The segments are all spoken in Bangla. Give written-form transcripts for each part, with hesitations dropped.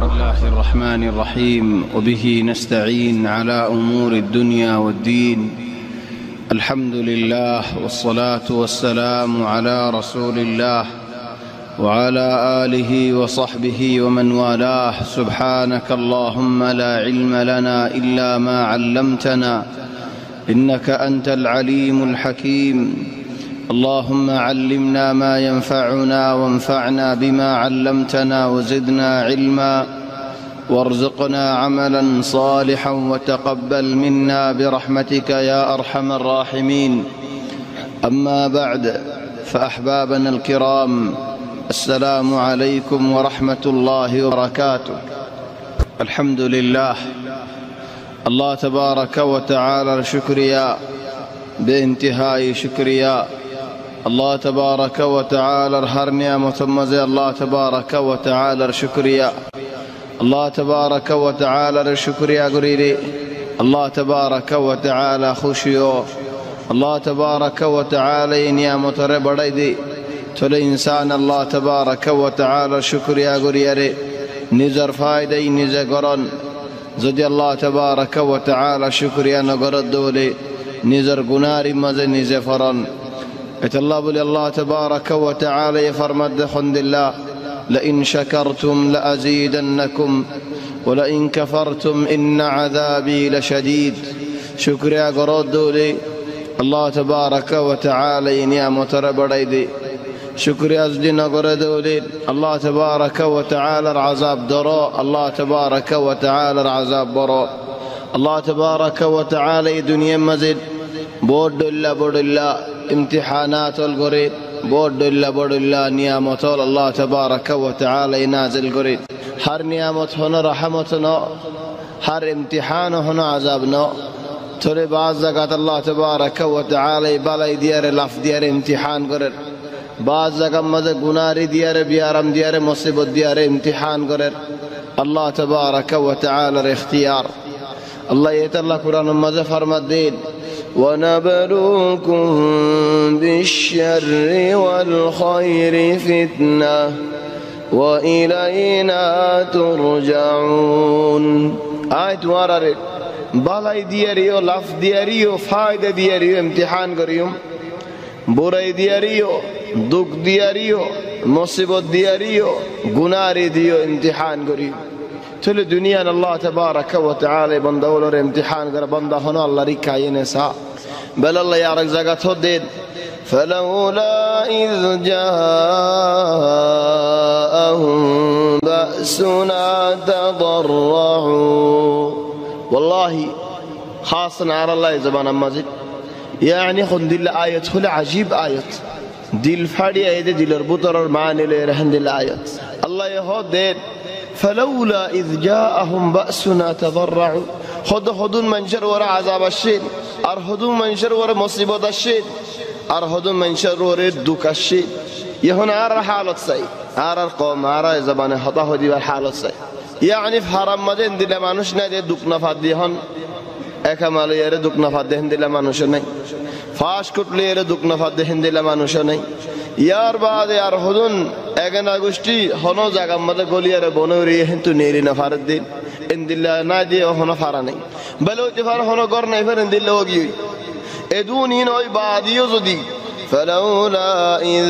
الله الرحمن الرحيم وبه نستعين على أمور الدنيا والدين الحمد لله والصلاة والسلام على رسول الله وعلى آله وصحبه ومن والاه سبحانك اللهم لا علم لنا إلا ما علمتنا إنك أنت العليم الحكيم اللهم علمنا ما ينفعنا وانفعنا بما علمتنا وزدنا علما وارزقنا عملا صالحا وتقبل منا برحمتك يا أرحم الراحمين أما بعد فأحبابنا الكرام السلام عليكم ورحمة الله وبركاته الحمد لله الله تبارك وتعالى شكريا بانتهاء شكريا الله تبارك وتعالى هر نعمت مزه الله تبارك وتعالى شكريا الله تبارك وتعالى شكريا غريري الله تبارك وتعالى خوشيو الله تبارك وتعالى نعمت ر بڑائی دی تولے انسان الله تبارك وتعالى شكريا غريري نزر فائدہ نزر گرن زدی الله تبارك وتعالى شكريا نگرد دولے نزر گناری مزه نزر فرن الله بولي الله تبارك وتعالى فرمد حمد الله لئن شكرتم لأزيدنكم ولئن كفرتم إن عذابي لشديد شكريا قرود دولي الله تبارك وتعالى نعمت ربڑائی دی شكريا ازدنا قرود دولي الله تبارك وتعالى العذاب درو الله تبارك وتعالى العذاب برو الله تبارك وتعالى دنيا مزيد بود الله بود الله امتحانات القريب بود الله نعمت الله تبارك وتعالى نازل قريب هر نعمت هنا رحمتنا هر امتحان هنا عذابنا تولي بعض زكاة الله تبارك وتعالى بالاي ديار لف ديار امتحان قرر بعض زكاة مزه گناري ديار بيارم ديار مصيبت ديار امتحان قرر الله تبارك وتعالى اختيار الله يتالله قرآن مزه فرمد دين ونبلوكم بالشر والخير فتنة وإلينا ترجعون آيت وارر بالاي دياريو لف دياريو فايدة دياريو امتحان قريم براي دياريو دك دياريو مصيبت دياريو گناري ديو امتحان قريم تل دنيا الله تبارك وتعالى بندولر امتحان قر بنده هنا الله ركاين سا بل الله يارك زغت هدين فلولا إذ جاءهم بأسنا تضرعوا والله خاصة على الله زبان مزيد يعني خند الله آيات خل عجيب آيات دل فادي آيات دل ربطر معاني لرهند الآيات الله يهدين فلولا إذ جاءهم بأسنا تضرعوا خدون منشر ورا عذاب الشين أرهدون منشر ورا مصيبة الشين أرهدون منشر ورا الدك الشين يهون عرى حالة سي عرى القوم عرى زبان خطاه دي بالحالة سي يعني في حرام مدين دي لما نشنا دي دك نفاد ديهن أكمل يرى دك نفاد ديهن دي لما نشنا فاش كتل يرى دك نفاد ديهن دي لما نشنا यार बाद यार हुदुन एगन अगुष्टी होनो जागा मद गोलियारे बोनोरी हिंतु नेरी नफारत दिन इन दिल्ला ना दे होनो फारा नहीं बलो जफार होनो गौर नहीं फिर इन दिल्ला होगी एदून इन ओई बादियो जुदी फलौला इज़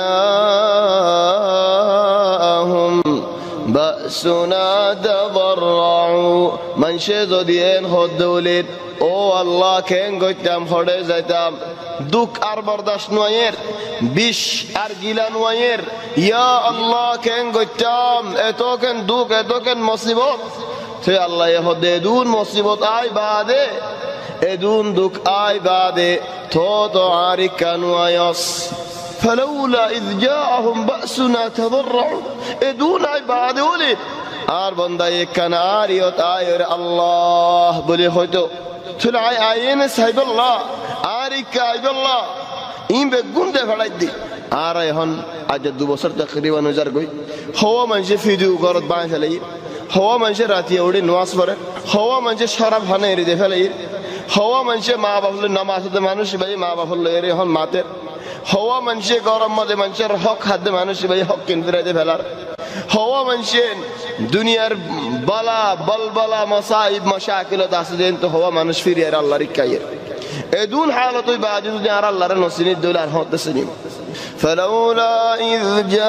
जाअहुम बअसुना तضرعوا मन शे जुदीन खुदुलित ओ अल्लाह कें गोइताम खड़े जाइताम दुख आर बर्दाश्त नोयर বিষ আর গিলা নয়ের ইয়া আল্লাহ কেন গইতাম এতকেন দুঃখ এতকেন মুসিবত তে আল্লাহ হদে দুন মুসিবত আই বাদে এদুন দুঃখ আই বাদে তো আরিকান ওয়াস فلولا إذ جاءهم بأسنا تضرعوا এদুন আই বাদে ওলে আর বান্দা একখান আরিয়ত আয়ের আল্লাহ বলে হয়তো তুই আইন সাইবুল্লাহ আরিকা আইবুল্লাহ إن بيقوم ده فلايدي آره هون أجد دو بصر تقريبا نزار قوي هو منجي فيديو قرط بعد فلاير هو منجي راتي أولي نواس بره هو منجي شراب هنا يريد فلاير هو منجي ما بفل نماز ده مانوش بيجي ما بفل يري هون ماتر هو منجي قرام ما ده منجي حق حد مانوش بيجي حق كندرة ده فلار هو منجي দুনিয়ার বালা বলবালা মাসাইব মাশাকিলত আছে দেন তো হওয়া মানুষ ফিরে আর আল্লাহর কায়ের এদুন হালত ওই বাজু যদি আর আল্লাহর নসিনির দৌলার হতে শুনি فلولا إذ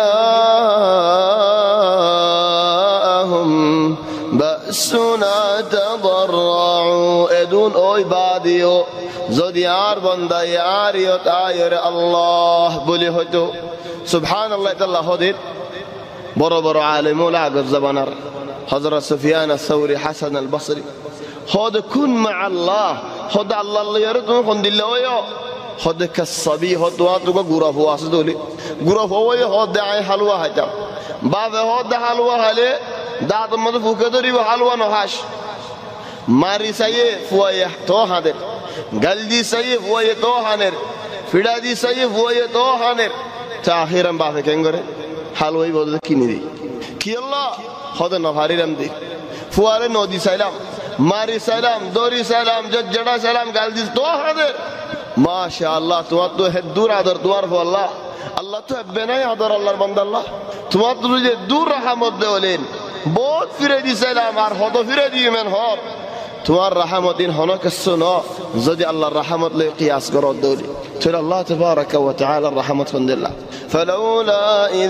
جاءهم بأسنا تضرعوا এদুন ওই বাদিও যদি আর বান্দা ইয়ারিয়ত আয়ের আল্লাহ বলে হয়তো সুবহানাল্লাহ তাআলা হদিত বড় বড় আলেম ওলা আগর জামানার হযরত সুফিয়ান আস-সাউরি হাসান আল-বসরি হদ কুন মা আল্লাহ হদ আল্লাহ ইয়ার তুমি কোন দিল্লা হয়ো হদ কাসবি হদ তো গুরা হওয়া আছে দলি গুরা হওয়া হদ আই হালুয়া হাইতাম বাবে হদ হালুয়া হালে দাঁত মধ্যে ফুকে ধরিব হালুয়া নহাস মারি সাইয়ে ফুয়ে তো হাদের গলদি সাইয়ে ফুয়ে তো হানের ফিডা দি সাইয়ে ফুয়ে তো হানের তাহিরাম বাবে কেন করে হালুয়াই বদলে কিনে দি কি আল্লাহ হদ নভারিরাম দি ফুয়ারে নদী সাইলাম মারি সাইলাম দরি সাইলাম জড়া সাইলাম গলদি তো হাদের মাশাআল্লাহ তোমার তো হে দূর আদর তোমার হো আল্লাহ আল্লাহ তো হেব্বে নাই আদর আল্লাহর বান্দা আল্লাহ তোমার তো যে দূর রহমত দেওলেন বহুত ফিরে দিছিলাম আর হদ ফিরে দিবেন হব তোমার রহমতিন হনক সুনো যদি আল্লাহর রহমত লে কিয়াস করো দৌলি তাহলে আল্লাহ তাবারাকা ওয়া তাআলা রহমত ফন্দিল্লাহ فلولا إذ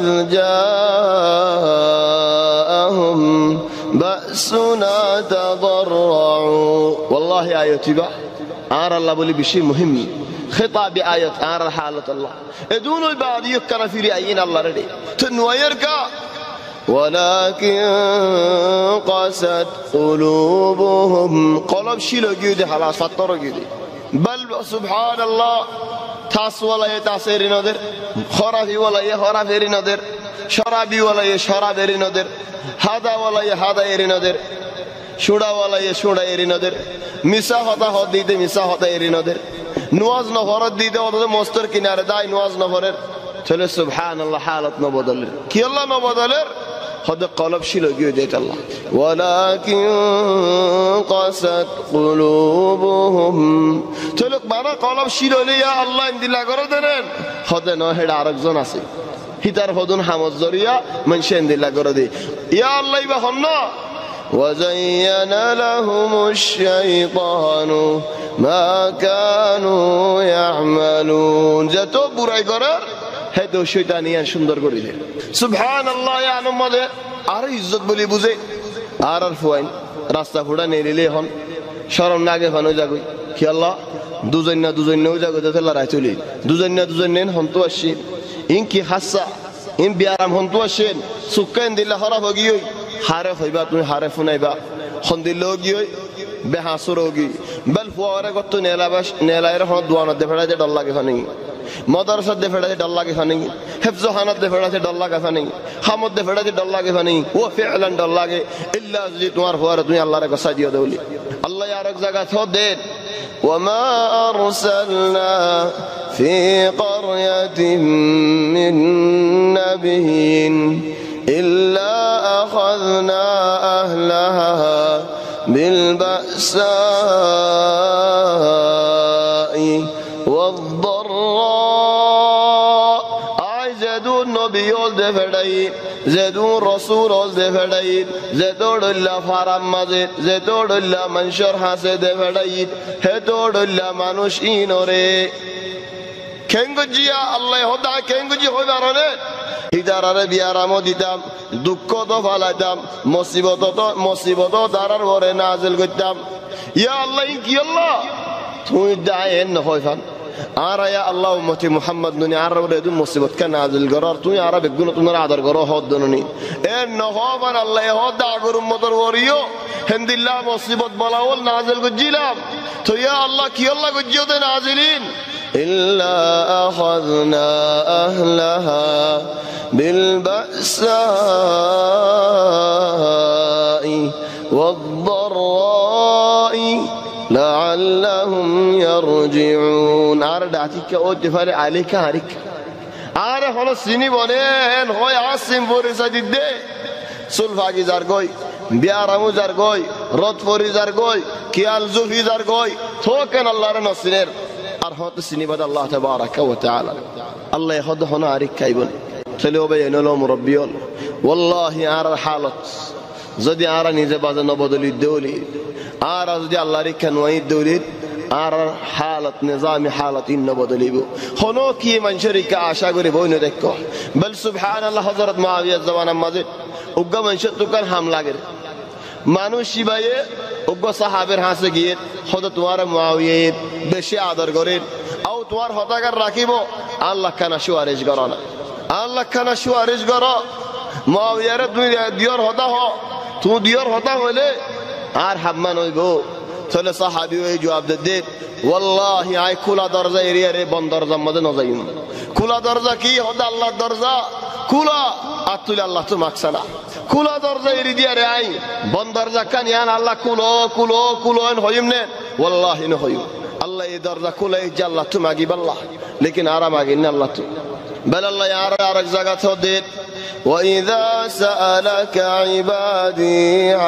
جاءهم بأسنا تضرعوا والله آياتي با আর আল্লাহ বলি বেশি মুহিম خطاب آيات আর حالة الله ادون بعد يكن في رأيين الله ردي تنوير کا ولكن قست قلوبهم قلب شيلو گيدي خلاص فطرو گيدي بل سبحان الله تاس ولا يتاسيرين ودر خرافي ولا يخرافيرين ودر شرابي ولا يشرابيرين ودر هذا ولا يهذا يرين ودر شوڑا ولا يشوڑا يرين ودر মিসা হতা হদ দিতে মিসা হতা এরিনদের নওয়াজ নফরত দিতে ওদের মস্তর কিনারে দাই নওয়াজ নফরের চলে সুবহানাল্লাহ হালত নবদলের কি আল্লাহ নবদলের হদ কলব ছিল গিয়ে দেত আল্লাহ ওয়ালাকিন কাসাত কুলুবুহুম চলে বানা কলব ছিল লিয়া আল্লাহ ইনদিলা করে দেন হদ ন হেডা আরেকজন আছে হিতার হদুন হামজ জরিয়া মানুষ ইনদিলা করে দে ইয়া আল্লাহ ইবা হন্ন وزين لهم الشيطان ما كانوا يعملون যত বুড়াই করে হেতো শয়তানিয়ান সুন্দর করে দেয় সুবহানাল্লাহ ইয়া নমদে আর ইজ্জত বলি বুঝে আর ফুয়াইন রাস্তা ফুড়া নেলিলে হন শরম নাগে হন জাগই কি আল্লাহ দুজন না জাগো তে লড়াই চলি দুজন নেন হন তো আসি ইন কি হাসা ইন বিয়ারাম হন তো আসেন সুকেন দিলা হরা হগিই হারে হইবা তুমি হারে ফুনাইবা খন্দিল গিয়ে বেহাসুর গি বেল ফুয়ারে গত নেলাবাস নেলাইর হন দুয়ান দে ফেড়া যে ডল লাগে ফানি মাদ্রাসা দে ফেড়া যে ডল লাগে ফানি হিফজ খানাত দে ফেড়া যে ডল লাগে ফানি হামদ দে ফেড়া যে ডল লাগে ফানি ও ফিআলান ডল লাগে ইল্লা জি তোমার ফুয়ারে তুমি আল্লাহর কাছে দিও দেউলি আল্লাহ আর এক জায়গা থ দেন ওয়ামা আরসালনা ফি ক্বরয়াতিন মিন নাবিয়িন إلا أخذنا أهلها بالبأساء والضراء زدون نبي الدفدي زدون رسول الدفدي زدون الله فرام مزيد زدون الله منشر حسد الدفدي هدون الله منوش إنوري كنجيا الله يهدا كنجي هو بارونه হিদারারে বিয়ারামও দিতাম দুঃখ তো ফালাইতাম মুসিবত দারার ঘরে নাজিল করতাম ইয়া আল্লাহ কি আল্লাহ তুই দায়েন হয় ফান আর ইয়া আল্লাহ উম্মতি মুহাম্মদ নুনি আর রে দু মুসিবত কা নাজিল করার তুই আর বেগুন তোমার আদর করো হদ দননি এ নহবান আল্লাহ হদ আগর উম্মতর ওরিও হিন্দিল্লাহ মুসিবত বলাওল নাজিল গজিলাম তো ইয়া আল্লাহ কি আল্লাহ গজিওতে নাজিলিন إلا أخذنا أهلها بالبأساء والضراء لعلهم يرجعون أردعتك أتفر عليك هارك أره هلا سيني بنين هو عاصم فورسة دي سلفاقي زرقوي بيارمو زرقوي رطفوري زرقوي كيال زوفي زرقوي توكن الله رنصير أرهات السنبات الله تبارك وتعالى الله يخد هنا عريك كايبون تلو بينو لهم ربيون والله أرى الحالة যদি আরা নিজে বাজে নবদলি দৌলি আর যদি আল্লাহর ইচ্ছা নয় দৌলি আর হালত নিজামি হালত ইন্ন বদলিব হনো কি মানুষের ইচ্ছা আশা করে বইনে দেখো বল সুবহানাল্লাহ হযরত মুআবিয়া জামানার মাঝে উগ্গা মানুষের দোকান হাম লাগে মানুষ শিবায়ে উগ্গা সাহাবের হাসে গিয়ে হয়তো তোমার মুআবিয়া বেশি আদর করেন আও তোমার হতাকার রাখিব আল্লাহ খানা সুয়ারিশ করো না আল্লাহ খানা সুয়ারিশ করো মুআবিয়ার তুমি দিয়র হতা হ তুমি দিয়র হতা হইলে আর হাম্মান হইব তাহলে সাহাবী ওই জবাব দে ওয়াল্লাহি আই খোলা দরজা এরিয়া রে বন্ধ দরজার মধ্যে ন যাইম খোলা দরজা কি হদা আল্লাহর দরজা খোলা আতুল আল্লাহ তো মাকসানা খোলা দরজা এরি দিয়া রে আই বন্ধ দরজা কান ইয়ান আল্লাহ কুলো কুলো কুলো হইম নে ওয়াল্লাহি ন হইম আল্লাহ এই দরজা খোলা এই আল্লাহ তো মাগি আল্লাহ লেকিন আরাম মাগি না আল্লাহ তো বল আল্লাহ আর আরেক জায়গা তো দে وإذا سألك عبادي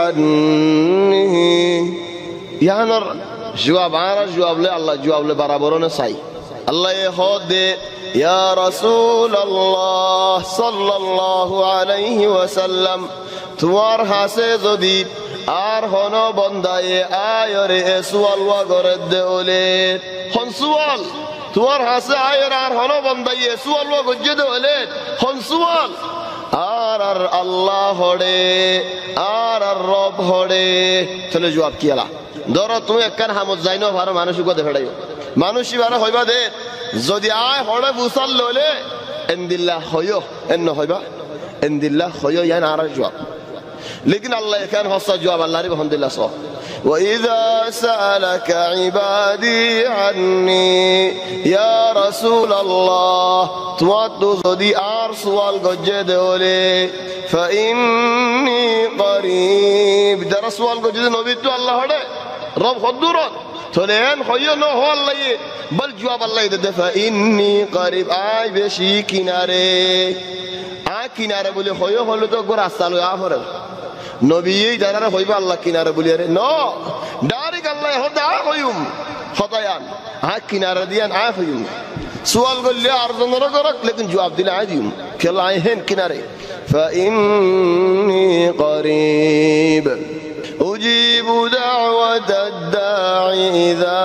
عني ইয়ানোর জবাব আর জবাব লে আল্লাহ জবাব লে বরাবর না চাই আল্লাহ এ হদে ইয়া রাসূলুল্লাহ সাল্লাল্লাহু আলাইহি ওয়াসাল্লাম তোমার হাসে যদি আর হন বন্দায়ে আয়রে সুয়াল ওয়া করে দেওলে হন সুয়াল তোমার হাসে আয়র আর হন বন্দায়ে সুয়াল ওয়া গজ্জে দেওলে হন সুয়াল আর আর আল্লাহ হড়ে আর আর রব হড়ে তাহলে জবাব কি আলা ধরো তুমি একখান হামত যাই না ভালো মানুষ কথা ফেড়াইও মানুষই ভালো হইবা দে যদি আয় হড়ে বুসাল লইলে এন্দিল্লাহ হইও এন্ন হইবা এন্দিল্লাহ হইও ইয়ান আর জবাব লেকিন আল্লাহ এখান হসা জবাব আল্লাহর আলহামদুলিল্লাহ সহ وإذا سألك عبادي عني يا رسول الله تواتو زدي آر سوال قجد ولي فإني قريب در سوال قجد نبيتو الله هده رب خدورات تولين خيو نو هو الله بل جواب الله ده فإني قريب آي بشي كناري آي كناري بولي خيو خلو تو قر أستالو آفره নবী যারা হইবা আল্লাহ কিনারে বলি আরে ন ডাইরেক্ট আল্লাহ হদা হইম হদায়ান আ কিনারে দিয়ান আ হইম সুয়াল করলে আর জনর করক লেকিন জবাব দিলে আ দিম খেলা আই হেন কিনারে فإني قريب أجيب دعوة الداعي إذا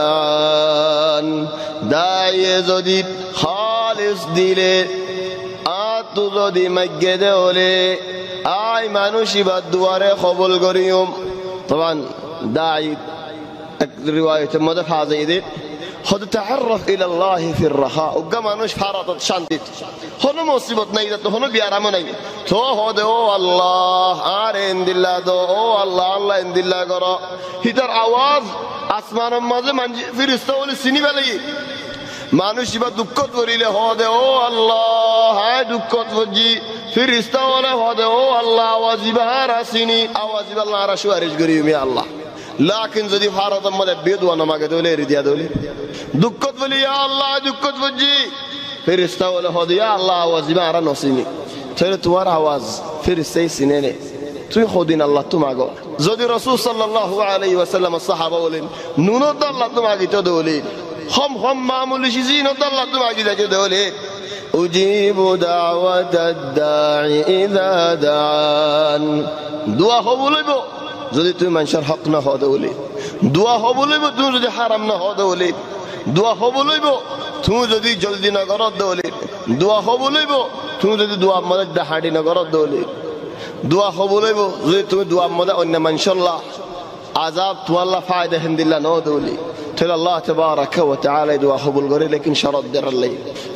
دعان داعي যদি খালিস দিলে আতু যদি মজ্জেদে হলে আই মানুষই বা দুয়ারে কবুল করিম طبعا داعي روايه مده فازيد خد تعرف الى الله في الرخاء وقام মানুষ ফারাত শান্তি হলো মুসিবত নাই তো হলো বিয়ারাম নাই তো হদে ও আল্লাহ আর ইনদিল্লাহ দো ও আল্লাহ আল্লাহ ইনদিল্লাহ করো হিতার আওয়াজ আসমানের মাঝে ফেরেশতা বলে চিনি বেলাই মানুষ বা দুঃখ করিলে হদে ও আল্লাহ হায় দুঃখ বুঝি ফেরেশতা বলে হদে ও আল্লাহ আওয়াজিবার আসিনি আওয়াজিব আল্লাহ আর সুয়ারিশ করি মি আল্লাহ লাকিন যদি ভারতের মধ্যে বেদুয়া নামাকে দলে রিদিয়া দলে দুঃখ বলি ইয়া আল্লাহ দুঃখ বুঝি ফেরেশতা বলে হদে ইয়া আল্লাহ আওয়াজিবার আর নসিনি তাহলে তোমার আওয়াজ ফেরেশতাই চিনে নে তুই খদিন আল্লাহ তোমাগো যদি রাসূল সাল্লাল্লাহু আলাইহি ওয়াসাল্লাম সাহাবা বলেন নুনত আল্লাহ তোমাকে তো দলে هم هم معمول شيء الله تبارك وتعالى أجيب دعوة الداعي إذا دعان دعاء قبوليبو যদি তুমি মানুষের হক না হদে বলি দোয়া কবুল হইব তুমি যদি হারাম না হদে বলি দোয়া কবুল হইব তুমি যদি জলদি না করত বলি দোয়া কবুল হইব তুমি যদি দোয়া মধ্যে হাঁটি না করত বলি দোয়া কবুল হইব যদি তুমি দোয়া মধ্যে অন্য মানুষল্লাহ আযাব তোয়াল্লাহ ফায়দা হিন্দিল্লাহ না হদে বলি تلا الله تبارك وتعالى دعاء قبول قري لكن شرط در الليل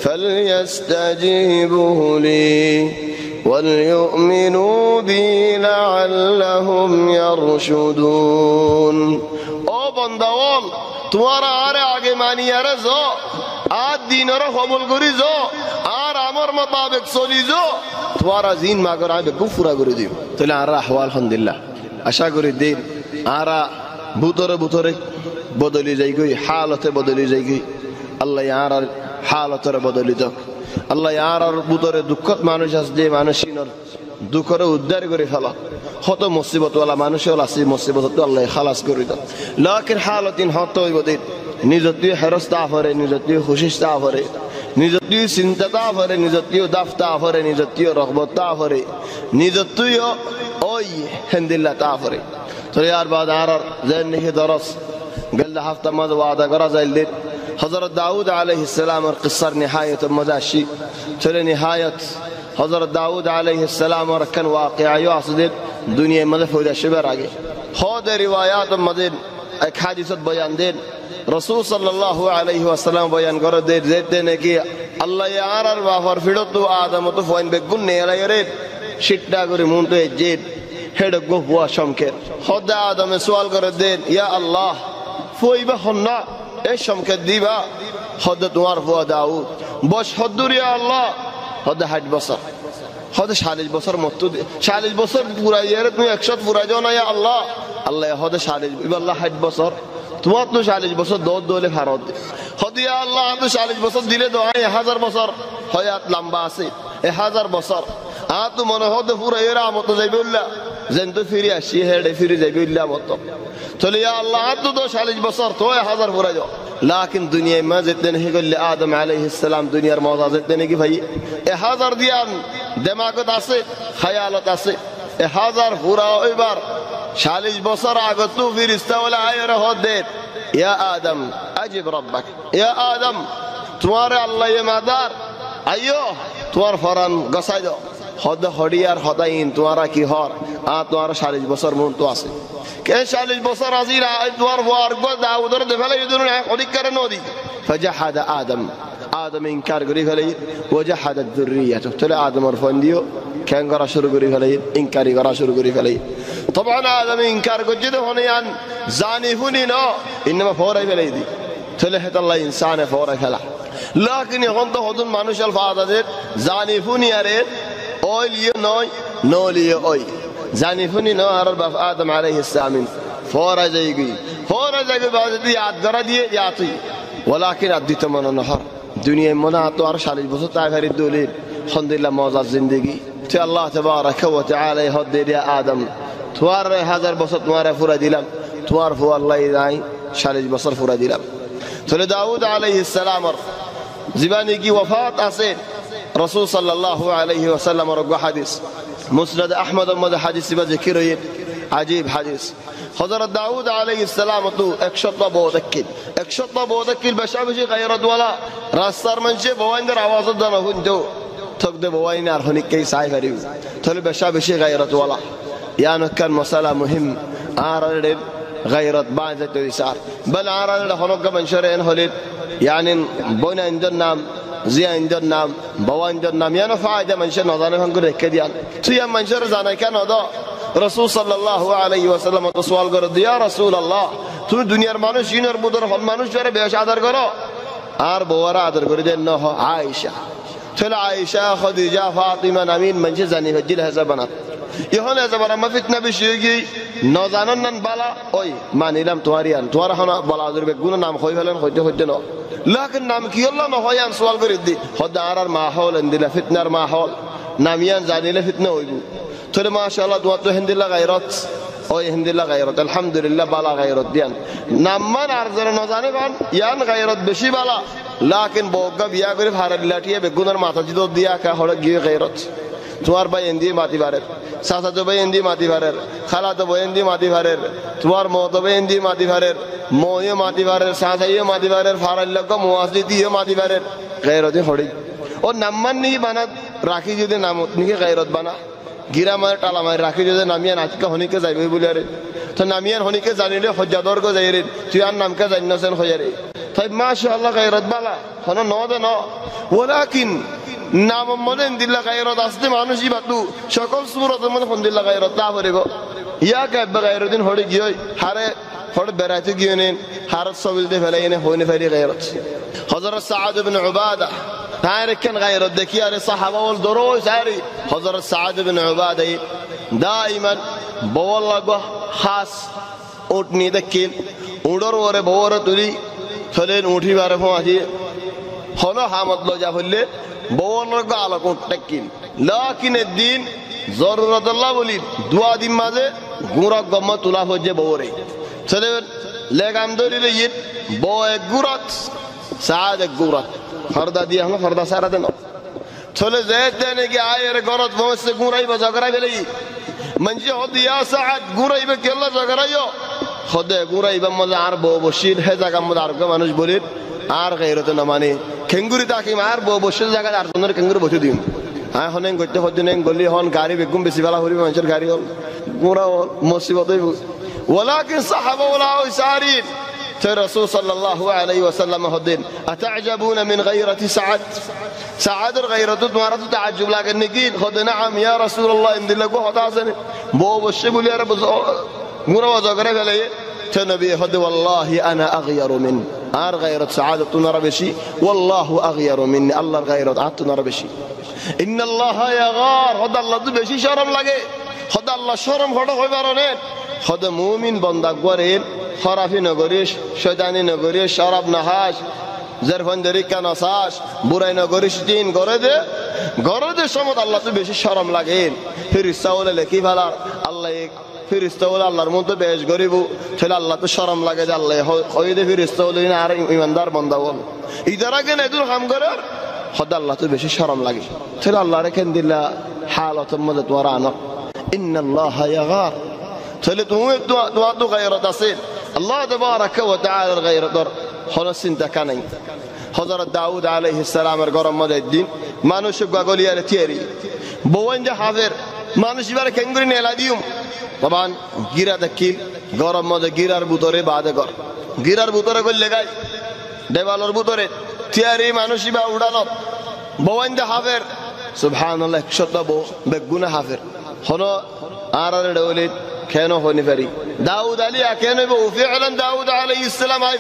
فليستجيبوا لي وليؤمنوا بي لعلهم يرشدون او بندوال তোমারা আরে আগে মানি আরে যো আজ দিনের কবুল করি যো আর আমার মোতাবেক চলি যো তোমারা জিন মাগর আবে কুফরা করে দিও তাহলে আর আহওয়াল আলহামদুলিল্লাহ আশা করি দিন আরা ভূতরে ভূতরে বদলি যাই গই হালতে বদলি যাই গই আল্লাহ ইয়ার হালতরে বদলি দাও আল্লাহ ইয়ার বুতরে দুঃখত মানুষ আছে যে মানুষিনর দুঃখরে উদ্ধার করে ফেলা কত মুসিবত ওয়ালা মানুষ ওলা আছে মুসিবত তো আল্লাহ খালাস করে দাও লাকিন হালতিন হত হইব দিন নিজতি হেরস্তা করে নিজতি খুশিস্তা করে নিজতীয় চিন্তা তা ভরে, নিজতীয় দাফতা ভরে, নিজতীয় রহমত তা ভরে, নিজতীয় ওই হেন্দিল্লা তা ভরে। তো ইয়ার বাদ আর যেন নিহি দরস গেল হাফতা মাঝ ওয়াদা করা যাইলে হযরত দাউদ আলাইহিস সালামের কিসার নিহায়ত মজাশি চলে নিহায়ত হযরত দাউদ আলাইহিস সালামের কান ওয়াকিআয়ু আসদিত দুনিয়া মধ্যে ফয়দা শিবার আগে হদ রিওয়ায়াত মধ্যে এক হাদিসত বয়ান দেন রাসূল সাল্লাল্লাহু আলাইহি ওয়াসাল্লাম বয়ান করে দেন যেতে নাকি আল্লাহ ইয়ার আর ওয়াফার ফিরত আদম তো ফয়ন বেগুন নেলায়রে শিটটা করে মন তো জেদ হেড গো বুয়া শমকের হদ আদমে সওয়াল করে দেন ইয়া আল্লাহ ফয়বা হন্না এই শমকের দিবা হদ তোমার বুয়া দাউদ বস হদুর ইয়া আল্লাহ হদ 60 বছর হদ 40 বছর মত 40 বছর পুরা ইয়ারে তুমি 100 পুরা যাও না ইয়া আল্লাহ আল্লাহ হদ 40 ইবাল্লাহ 60 বছর তোমার তো 40 বছর দৌলে ফারত হদ ইয়া আল্লাহ তো 40 বছর দিলে তো 1000 বছর হায়াত লম্বা আছে 1000 বছর তো মনে হদ পুরা এরা মত যাইবুল্লাহ যেন তো ফিরে আসি হেডে ফিরে যাইবুল্লাহ মত চলে ইয়া আল্লাহ তো 40 বছর তো 1000 পুরা যাও लेकिन दुनिया में जितने नहीं गले आदम अलैहिस्सलाम दुनियार मौजा जितने नहीं कि भाई 1000 दियान दिमागत আছে ख्यालत আছে 1000 पूरा এবার 40 বছর আগে তো ফেরেশতা ওলা আয়ের হদে ইয়া আদম আজিব রব্বাক ইয়া আদম তোমারে আল্লাহ এ মাদার আইয়ো তোমার ফরান গসাই দাও হদ হডিয়ার হদাইন তোমারা কি হর তোমার 40 বছর মন তো আছে কে 40 বছর আজিরা তোমার ওয়ার্গ দাউদর দেফালে ইদুন অধিক করে নদী فجحد آدم ইনকার করি ফেলে وجحد الذريه চলে আদমর ফোন দিও কেন করা শুরু করি ফেলে ইনকারি করা শুরু করি ফেলে طبعا আদম ইনকার করছে তো হনিয়ান জানিফুনি না ইনমা ফরাই ফেলে দি চলে হেত আল্লাহ ইনসানে ফরাই ফেলা لكن এখন তো হদুন মানুষ আল ফাদাদের জানিফুনি আরে ওই লিয়ে নয় নলিয়ে ওই জানিফুনি না আর বাপ আদম আলাইহিস সালাম ফরা যায়গি বাজে ইয়াদ করা দিয়ে ইয়াতুই ولكن আদিত মন নহর দুনিয়া মনা তো আর 40 বছর তাগারি দলে আলহামদুলিল্লাহ মজা জিন্দেগি তে আল্লাহ তাবারক ওয়া তাআলা হদ দিয়া আদম তোমার 1000 বছর তোমারে পুরা দিলাম তোমার ফু আল্লাহ নাই 40 বছর পুরা দিলাম চলে দাউদ আলাইহিস সালামের জীবনে কি ওফাত আছে রাসূল সাল্লাল্লাহু আলাইহি ওয়াসাল্লামের হাদিস মুসনাদ আহমদ মদ হাদিস বা জিকির হই আজীব হাদিস হযরত দাউদ আলাইহিস সালাম তো 100 বওয়াকিল বেশাবেশি গায়রত ওয়ালা রাস্তার মঞ্চে বওয়াইনের আওয়াজ দানা হুনতো থক দে বওয়াইন আর হনিক কে সাই করিও থলে বেশাবেশি গায়রত ওয়ালা ইয়ান কান মাসালা মুহিম আর গায়রত বাজে তো ইসার বল আর হনক মনশরেন হলিত يعني بونا عندنا نام زي عندنا نام بوا عندنا نام يعني فايدة منشر نظانه هم كده كديان تيا منشر زانا كان هذا رسول صلى الله عليه وسلم تسوال قرد يا رسول الله تو الدنيا مانوش ينور بدر هم مانوش جرى بيش عذر قرا آر بوارا عذر قرد إنه عائشة تلا عائشة خديجة فاطمة نمين منشر زاني فجيل هذا بنات يهون هذا بنا ما فتنة بشيء نظانه نن بالا أي ما نيلم تواريان توارا هنا بالا عذر بيقولنا نام خوي فلان خوي نو لكن نام كي الله نهايان سوال قردي خد عرر ماحول عندنا فتنة ماحول ناميان زانيله فتنة ويبو ترى ما شاء الله دواتو هندلا غيرات أو هندلا غيرات الحمد لله بالا غيرات ديان نامان عرضنا نزانه كان يان غيرات بشي بالا لكن بوقا بيا قريب هارد لاتيه بيقولنا ما تجدو ديا كهولا جي غيرات তোমার ভাই এন্দি মাটি ভারের চাচা ভাই এন্দি মাটি ভারের খালাতো ভাই এন্দি মাটি ভারের তোমার মতো ভাই এন্দি মাটি ভারের ময়ও মাটি ভারের চাচাইও মাটি ভারের ফারাল লগ মুয়াসদিতিও মাটি ভারের গায়রতে হড়ি ও নাম্মান নি বানা রাখি যদি নামত নিকে গায়রত বানা গিরা মার টালা মার রাখি যদি নামিয়ান আজকে হনিকে যাইবে বলে আরে তো নামিয়ান হনিকে জানিলে হজ্জাদর গো যাইরে তুই আর নামকে জান্নাসেন হইরে তাই মাশাআল্লাহ গায়রত বালা হন নদে ন ওয়ালাকিন নাম মনে দিল্লা গায়রত আসতে মানুষই বাতু সকল সুরতের মধ্যে ফোন দিল্লা গায়রত তা পড়িব ইয়া কাব্বা গায়রদিন হড়ে গিয়ে হারে হড়ে বেড়াইতে গিয়ে নেন হারত সবিল দে ফেলাই এনে হইনে ফেরি গায়রত হযরত সাদ ইবনে উবাদা তার কেন গায়রত দেখি আরে সাহাবা ওল দরো সারি হযরত সাদ ইবনে উবাদা দাইমান বওয়াল লাগো খাস উটনি দেখিল উড়র ওরে বওর তুলি ফলেন উঠি বারে ফোঁজি হলো হামদ লজা হইলে বওয়ানোর গালা কোটকিন লাকিন الدين জরুরত আল্লাহ বলি দুয়া দিন মাঝে গুরা গম তুলা হচ্ছে বওরে চলে লেগাম ধরিলে ইত বয় গুরাত সাদ গুরাত ফরদা দিয়ে আমরা ফরদা সারা দেন চলে যেতে নাকি আয়ের গরত বসে গুরাই বা ঝগড়া বেলি মঞ্জে হদিয়া সাদ গুরাই বে কেল্লা ঝগড়াইও খদে গুরাই বা মজা আর বউ বসির হে জায়গা মধ্যে আর মানুষ বলির আর গায়রত না মানে খেঙ্গুরি তাকি আর বউ বসির জায়গা আর জনের খেঙ্গুরি বসে দিম হ্যাঁ হনেন করতে হদিন গলি হন গাড়ি বেগুম বেশি বেলা হরিবে মানুষের গাড়ি হল গুরা মুসিবত হইব ولكن صحابه ولا يسارين الرسول صلى الله عليه وسلم هدين أتعجبون من غيرة سعد سعد الغيرة تمارة تعجب لكن نقيل خد نعم يا رسول الله إن دلقوا حتاسن بو والشبل يا رب مرة وذكره عليه تنبي هد والله أنا أغير من غيرة سعادة تنار بشي والله أغير مني الله غيرة عاد تنار بشي إن الله يغار هد الله بشي شرم لقي هد الله شرم هذا هو بارنين خود مومن بندق ورين خرافي نگریش شیطانی نگریش شراب نهاش زرفندری کناساش برای نگریش دین گرده شمد الله تو بیشی شرم لگین فرشته ولی لکی فلار الله یک فرشته ولی الله رمون تو بیش گریبو چل الله تو شرم لگه الله خواهید فرشته ولی این آره ایماندار بنده ول ایداره که ندور هم گرر خود الله تو بیشی شرم لگی چل الله رکن دیل حالات مدت ورانا إن الله يغار تلت تو غيرت أصيل الله تبارك وتعالى الغير در خلاص انت كانين حضرت داود عليه السلام القرآن مدى الدين ما نشوف قولي على تيري بوانجا حافر ما نشوف على كنغرين الاديوم طبعا غيرا دكيل قرآن مدى غيرار بوتوري بعد قر غيرار بوتوري قول لغاي ديوالور بوتوري تيري ما نشوف اودانات بوانجا حافر سبحان الله شرط بو بقونا حافر خلا آرار دولت كانوا هوني فري داود عليه كانوا بو فعلا داود عليه السلام هاي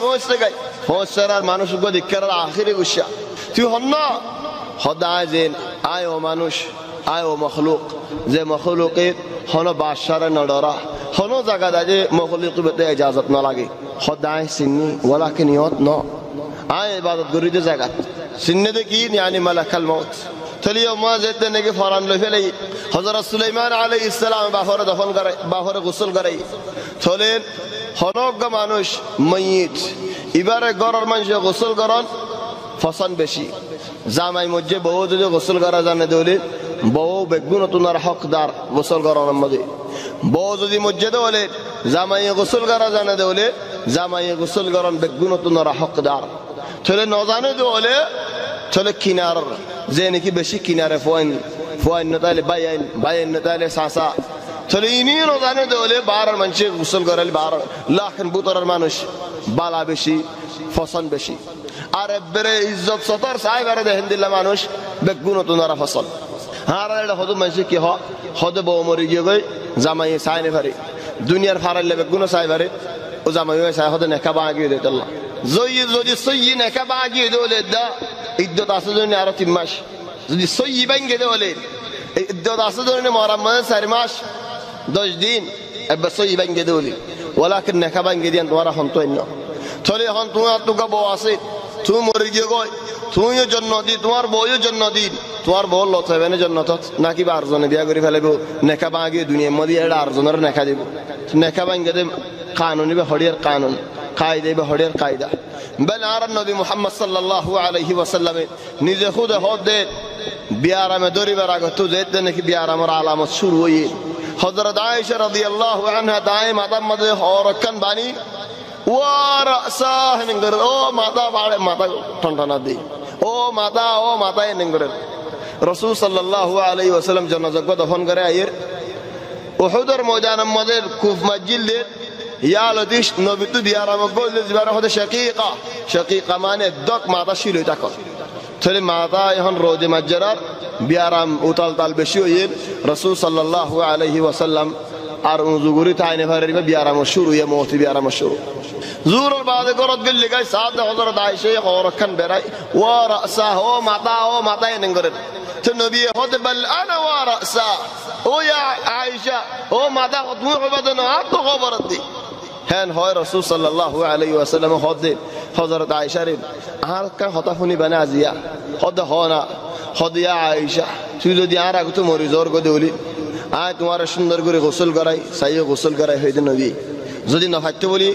فوز سرار مانوش قد يكرر آخر وشا تي هنا خدا زين آيو مانوش آيو مخلوق زي مخلوقين هنا باشر ندارا هنا زغدا جي مخلوق بده اجازت نہ لگے خدا سني ولكن يوت نو آي عبادت گريد زغت سنه دي کی يعني ملك الموت تليه ما زيت نگه فوران لفلي حضرت سليمان عليه السلام باهر دفن করে باهر গোসল করে চলেন হনক মানুষ মাইয়িত এবারে গরর মানুষ গোসল করন ফসন বেশি জামাই মধ্যে বউ যদি গোসল করা জানে দলে বউ বেগুন তোমার হকদার গোসল করার মধ্যে বউ যদি মধ্যে দলে জামাই গোসল করা জানে দলে জামাই গোসল করন বেগুন তোমার হকদার চলে ন জানে দলে চলে কিনার যে নাকি বেশি কিনারে فوين نتالي باين نتالي ساسا تليني روزانه دولة بار منشي غسل قرال بار لكن بطر المانوش بالا بشي فصل بشي عرب بري عزت سطر ساي بري هند الله مانوش بقونو تنارا فصل هارا لده خدو منشي كي خدو بوموري جيغي زماني ساي نفري دنيا فارا اللي بقونو ساي بري وزماني ساي خدو نكبا عقيد الله زوجي سوي نكبا عقيد دولة دا إدو تاسدون نارا تماش زوجي سوي بنجي دولة إدو تاسدون مارمان سرماش دوش دين أبى سوي بنجي دولة ولكن نكبا عقيد دين دوارا هنتو إنه تولي هنتو أتوقع بواسط تو مريجي قوي تو يو جنودي توار بويو جنودي توار بول لطفة بينه جنودات ناكي بارزونه بيا غري فله بو نكبا عقيد دنيا مدي إير أرزونه نكادي بو نكبا عقيد قانوني بحرير قانون قاعدة بحرير قاعدة بل عرب النبي محمد صلى الله عليه وسلم نيجي خود ده بيارم دوري براغ تو زيت نك بيارم علامات شروع هي حضرت عائشة رضي الله عنها دائما مد هوركن باني ورأسه نغر او ماتا بعد ماتا ٹھنڈنا دی او ماتا نغر رسول صلى الله عليه وسلم جنازه کو دفن کرے ایر احد موجان مدر کوف مسجد يا لديش نبيتو بيارم قول زبارة هذا شقيقة معنى دك ماتا شيلو تاكل تلي ماتا يهون رودي مجرار بيارم وطال بشيوين رسول صلى الله عليه وسلم أرون زغوري تاينه فريبه بيارم الشروع يموت بيارم الشروع زور البعض قرط قل لي جاي سعد حضرت عائشة خوركن براي ورأسه هو ماتا ينقرن النبي هذا بل أنا ورأسه هو يا عائشة هو ماتا خطوه بدنا عطو خبرتي هن هاي رسول صلى الله عليه وسلم خدين حضرت عائشة رين هل كان خطفني بنازيا خد هانا خد يا عائشة تقول دي أنا كنت مريضور قدولي تمہارا سندر گری غسل کرائی صحیح غسل کرائی ہے النبی زدی نفعت بولی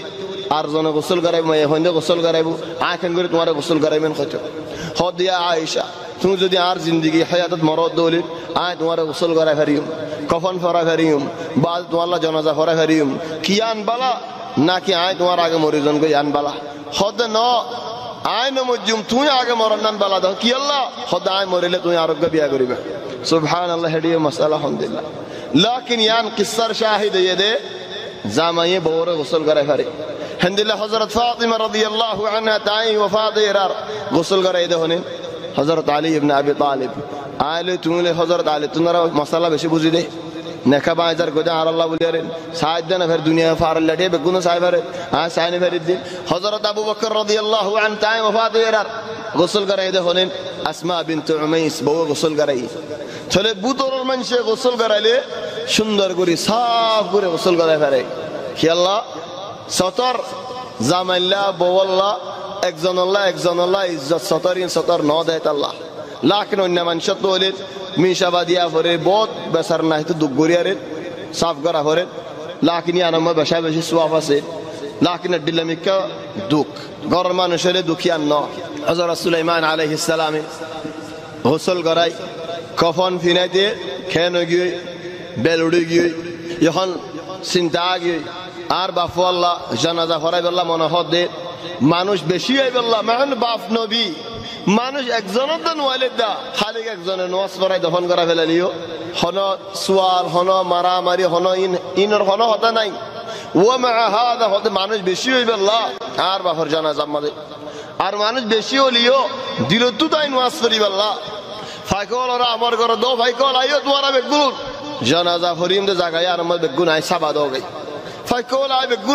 আর জনে গোসল করাইব মায়ে হইন্দে গোসল করাইব আখেন করে তোমার গোসল করাইবেন কত হদ দিয়া আয়েশা তুমি যদি আর জিন্দগি হায়াতত মরদ দৌলিত আয় তোমার গোসল করাই ফেরিম কফন ফরা ফেরিম বাল তোমার জানাজা ফরা ফেরিম কিয়ান বালা নাকি আয় তোমার আগে মরিজন গই আন বালা হদ ন আয় নমজুম তুই আগে মরনান বালা দাও কি আল্লাহ হদ আয় মরিলে তুমি আরোগ্য বিয়া করিবে সুবহানাল্লাহ হেডিয়ে মাসালা আলহামদুলিল্লাহ লাকিন ইয়ান কিসার শাহিদ দে জামাইয়ে বউরে গোসল করাই ফেরে আলহামদুলিল্লাহ হযরত ফাতিমা রাদিয়াল্লাহু আনহা তাই ওফাত এরার গোসল করাই দেহনে হযরত আলী ইবনে আবি তালিব আলে তুমি হযরত আলী তোমরা মাসালা বেশি বুঝি দে নেকা বাজার গোদা আর আল্লাহ বলিয়ারেন সাইদানা ফের দুনিয়া ফার লটে বেগুন সাইবারে আ সাইনে ফেরিদ্দিন হযরত আবু বকর রাদিয়াল্লাহু আন তাই ওফাত এরার গোসল করাই দেহনে আসমা বিনত উমাইস বউ গোসল করাই চলে বুতরর মানুষে গোসল করাইলে সুন্দর করে সাফ করে গোসল করাই ফেরে কি আল্লাহ সতর জামাইল্লা বওয়াল্লাহ একজন আল্লাহ ইজ্জত সতরিন সতর ন দেয় আল্লাহ লাখ অন্য মানুষ তো হলে মিশাবা দিয়া ভরে বহুত বেসার না হয়তো দুঃখ গড়িয়ারে সাফ করা ভরে লাখিনী আনন্দ বেশা বেশি সোয়াব আছে লাখিন ডিলামিকা দুঃখ ঘরের মানুষের দুঃখিয়ান ন হযরত সুলাইমান আলাইহিস সালামে গোসল করাই কফন ফিনাইতে খেন গিয়ে বেল উড়ে গিয়ে যখন চিন্তা গিয়ে আর বাপু আল্লাহ জানাজা ফরাই বললাম মনে হদে মানুষ বেশি হয়ে বললাম এখন বাপ নবী মানুষ একজনের তো নোয়াইলে দা খালি একজনের নোয়াজ পড়াই দফন করা ফেলালিও হন সোয়াল হন মারামারি হন ইনর হন হতা নাই ও মা হাদা হতে মানুষ বেশি হয়ে বললাম আর বাপর জানাজা আমাদের আর মানুষ বেশি হলিও দিল তু তাই নোয়াজ করি বললাম ফাইকল ওরা আমার ঘর দো ফাইকল আইও তোমারা বেগুন জানাজা ফরিম দে জায়গায় আর আমার বেগুন আই সাবা দো গই ফাইকল আই বেগুন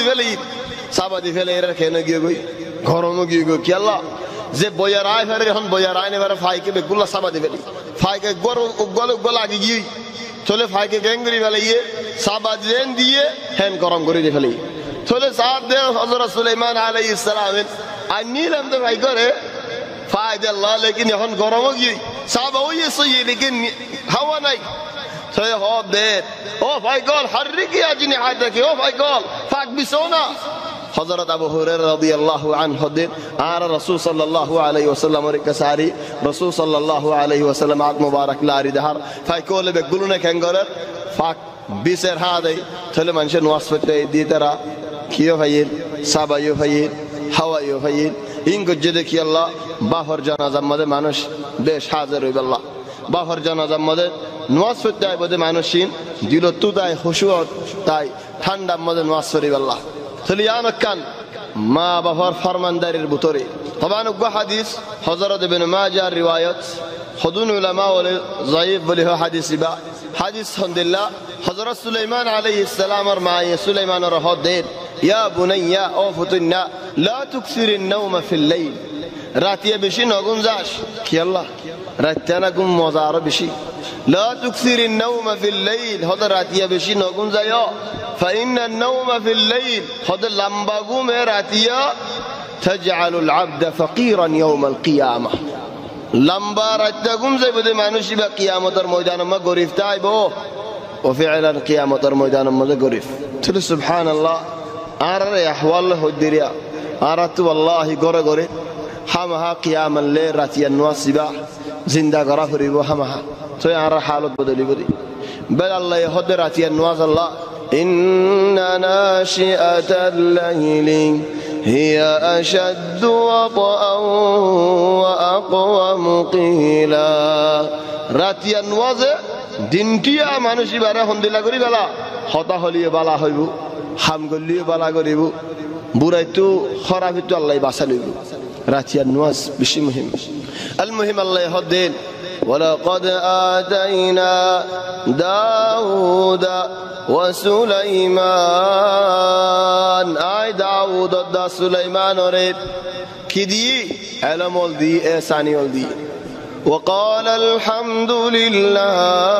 সাবা দি ফেলে এর খেনে গিয়ে গই ঘরমো গিয়ে গই কি আল্লাহ যে বয়ার আয় ফেরে এখন বয়ার আয় নেবার ফাইকে বেগুলা সাবা দি ফেলি ফাইকে গল আগে গিয়ে চলে ফাইকে গ্যাঙ্গরি ফেলে ইয়ে সাবা দেন দিয়ে হ্যান গরম করে দিয়ে ফেলি চলে সাত দে হযরত সুলাইমান আলাইহিস সালাম আর নিলাম তো ভাই করে ফায়দা আল্লাহ লেকিন এখন গরমও গিয়ে সাবা ওই সই লেকিন হাওয়া নাই সে হব দে ও ভাই গল হাররিকি আজনি হায়দাকে ও ভাই গল ফাক বিসোনা হযরত আবু হুরায়রা রাদিয়াল্লাহু আনহু দেন আর রাসূল সাল্লাল্লাহু আলাইহি ওয়াসাল্লাম এর কাছারি রাসূল সাল্লাল্লাহু আলাইহি ওয়াসাল্লাম আক মুবারক লারি দাহার ফাই কোলে বে গুলুনে কেঙ্গরে ফাক বিসের হাদে থলে মানুষের ওয়াজ করতে দি তারা কিও ভাইয়ের সাবাইও ভাইয়ের হাওয়াইও ভাইয়ের ইনকো যদি কি আল্লাহ বাফর জানাজার মধ্যে মানুষ বেশ হাজির হইবে আল্লাহ বাফর জানাজার মধ্যে ওয়াজ করতে বদে মানুষিন দিল তু তাই খুশুত তাই ঠান্ডার মধ্যে ওয়াজ করিবে আল্লাহ থলিয়ানকান মা বাবার ফরমানদারির ভিতরে তবান উগা হাদিস হযরত ইবনে মাজাহ রিওয়ায়াত খুদুন উলামা ওয়াল যায়ীফ বলে হাদিস ইবা হাদিস আলহামদুলিল্লাহ হযরত সুলাইমান আলাইহিস সালামের মা সুলাইমানের হদের ইয়া বুনাইয়া ও ফুতুন্না লা তুকসিরিন নাওমা ফিল লাইল রাতে বেশি নগুন যাস কি আল্লাহ রাতে না ঘুম মজা আরো বেশি লা তুকসিরিন নাওমা ফিল লাইল হদ রাতে বেশি নগুন যায়ও فإن النوم في الليل هذا لمباغوم راتيا تجعل العبد فقيرا يوم القيامة لمبا راتيا زي بده مانوشي بقيامة الميدان ما غريف تايبو وفعلا قيامة الميدان ما غريف تل سبحان الله أرى أحوال الدنيا أردت والله غري همها قيام الليل راتيا نواسبا زندا غرافري وهمها تو أرى حالة بدي بل الله يهد راتيا نواز الله إن ناشئة الليل هي أشد وطئا وأقوم قيلا راتيا نواز দিনটিয়া মানুষ বারে হন্দিলা করি বেলা হতা হলিয়ে বালা হইব হাম গলিয়ে বালা করিব বুড়াইতো খরাবিতো আল্লাহ বাঁচা লইব রাতিয়ার নওয়াজ বেশি মুহিম আল মুহিম আল্লাহ হদেন ولقد آتينا داود وسليمان آي داود دا سليمان ورد كدي علم ولدي إحساني ولدي وقال الحمد لله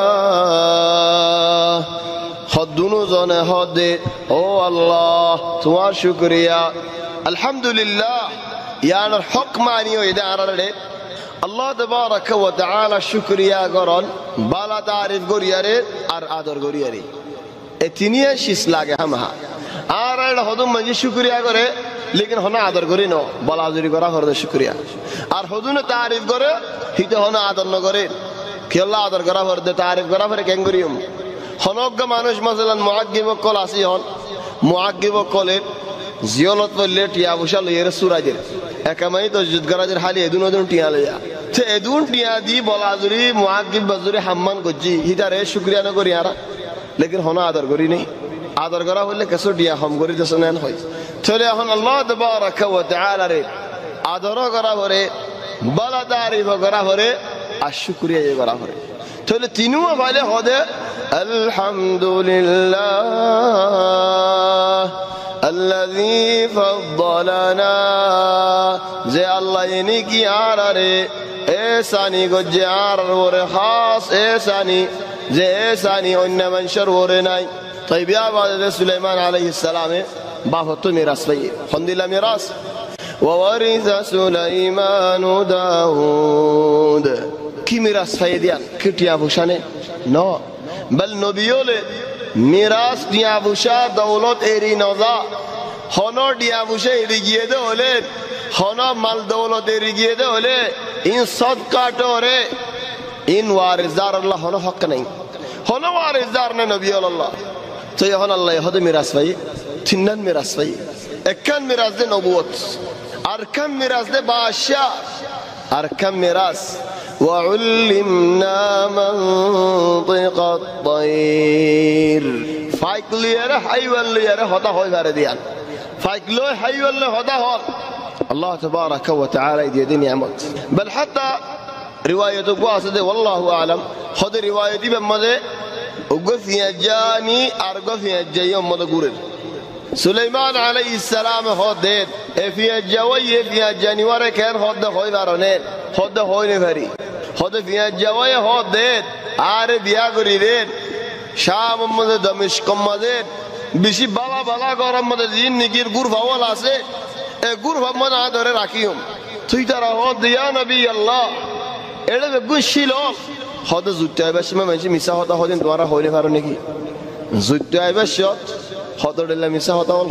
خدونو زنه هدي او الله تمار شكريا الحمد لله يعني الحق معني وإدارة الله تبارك وتعالى شكريا قرن بالا تعرف قرياري ار آدر قرياري اتنية شيس لاغي همها آره এটা হদুম মাঝে শুকরিয়া করে লেকিন হনা আদর করি ন বলাজুরি করা হরদে শুকরিয়া আর হদুনে তারিফ করে হিতে হনা আদর ন করে কেল্লা আদর করা হরদে তারিফ করা ফেরে কেন করিম হনজ্ঞ মানুষ মাসালান মুআজ্জিব কল আসি হন মুআজ্জিব কলের জিয়লত বললে টিয়া বসা লইয়ের সুরাজের একামাই তো যুদ্ধরাজের হালি এদুন এদুন টিয়া লইয়া সে এদুন টিয়া দি বলাজুরি মুআজ্জিব বাজুরি হাম্মান গজ্জি হিতারে শুকরিয়া ন করি আরা লেকিন হনা আদর করি নেই আদর করা হলে কেসো টিয়া হম করি দেশনেন হয় তাহলে এখন আল্লাহ তাবারাকা ওয়া তাআলা রে আদর করা করে বলা তারিফ করা করে আর শুকরিয়া করা করে তাহলে তিনিও ভালো হদে আলহামদুলিল্লাহ আল্লাযী ফাদ্দালানা যে আল্লাহ ইনি কি আর রে এসানি গজ্জে আর ওরে খাস এসানি যে এসানি অন্য মানুষের ওরে নাই তাই বিয়া বাদে সুলাইমান আলাইহিস সালামে বাহতো মিরাস পাই ফন্দিলা মিরাস ওয়ারিসা সুলাইমান দাউদ কি মিরাস পাই দিয়ান কিটিয়া ভূষণে ন বল নবিয়লে মিরাস দিয়া ভূষা দৌলত এরি নজা হন দিয়া ভূষা এরি গিয়ে দে হলে হন মাল দৌলত এরি গিয়ে দে হলে ইন সদকা টোরে ইন ওয়ারিসদার আল্লাহ হন হক নাই হন ওয়ারিসদার না নবিয়ল আল্লাহ তো এখন আল্লাহ হদে মিরাস পাই তিনন মিরাস পাই একখান মিরাস দে নবুয়ত আরকান মিরাস দে বাদশা আরকান মিরাস وعلمنا منطق الطير فايكليره حيوانليره هدا هوي فرديان فايكلو حيوان هدا هو الله تبارك وتعالى يدي نعمت بل حتى روايه قاصد والله اعلم خد روايه دي بمده وقفيا جاني ارغفيا جيوم مدغور سليمان عليه السلام هدد افيا جوي افيا جانور كان هد هوي بارونين هد هوي نفري هد فيا جوي هدد আর বিয়া করি রে শাম মধ্যে দমিশক মধ্যে বেশি বালা বালা গরম মধ্যে জিন নিকির গুর ভাওয়াল আছে এ গুর ভামন আ ধরে রাখিও তুই তারা হদ ইয়া নবী আল্লাহ এড়ে গুশিল হদ জুতে বেশ মানে মিছা হতা হদিন তোমারা হইলে পারো নাকি জুতে বেশ হদড়লে মিছা হতা হল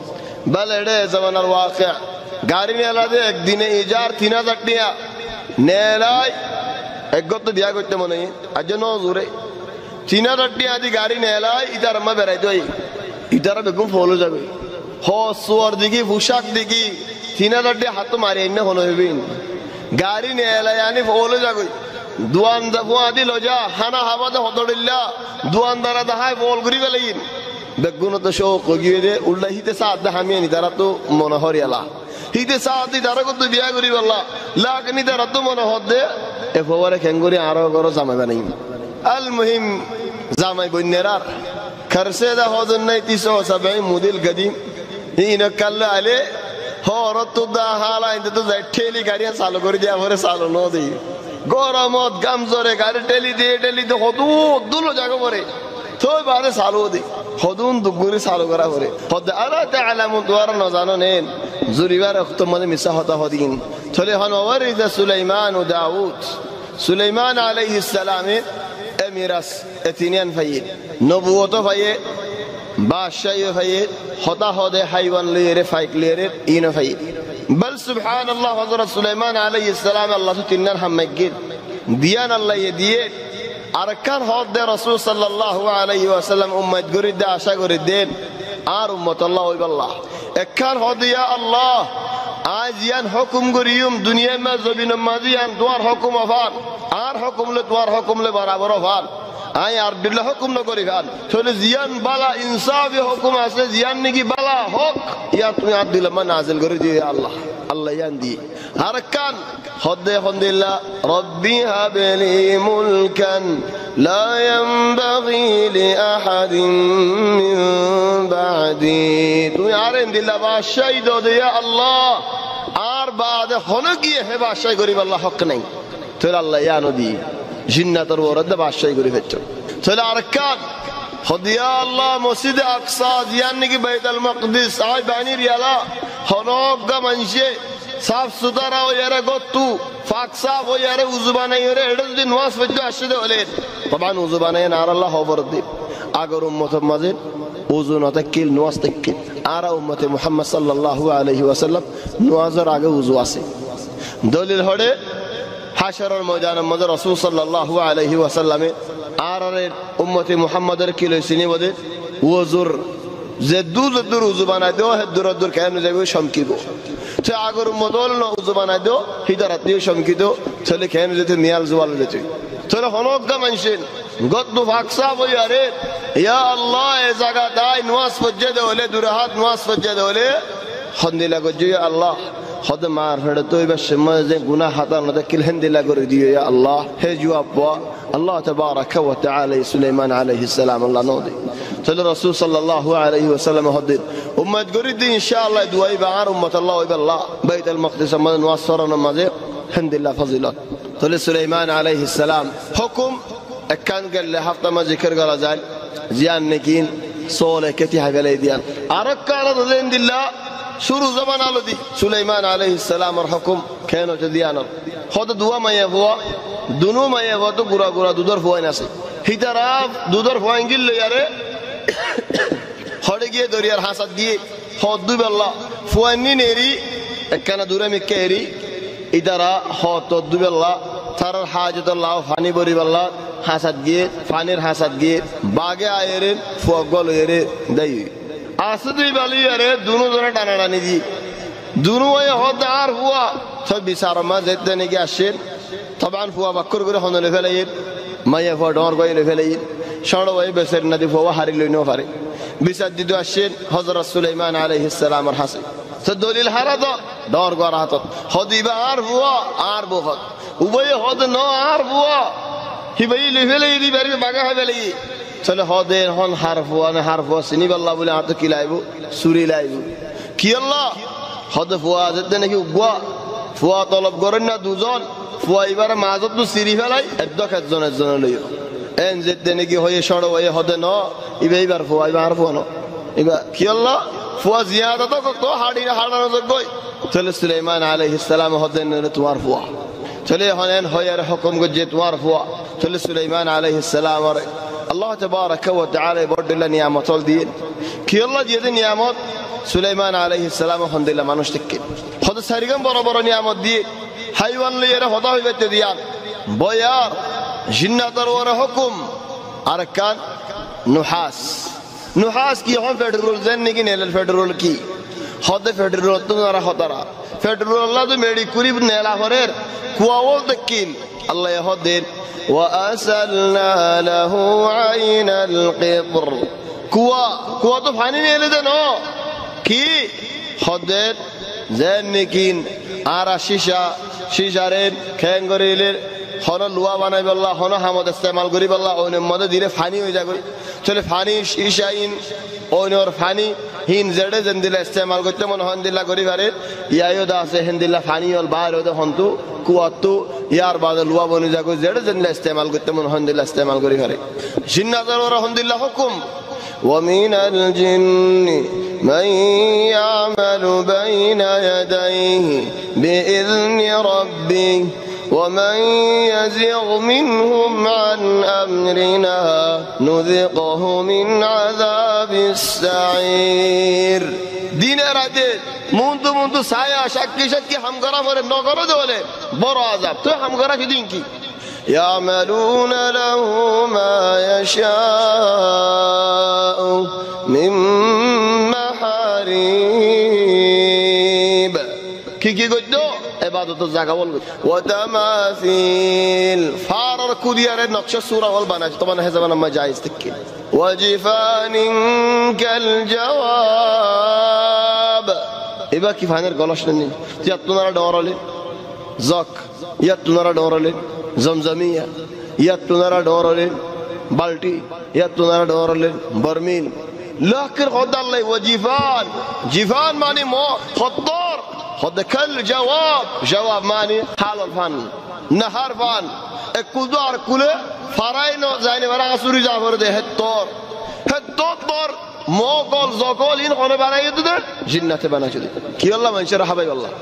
বল এড়ে জামানার ওয়াকিয়া গাড়ি নেলা দে একদিনে ইজার 3000 টাকা নেলাই একগত বিয়া করতে মনে আজ ন জোরে 3000 টাকা দি গাড়ি নেলাই ইতার আম্মা বেড়াই দই ইতারা বেগম ফলো যাবে হ সুয়ার দিকে পোশাক দিকে 3000 টাকা হাত মারি এনে হলো হইবেন গাড়ি নেলাই আনি ফলো যাবে দুয়ান দাবুয়া দি লজা হানা হাবাদে হদড়িল্লা দুয়ানদারা দাহাই বল করি বেলাইন বেগুন তো শোক গিয়ে দে উল্লা হিতে সাদ হামিয়ানি তারা তো মনে হরিয়ালা হিতে সাদ দি তারা কত বিয়া করি বললা লাগনি তারা তো মনে হদে এ ফওয়ারে খেঙ্গুরি আরো গরো জামাইবা নাই আল মুহিম জামাই বন্যেরার খরসে দা হদন নাই 370 মডেল গদিম ইনা কাল্লা আলে হরত দা হালা ইনতে তো যাই ঠেলি গাড়ি চালু করে দিয়া পরে চালু ন দেই গরমত গাম জরে গাড়ি ঠেলি দে হদু দুলো জায়গা পরে তো বারে চালু দি হদুন দুগুরি চালু করা পরে হদ আলা তাআলামু দুয়ার ন জানো নেন জুরিবার ওয়াক্ত মানে মিছা হতা হদিন চলে হন ওয়ারিসা সুলাইমান ও দাউদ সুলাইমান আলাইহিস সালামে মিরাস এতিনিয়ান ফাইয়ে নবুয়ত ফাইয়ে বাদশাহী ফাইয়ে হতা হদে হাইওয়ান লিরে ফাইক লিরে ইন ফাইয়ে বল সুবহানাল্লাহ হযরত সুলাইমান আলাইহিস সালাম আল্লাহ তিননার হাম্মাগির দিয়ান আল্লাহ দিয়ে আরকান হদে রাসূল সাল্লাল্লাহু আলাইহি ওয়াসাল্লাম উম্মত গরিদ আশা করে দেন আর উম্মত আল্লাহ হইবাল্লাহ একখান হদিয়া আল্লাহ আজ ইয়ান হুকুম করিয়ুম দুনিয়া মে জমিন মাজিয়ান তোমার হুকুম আফান আর হুকুমলে তোমার হুকুমলে বরাবর আফান আই আর বিল্লাহ হুকুম ন করি গান চলে জিয়ান বালা ইনসাফে হুকুম আছে জিয়ান নাকি বালা হক ইয়া তুমি আদিল মা নাজিল করে দিয়ে আল্লাহ আল্লাহ ইয়ান দি আরকান হদে হদিল্লাহ রব্বি হাবলি মুলকান লা ইয়ানবাগি লি আহাদিন মিন বাদি তুমি আরেন দিল্লা বাদশাহী দে ইয়া আল্লাহ আর বাদে হন গিয়ে হে বাদশাহী করিব আল্লাহ হক নাই তাহলে আল্লাহ ইয়া নবী জিন্নাতের ওরদ বাদশাহী করে ফেলছো তাহলে আরকান হদিয়া আল্লাহ মসজিদে আকসা জিয়ান নাকি বাইতুল মাকদিস আই বানি রিয়ালা হনগা মানসে সাফ সুতরা ও ইয়ারে গত্তু ফাক সাফ ও ইয়ারে উযু বানাই রে এটা যদি নামাজ পড়তে আসে হলে তখন উযু বানাই না আর আল্লাহ খবর দি আগর উম্মতের মাঝে ওযু নতাকিল নামাজ তাকিল আর উম্মতে মুহাম্মদ সাল্লাল্লাহু আলাইহি ওয়াসাল্লাম নামাজের আগে ওযু আছে দলিল হড়ে হাশরের ময়দানে মধ্যে রাসূল সাল্লাল্লাহু আলাইহি ওয়াসাল্লামে আর উম্মতে মুহাম্মাদের কি লইছিনি বলে ওযুর যে দূর ওযু বানাই দেও হে দূর কেন যাবে সমকিব তো আগর মদল ন ওযু বানাই দেও হিদারাত নিয়ে সমকিত চলে কেন যেতে নিয়াল জওয়াল যেতে চলে হনক মানুষের গদ্দু ফাকসা বই আরে ইয়া আল্লাহ এ জায়গা দাই নামাজ পড়তে দেওলে দুরাহাত নামাজ পড়তে দেওলে হন্দিলা গজি আল্লাহ হদ মার ফেড়ে তো এবার সময় যে গুনাহ হাতা না কিল হন্দিলা করে দিও ইয়া আল্লাহ হে জবাব আল্লাহ তাবারাকা ওয়া তাআলা সুলাইমান আলাইহিস সালাম আল্লাহ নদী চলে রাসূল সাল্লাল্লাহু আলাইহি ওয়াসাল্লাম হদিন উম্মত গরি দিন ইনশাআল্লাহ দুআই বাআর উম্মত আল্লাহ ওয়া আল্লাহ বাইতুল মাকদিস আমাদের নামাজ পড়ানোর মাঝে হন্দিলা ফজিলত চলে সুলাইমান আলাইহিস সালাম হুকুম একান গেলে হাফতা মা জিকির করা যায় জিয়ান নেকিন সোলে কেতি হাগলে দিয়ান আরকালা দিল্লাহ শুরু জমান আলদি সুলাইমান আলাইহিস সালামের হুকুম কেন তো দিয়ান হদ দুয়া মাইয়া বুয়া দুনু মাইয়া বুয়া তো গুরা দুধর ফুয়াইন আছে হিতারাফ দুধর ফুয়াইন গিল ইয়ারে হড়ে গিয়ে দরিয়ার হাসাত দিয়ে হদ দুই বেল্লা ফুয়াইনি নেরি একখানা দূরে মিক্কে এরি ইদারা হদ দুই বেল্লা তার হাজতুল্লাহ ফানি বরি বেল্লা হাসাত গিয়ে ফানির হাসাত গিয়ে বাগে আয়েরে ফুয়াগল এরে দেই আসুদি বালি আরে দুনো জনে টানাটানি দি দুনো ওই হদ আর হুয়া সব বিচার মা যেতে নাকি আসেন তবান ফুয়া বাক্কর করে হনলে ফেলাই মাইয়া ফুয়া ডর গইলে ফেলাই সড় ওই বেসের নদী ফুয়া হারি লইনো পারে বিচার দিতে আসেন হযরত সুলাইমান আলাইহিস সালামের হাসে তো দলিল হারা তো ডর গরা হাত হদিবা আর হুয়া আর বহুত উভয় হদ ন আর হুয়া হিবাই লিফেলাই দি বাড়ি বাগা হবেলাই চলে হদে হন হারফুয়া সিনি আল্লাহ বলে আর তো কি লাইব সুরি লাইব কি আল্লাহ হদ ফুয়া যেতে নাকি উগুয়া ফুয়া তলব করেন না দুজন ফুয়া এবারে মাজত তো সিরি ফেলাই একজন লইও এন যেতে নাকি হয়ে সড় হয়ে হদে ন ইবে এবার ফুয়া এবার ফুয়া ন এবার কি আল্লাহ ফুয়া জিয়াদা তো কত হাড়ানো যোগ্যই চলে সুলাইমান আলাইহিস সালাম হদে তোমার ফুয়া চলে হনেন হয়ার হুকুম গজে তোমার ফুয়া চলে সুলাইমান আলাইহিস সালাম আর আল্লাহ তাবারাকা ওয়া তাআলা বড় নিয়ামত দিয়ে কি আল্লাহ দিয়ে নিয়ামত সুলাইমান আলাইহিস সালাম হন্দিলা মানুষ থেকে হদ সারিগাম বড় নিয়ামত দিয়ে হাইওয়ান লইয়ের হদা হইতে দিয়ান বয়ার জিন্নাতের ওর হুকুম আর কান নুহাস কি হন পেট্রোল জেন নাকি নেলের পেট্রোল কি হদে পেট্রোল তোমরা হতারা পেট্রোল আল্লাহ তো মেডি কুরি নেলা হরের কুয়াও দেখিন আল্লাহ হদের وأسلنا له عين القطر কুয়া তো পানি নিয়ে দেন কি হদের জেনিকিন আর শিশারের খেঙ্গরিলের হন লুয়া বানাই বললা হন হামদ ইস্তেমাল করি বললা ওনের মধ্যে ধীরে ফানি হয়ে যাবে চলে ফানি শিশাইন ওনর ফানি হিন জেডে জেন্দিলা ইস্তেমাল করতে মন হন্দিল্লা করি পারে ইয়ায়ো দা আছে হেন্দিল্লা ফানি হল বাইর হতে হন্তু কুয়াতু ইয়ার বাদে লুয়া বনি যাগো জেডে জেন্দিলা ইস্তেমাল করতে মন হন্দিল্লা ইস্তেমাল করি পারে জিন্নাতের ওরা হন্দিল্লা হুকুম ومن الجن من يعمل بين يديه بإذن ربه ومن يزغ منهم عن أمرنا نذقه من عذاب السعير دين راته মুন্তু ছায়া সাক্ষী হামগরা করে নগর দলে বড় আযাব তো হামগরা কি দিন কি يعملون له ما يشاء من محاريب কি গদ্দ ইবাদতের জায়গা বল ওয়াতামাসিল ফারার কুদিয়ারের নকশা সূরা হল বানায় তোমার হেজাবান মা জায়েজ থেকে ওয়াজিফানিন কাল জওয়াব এবা কি ফাইনাল গলস নেই যে আপনারা ডরলে জক ইয়াতুনারা ডরলে জমজমিয়া ইয়াতুনারা ডরলে বালটি ইয়াতুনারা ডরলে বরমিন লাকির খদাল্লাই ওয়াজিফান জিফান মানে মো খদ্দর خد كل جواب ماني حال الفن نهار فن اكودار كله فراينو زايني ورا سوري جافر ده هتور مو قول زوكول ين خونه بنايت ده جنته بنا شدي كي الله من شر حبايب الله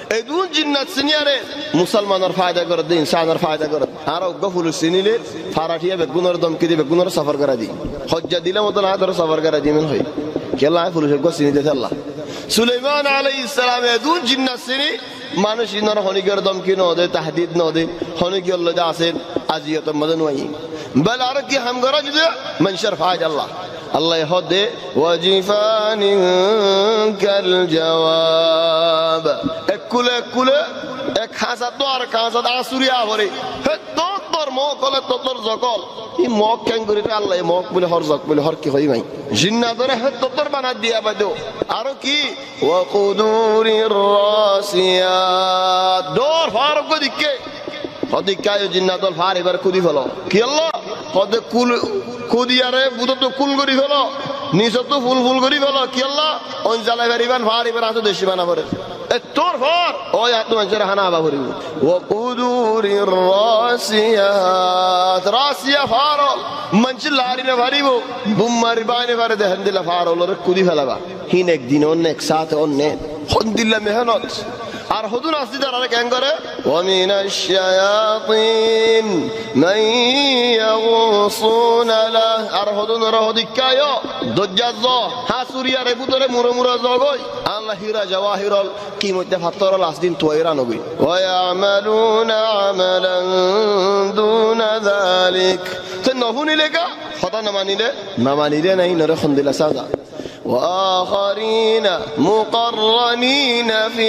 এদুন জিন্নাত সিনিয়ারে মুসলমানের ফায়দা করে দিন ইনসানের ফায়দা করে আর গফুল সিনিলে ফারাটিয়া বেগুনের দমকি দিয়ে বেগুনের সফর করা দি হজ্জা দিলে মতো না ধরে সফর করা দিবেন হয় কেলা ফুলুসের গো সিনি দিতে আল্লাহ সুলাইমান আলাইহিস সালাম এদুন জিন্নাত সিনি মানুষ ইনার হনিগর দমকি ন দে তাহদিদ ন দে হনিগি আল্লাহ দা আছেন আজিয়ত মদন ওয়াই বল আর কি হাম গরা যদি মনশর ফায়দ আল্লাহ আল্লাহ হদে ওয়াজিফানিন কাল জওয়াব একুলে কুলে এক খাসা তো আর খাসা আসুরিয়া ভরে হে তোর মকলে তোর জকল ই মক কেন করি আল্লাহ মক বলে হর জক বলে হর কি হই ভাই জিন্না ধরে হে তোর বানা দিয়া বাদো আর কি ওয়া কুদুরির রাসিয়াত দর ফারক দিকে হদিকায় জিন্নাতুল ফার এবার কুদি ফেলো কি আল্লাহ হদে কুল কুদিয়ারে বুতো তো কুল করি ফেলো নিজ তো ফুল ফুল করি ফেলো কি আল্লাহ অন জ্বালাই বাড়িবান ফার এবার আতো দেশি বানা পড়ে তোর ফার ওই আতো মানুষের হানা বা ভরিব ওয়া কুদুরির রাসিয়াত রাসিয়া ফার মানুষ লারিনে ভরিব বুম্মারি বাইনে ভরে দেন দিলা ফার ওলরে কুদি ফেলাবা হিন একদিন অন্য এক সাথে অন্য হন্দিল্লা মেহনত আর হুদুন আসিদার আর কেন করে ওয়া মিনাশ শায়াতিন মান ইয়াগুসুনা লা আর হুদুন রহদিকায় দজ্জাজ হাসুরিয়া রে বুতরে মুরে মুরে জগই আল্লাহ হিরা জাওয়াহিরল কিমতে ফাতর লাস দিন তোয়রা নবী ওয়া ইয়ামালুনা আমালান দুনা যালিক তে নহুনি লেগা খোদা না মানিলে নাই নরে খন্দিলা সাজা وآخرين مقرنين في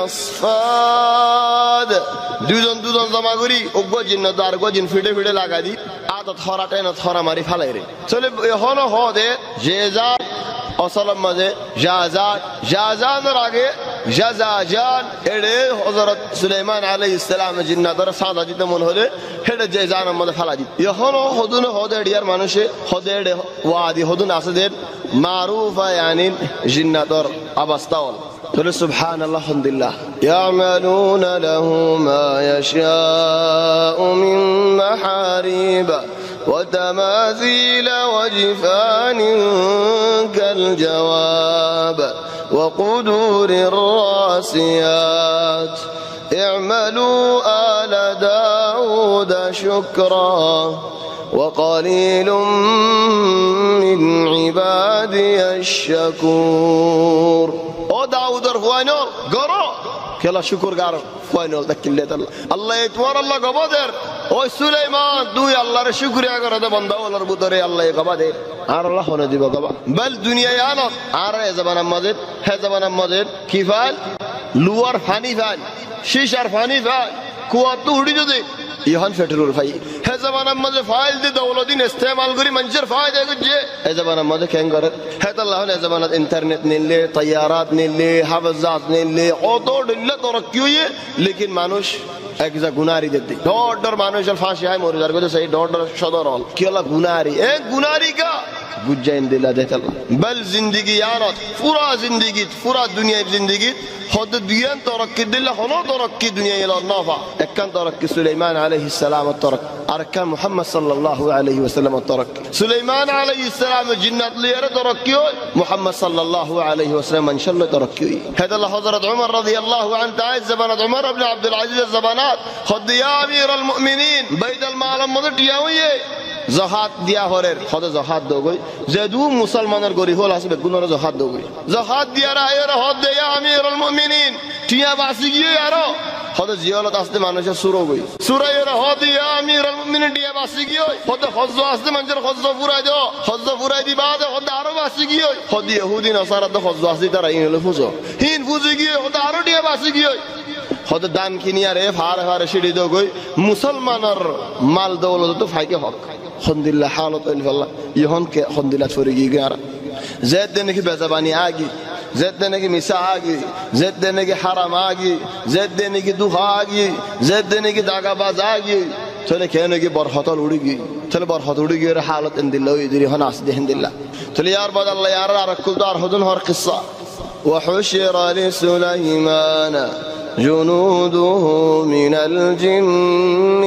الأصفاد দুজন জমা করি ওগো জিন্নাত আর গো জিন ফিডে ফিডে লাগা দি আদত হরাটাই না থরা মারি ফালাই রে চলে হলো হদে জেজা অসলম মাঝে জাজানের আগে জাজাজান এড়ে হযরত সুলাইমান আলাইহিস সালাম জিন্নাতর সাদা দিতে মন হলে হেডে জেজানের মধ্যে ফালা দি হলো হদুন হদে ডিয়ার মানুষে হদে ওয়াদি হদুন আসদের মারুফা ইয়ানি জিন্নাতর অবস্থাওল তলে সুবহানাল্লাহ আলহামদুলিল্লাহ ইয়ামালুনা লাহু মা ইয়াশাউ মিন মাহারিব وتماثيل وجفان كالجواب وقدور الراسيات اعملوا آل داود شكرا وقليل من عبادي الشكور او داود رفوانو قرأ كلا شكر قارو فاينل تكلت الله يتوار الله قبادر او سليمان دوي الله ر شكريا করে দে বান্দা ওলার ভিতরে আল্লাহ কবাদে আর আল্লাহ হনে দিব কবা বল দুনিয়া ইয়ানত আর এ জামানা মজেদ হে জামানা মজেদ কিফাল লুয়ার ফানি ফাল শিশার ফানি ফাল কুয়াত উড়ি যদি ইহান পেট্রোল ফাই হে জামানা মজে ফাইল দি দৌলদিন ইস্তেমাল করি মঞ্জর ফায়দা গুজে হে জামানা মজে কেন করে হে আল্লাহ নে জামানা ইন্টারনেট নিলে তৈয়ারাত নিলে হাফজাত নিলে অত দিলে তরক্কি হয়ে লেকিন মানুষ একজা গুনারি দেতি ডর মানুষের ফাঁসি হয় মরে যার কথা সেই ডর সদর হল কি হলো গুনারি এ গুনারি কা গুজাইন দিলা দেখ আল্লাহ বল জিন্দেগি ইয়ারত পুরা দুনিয়ার জিন্দেগি হদ দুনিয়া তরক্কি দিলা হলো তরক্কি দুনিয়া এলো নাফা একখান তরক্কি সুলাইমান আলাইহিস সালাম তরক আর কান মুহাম্মদ সাল্লাল্লাহু আলাইহি ওয়াসাল্লাম তরক সুলাইমান আলাইহিস সালাম জিন্নাত লিয়ার তরক্কি মুহাম্মদ সাল্লাল্লাহু আলাইহি ওয়াসাল্লাম ইনশাআল্লাহ তরক্কি هذا حضرت عمر رضي الله عنه تعالى زمان عمر بن عبد العزيز الزبانات خد يا امير المؤمنين بيت المال مدتياويه জাহাদ দিয়া হরের হদে জাহাদ দগই যেদু মুসলমানের গরি হল আসবে গুনর জাহাদ দগই জাহাদ দিয়া রায়ের হদে ইয়া আমিরুল মুমিনিন টিয়া বাসি গিয়ে আরো হদে জিয়ালত আসতে মানুষের সুরো গই সুরায়ের হদে ইয়া আমিরুল মুমিনিন টিয়া বাসি গিয়ে হদে হজ্জ আসতে মানুষের হজ্জ পুরাই দাও হজ্জ পুরাই দি বাদে হদে আরো বাসি গিয়ে হদে ইহুদি নসারা তো হজ্জ আসতে তারা ইনলে ফুজো হিন ফুজে গিয়ে হদে আরো টিয়া বাসি গিয়ে হদে দান কিনিয়ারে ফার সিঁড়ি দগই মুসলমানের মাল দৌলত তো ফাইকে হক খন্দিল্লা হালত আল্লাহ ইহন কে খন্দিলা ছড়ি গিয়ারা জেদ দেনে কি বেজাবানি আগি জেদ দেনে কি মিসা আগি জেদ দেনে কি হারাম আগি জেদ দেনে কি দুহা আগি জেদ দেনে কি দাগাবাজ আগি চলে কেন কি বরহতল উড়ি গি চলে বরহত উড়ি গিয়ে হালত ইনদিল্লাহ ইদরি হন আসদি হিন্দিল্লাহ চলে ইয়ার বাদ আল্লাহ ইয়ার আর কুল তো আর হদন হর কিসসা وحشر لسليمان جنوده من الجن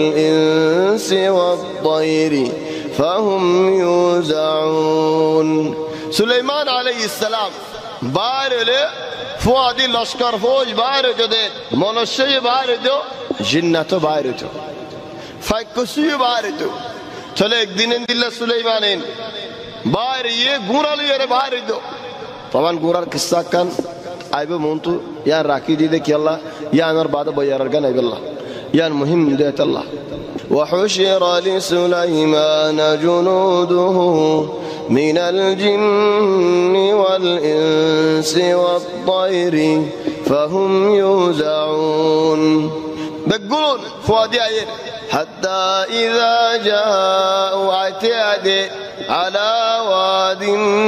والإنس والطير فهم يوزعون سليمان عليه السلام بارله ফুয়াদি লস্কর ফৌজ বাইর হইতো দে মনুষ্য বাইর হইতো জিন্নাত বাইর হইতো ফাইকুসি বাইর হইতো চলে একদিন দিল্লা সুলাইমানের বাইর ইয়ে গুড়ালি এর বাইর হইতো তখন গুড়ার কিসা কান আইবে মন্তু ইয়ার রাখি দিদে কি আল্লাহ ইয়া আমার বাদ বয়ার গান আইবেল্লাহ ইয়ার মুহিম দেত আল্লাহ وحشر لسليمان جنوده من الجن والإنس والطير فهم يوزعون بقولون فؤادي عير حتى إذا جاءوا عتاد على واد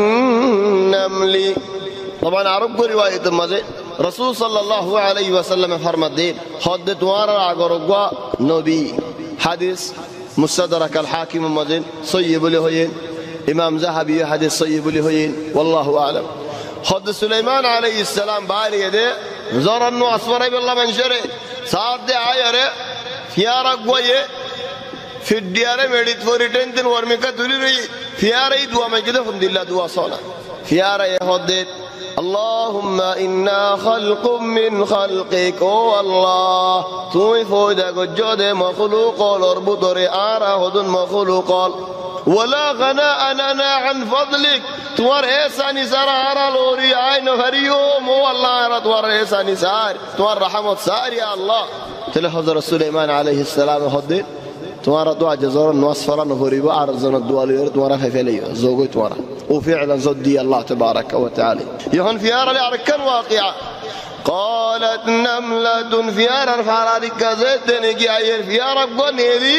النمل طبعا عرب رواية المزيد رسول صلى الله عليه وسلم فرمت دين حدث وارا عقرقوا نبي حديث مستدرك الحاكم المزيد صيب لهين إمام ذهبي حديث صيب لهين والله أعلم حدث سليمان عليه السلام باري يده زور أنه أصفر بالله من شره سعد عيره فيارا قوية في الديارة ميديت فوريتين تن ورمكا تولي ري فيارا يدوا مجده فند الله دوا صونا فيارا يهدد اللهم إنا خلق من خلقك أو الله توي فودا جود مخلوق الأربطر آرا هدن مخلوق ولا غناء لنا عن فضلك توار إحساني سار آرا لوري عين فريوم والله آرا توار إحساني سار توار رحمة سار يا الله تلحظ سليمان عليه السلام هدد توارا دعاء جزر نوصفرا نهوري وعرضنا الدعاء لير توارا فيلي زوجي توارا وفعلا زدي الله تبارك وتعالى يهون في أرى لأركان واقعة قالت نملة في أرى الفرارك زيت نجي عير في أرى قنيدي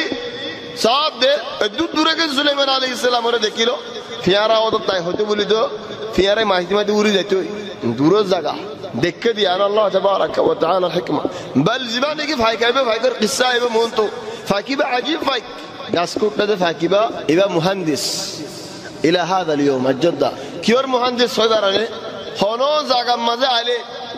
صاد الدود درك سليمان عليه السلام ورد كيلو في أرى وضط تايهوتي بولدو في أرى ما اهتماد ورد توي دورو زغا دك دي أنا الله تبارك وتعالى الحكمة بل زبانك فايكايبه فايكر قصة ايبه مونتو فاكيبه عجيب فايك ياسكوت لدى فاكيبه ايبه مهندس إلى هذا اليوم الجدة كيور مهندس صدرني هنون زاغم مزه عليه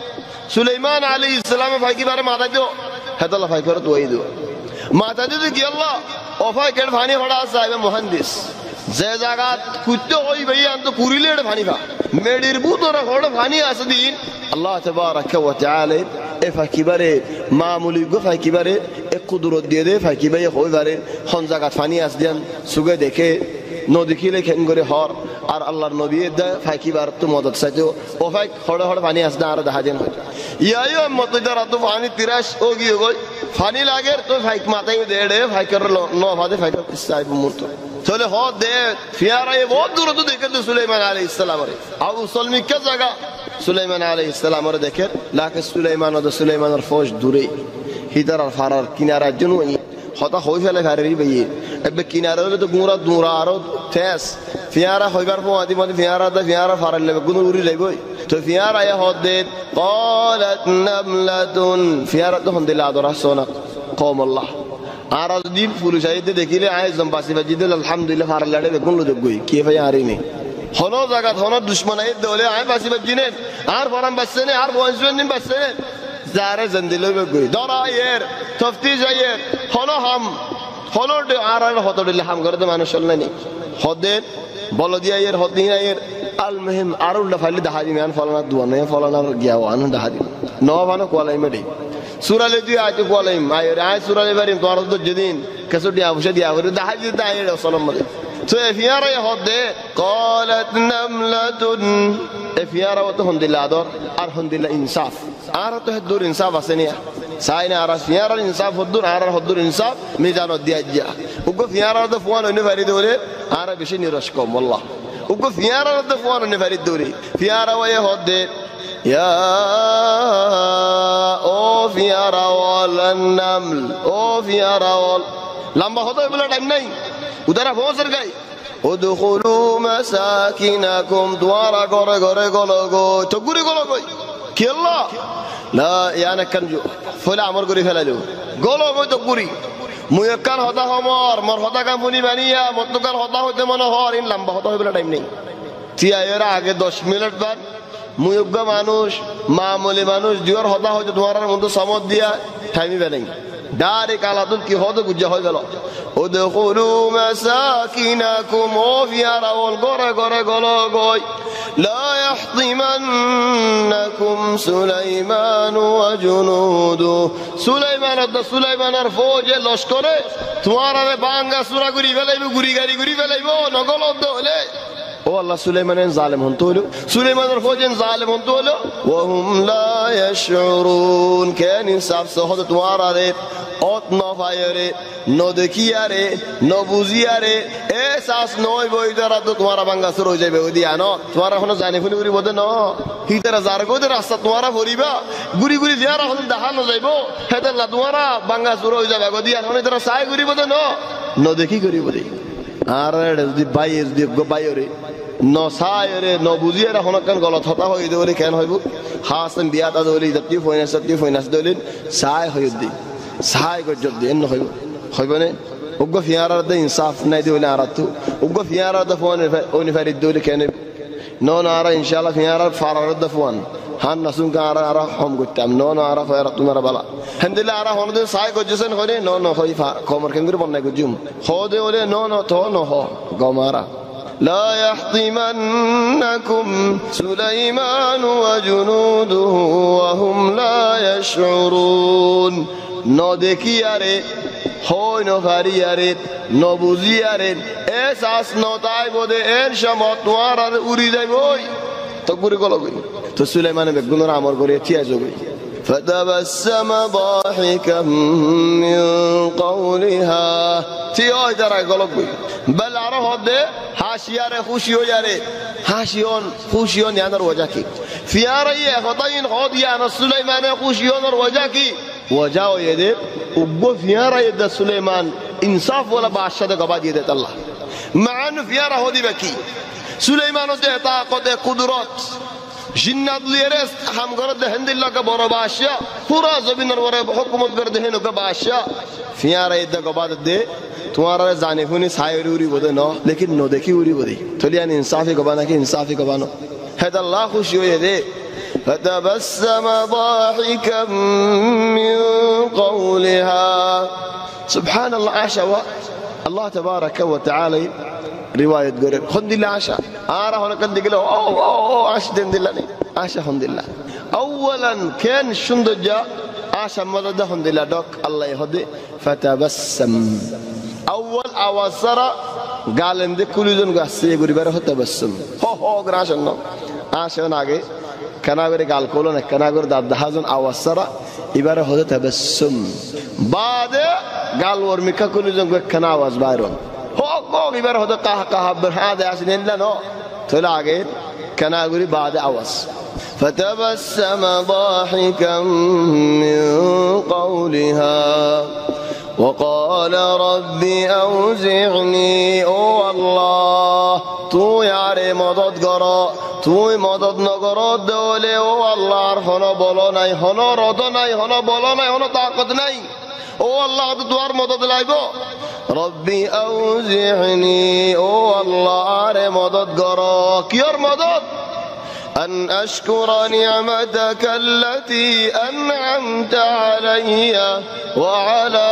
سليمان عليه السلام فايكي بار ما تدو هذا الله فايكر تويدو ما تدو كي الله او فايكر فاني بڑا صاحب مهندس زي زاغات كتو ہوئی بھئی ان تو پوری لیڑ فانی فا میڈیر بو تو رکھوڑ فانی اسدین الله تبارك وتعالى فايكي باره معمولی گو فايكي باره قدرت دیده فايكي باره ہوئی باره ہن زاغات فانی اسدین سوگه دیکھے নদীখিলে খেন করে হর আর আল্লাহর নবী দা ফাকি বার তো মদত সাজো ও ফাক হড় হড় পানি আসদা আর দেখা দেন হয় ইয়াইও মত দা রাত পানি 30 ও গিয়ে গই পানি লাগে তো ফাক মাথায় দেড়ে ফাকর নো ফাদে ফাকর সাহেব মুরত চলে হ দে ফিয়ারায়ে বহুত দূর তো দেখে তো সুলাইমান আলাইহিস সালাম রে আউ সলমি কে জায়গা সুলাইমান আলাইহিস সালাম রে দেখে লাকে সুলাইমান ও সুলাইমানের ফৌজ দূরে হিদার আর ফারার কিনারা জনু হতা হই ফেলে ফারেরি ভাই এবে কিনারে তো গুঁরা দুরা আর তেস ফিয়ারা হইবার পদি মদি ফিয়ারা দা ফিয়ারা ফারাল লেবে গুনু উড়ি যাইবই তো ফিয়ারা ইয়া হদে قالت نملة ফিয়ারা তো হন্দিলা আদরা সোনা কওম আল্লাহ আর দিন পুলিশাইতে দেখিলে আইজম বাসি বাজিদে আলহামদুলিল্লাহ ফারাল লাড়ে বেগুন লো জগই কি ভাই আরিনি হনো জায়গা হনো দুশমনাই দলে আই বাসি বাজিনে আর ফরাম বাসনে আর বয়সন নিন বাসনে জারে জন্দিলো বেগুই দরায়ের তফতিজ আয়ের হলো হাম হলো আর হতদিলে হাম করে তো মানুষ চলনানি হদে বলদিয়ায়ের হদিয়ায়ের আল মুহিম আরুল্লাহ ফাইলি দাহাজি মান ফলানা দুয়ানে ফলানা গিয়াওয়ান দাহাজি নবানো কোয়ালাই মেডি সুরালে তুই আজ কোয়ালাই আয়ের আয় সুরালে বারিম তোর তো যেদিন কেসুটি আবুশে দিয়া করে দাহাজি দায়ের সালাম আলাইহি তো ফিয়ারা হদে قالت نملة ফিয়ারা তো হন্দিলা আদর আর হন্দিলা ইনসাফ আর তো হদুর ইনসাফ আসেনিয়া সাইনা আর ফিয়ারা ইনসাফ হদুর আর হদুর ইনসাফ মিজান দিয়া জিয়া উগো ফিয়ারা তো ফোন হইনে ফারি দৌরে আর বেশি নিরশ কম আল্লাহ উগো ফিয়ারা তো ফোন হইনে ফারি দৌরে ফিয়ারা ওয়ে হদে ইয়া ও ফিয়ারা ওয়াল নামল ও ফিয়ারা ওয়াল লম্বা হতো বলে টাইম নাই উদারা ফোসর গাই ادخلوا مساكنكم دوارا غره غره গলগো তগুরি গলগো কি আল্লাহ লা ইয়ানা কানজু ফলে আমর করি ফেলালো গলগো তগুরি মুয়াক্কার হতা হমর মর হতা কামুনি বানিয়া মতকার হতা হতে মনে হর ইন লম্বা হতা হইবলা টাইম নেই তিয়ায়ের আগে 10 মিনিট বাদ মুয়গ্গা মানুষ মামুলি মানুষ দিওর হতা হইতে তোমার মতো সমত দিয়া টাইমই বেলাই ডাইরেক্ট আলাদুল কি হতো গুজা হয়ে গেল ادخلوا مساكنكم وفيارا والغرى غرى غلغوي لا يحطمنكم سليمان وجنوده سليمان فوج لشکره তোমারে বাঙ্গা সুরা গুরি ফেলাইবো গুরি গাড়ি গুরি ফেলাইবো নগল দলে ও আল্লাহ সুলাইমানের জালেম হন তো হলো সুলাইমানের ফৌজেন জালেম হন তো হলো ওহুম লা ইয়াশউরুন কেন ইনসাফ সহদ তোমারে অত নফায়রে ন দেখিয়ারে ন বুঝিয়ারে এসাস নয় বই দ্বারা তো তোমারা বাঙ্গা সুর হয়ে যাবে ওদি আনো তোমারা হন জানি ফুনি গুরি বদে ন হিতারা জারগোদের রাস্তা তোমারা ভরিবা গুরি গুরি জিয়ারা হন দেখানো যাইবো হেতাল্লা তোমারা বাঙ্গা সুর হয়ে যাবে ওদি আনো তারা সাই গুরি বদে ন দেখি গুরি বদে আর যদি বাইয়ে যদি বাইরে ন সায়রে ন বুঝিয়ারা হন কেন গলত হতা হয়ে দেবলে কেন হইব হাসন বিয়াতা দলি জাতি ফইনাস দলিন সাই হইদি সাই গজব দি এন হইব হইবনে উগ্গ ফিয়ারার দে ইনসাফ নাই দিওলে আরাতু উগ্গ ফিয়ারার দে ফোন ওনি ফারিদ দলি কেন নন আরা ইনশাআল্লাহ ফিয়ারার ফারার দে ফোন হান নাসুন কা আরা হম গতাম নন আরা ফায়ার তোমার বালা হেনদিলে আরা হন দে সাই গজসন হরে নন হইফা কমর কেঙ্গুর বন্নাই গজুম হদে ওলে নন তো ন হ গমারা لا يحطمنكم سليمان وجنوده وهم لا يشعرون no dekiare hoy no variare no buziare esas no tai bode en shamot warar uri dai boy to guri gologi to Sulaiman be gunor amor gore tia jogi فتبسم ضاحكا من قولها تيو ترى قلبي بل عرفت حاشيار خوشيو ياري حاشيون خوشيون يانر وجاكي في اري خطين خود يا سليمان خوشيون وجاكي وجاو يدي وبو في اري يد سليمان انصاف ولا باشد قباد يد الله مع انه في اري هودي بكي سليمان ده طاقه قدرات জিন্নাত লিয়েরেস হাম গরদ হেন্দিল্লা কা বড় বাদশা পুরা জমিনের ওরে হুকুমত করতে হেন কা বাদশা ফিয়ারা ইদা গবাদ দে তোমারা জানে ফুনি সায়রি উরি বদে ন লেকিন ন দেখি উরি বদি তলিয়ান ইনসাফি গবানা কি ইনসাফি গবানো হেদ আল্লাহ খুশি হয়ে দে فتبسم ضاحكا من قولها سبحان الله عاشا الله تبارك وتعالى رواية قرر خند الله عاشا آره هنا كان دقله أو عاش دين دلني عاشا خند الله أولا كان شندجا عاشا مدد خند الله دوك الله يهدي فتبسم أول أوصرا قال إن ده كل يوم قاسي يقولي بره تبسم هو قراشن نو عاشا ناقي كنا غير قال كلنا كنا غير داد هذون أوصرا يبره هذا تبسم بعد قال ورميكا كل يوم كنا واز بايرون هو يبره هذا قاه هذا عشان لا نو تلاقي كنا غير بعد أوص فتبسم ضاحكا من قولها وقال ربي أوزعني أو الله تو ياري مدد قرا تو مدد نقرا دولي أو الله هنا بولا ناي هنا رضا ناي هنا بولا ناي هنا طاقت ناي أو الله دوار مدد لايبو ربي أوزعني أو الله مدد قرا كير مدد أن أشكر نعمتك التي أنعمت علي وعلى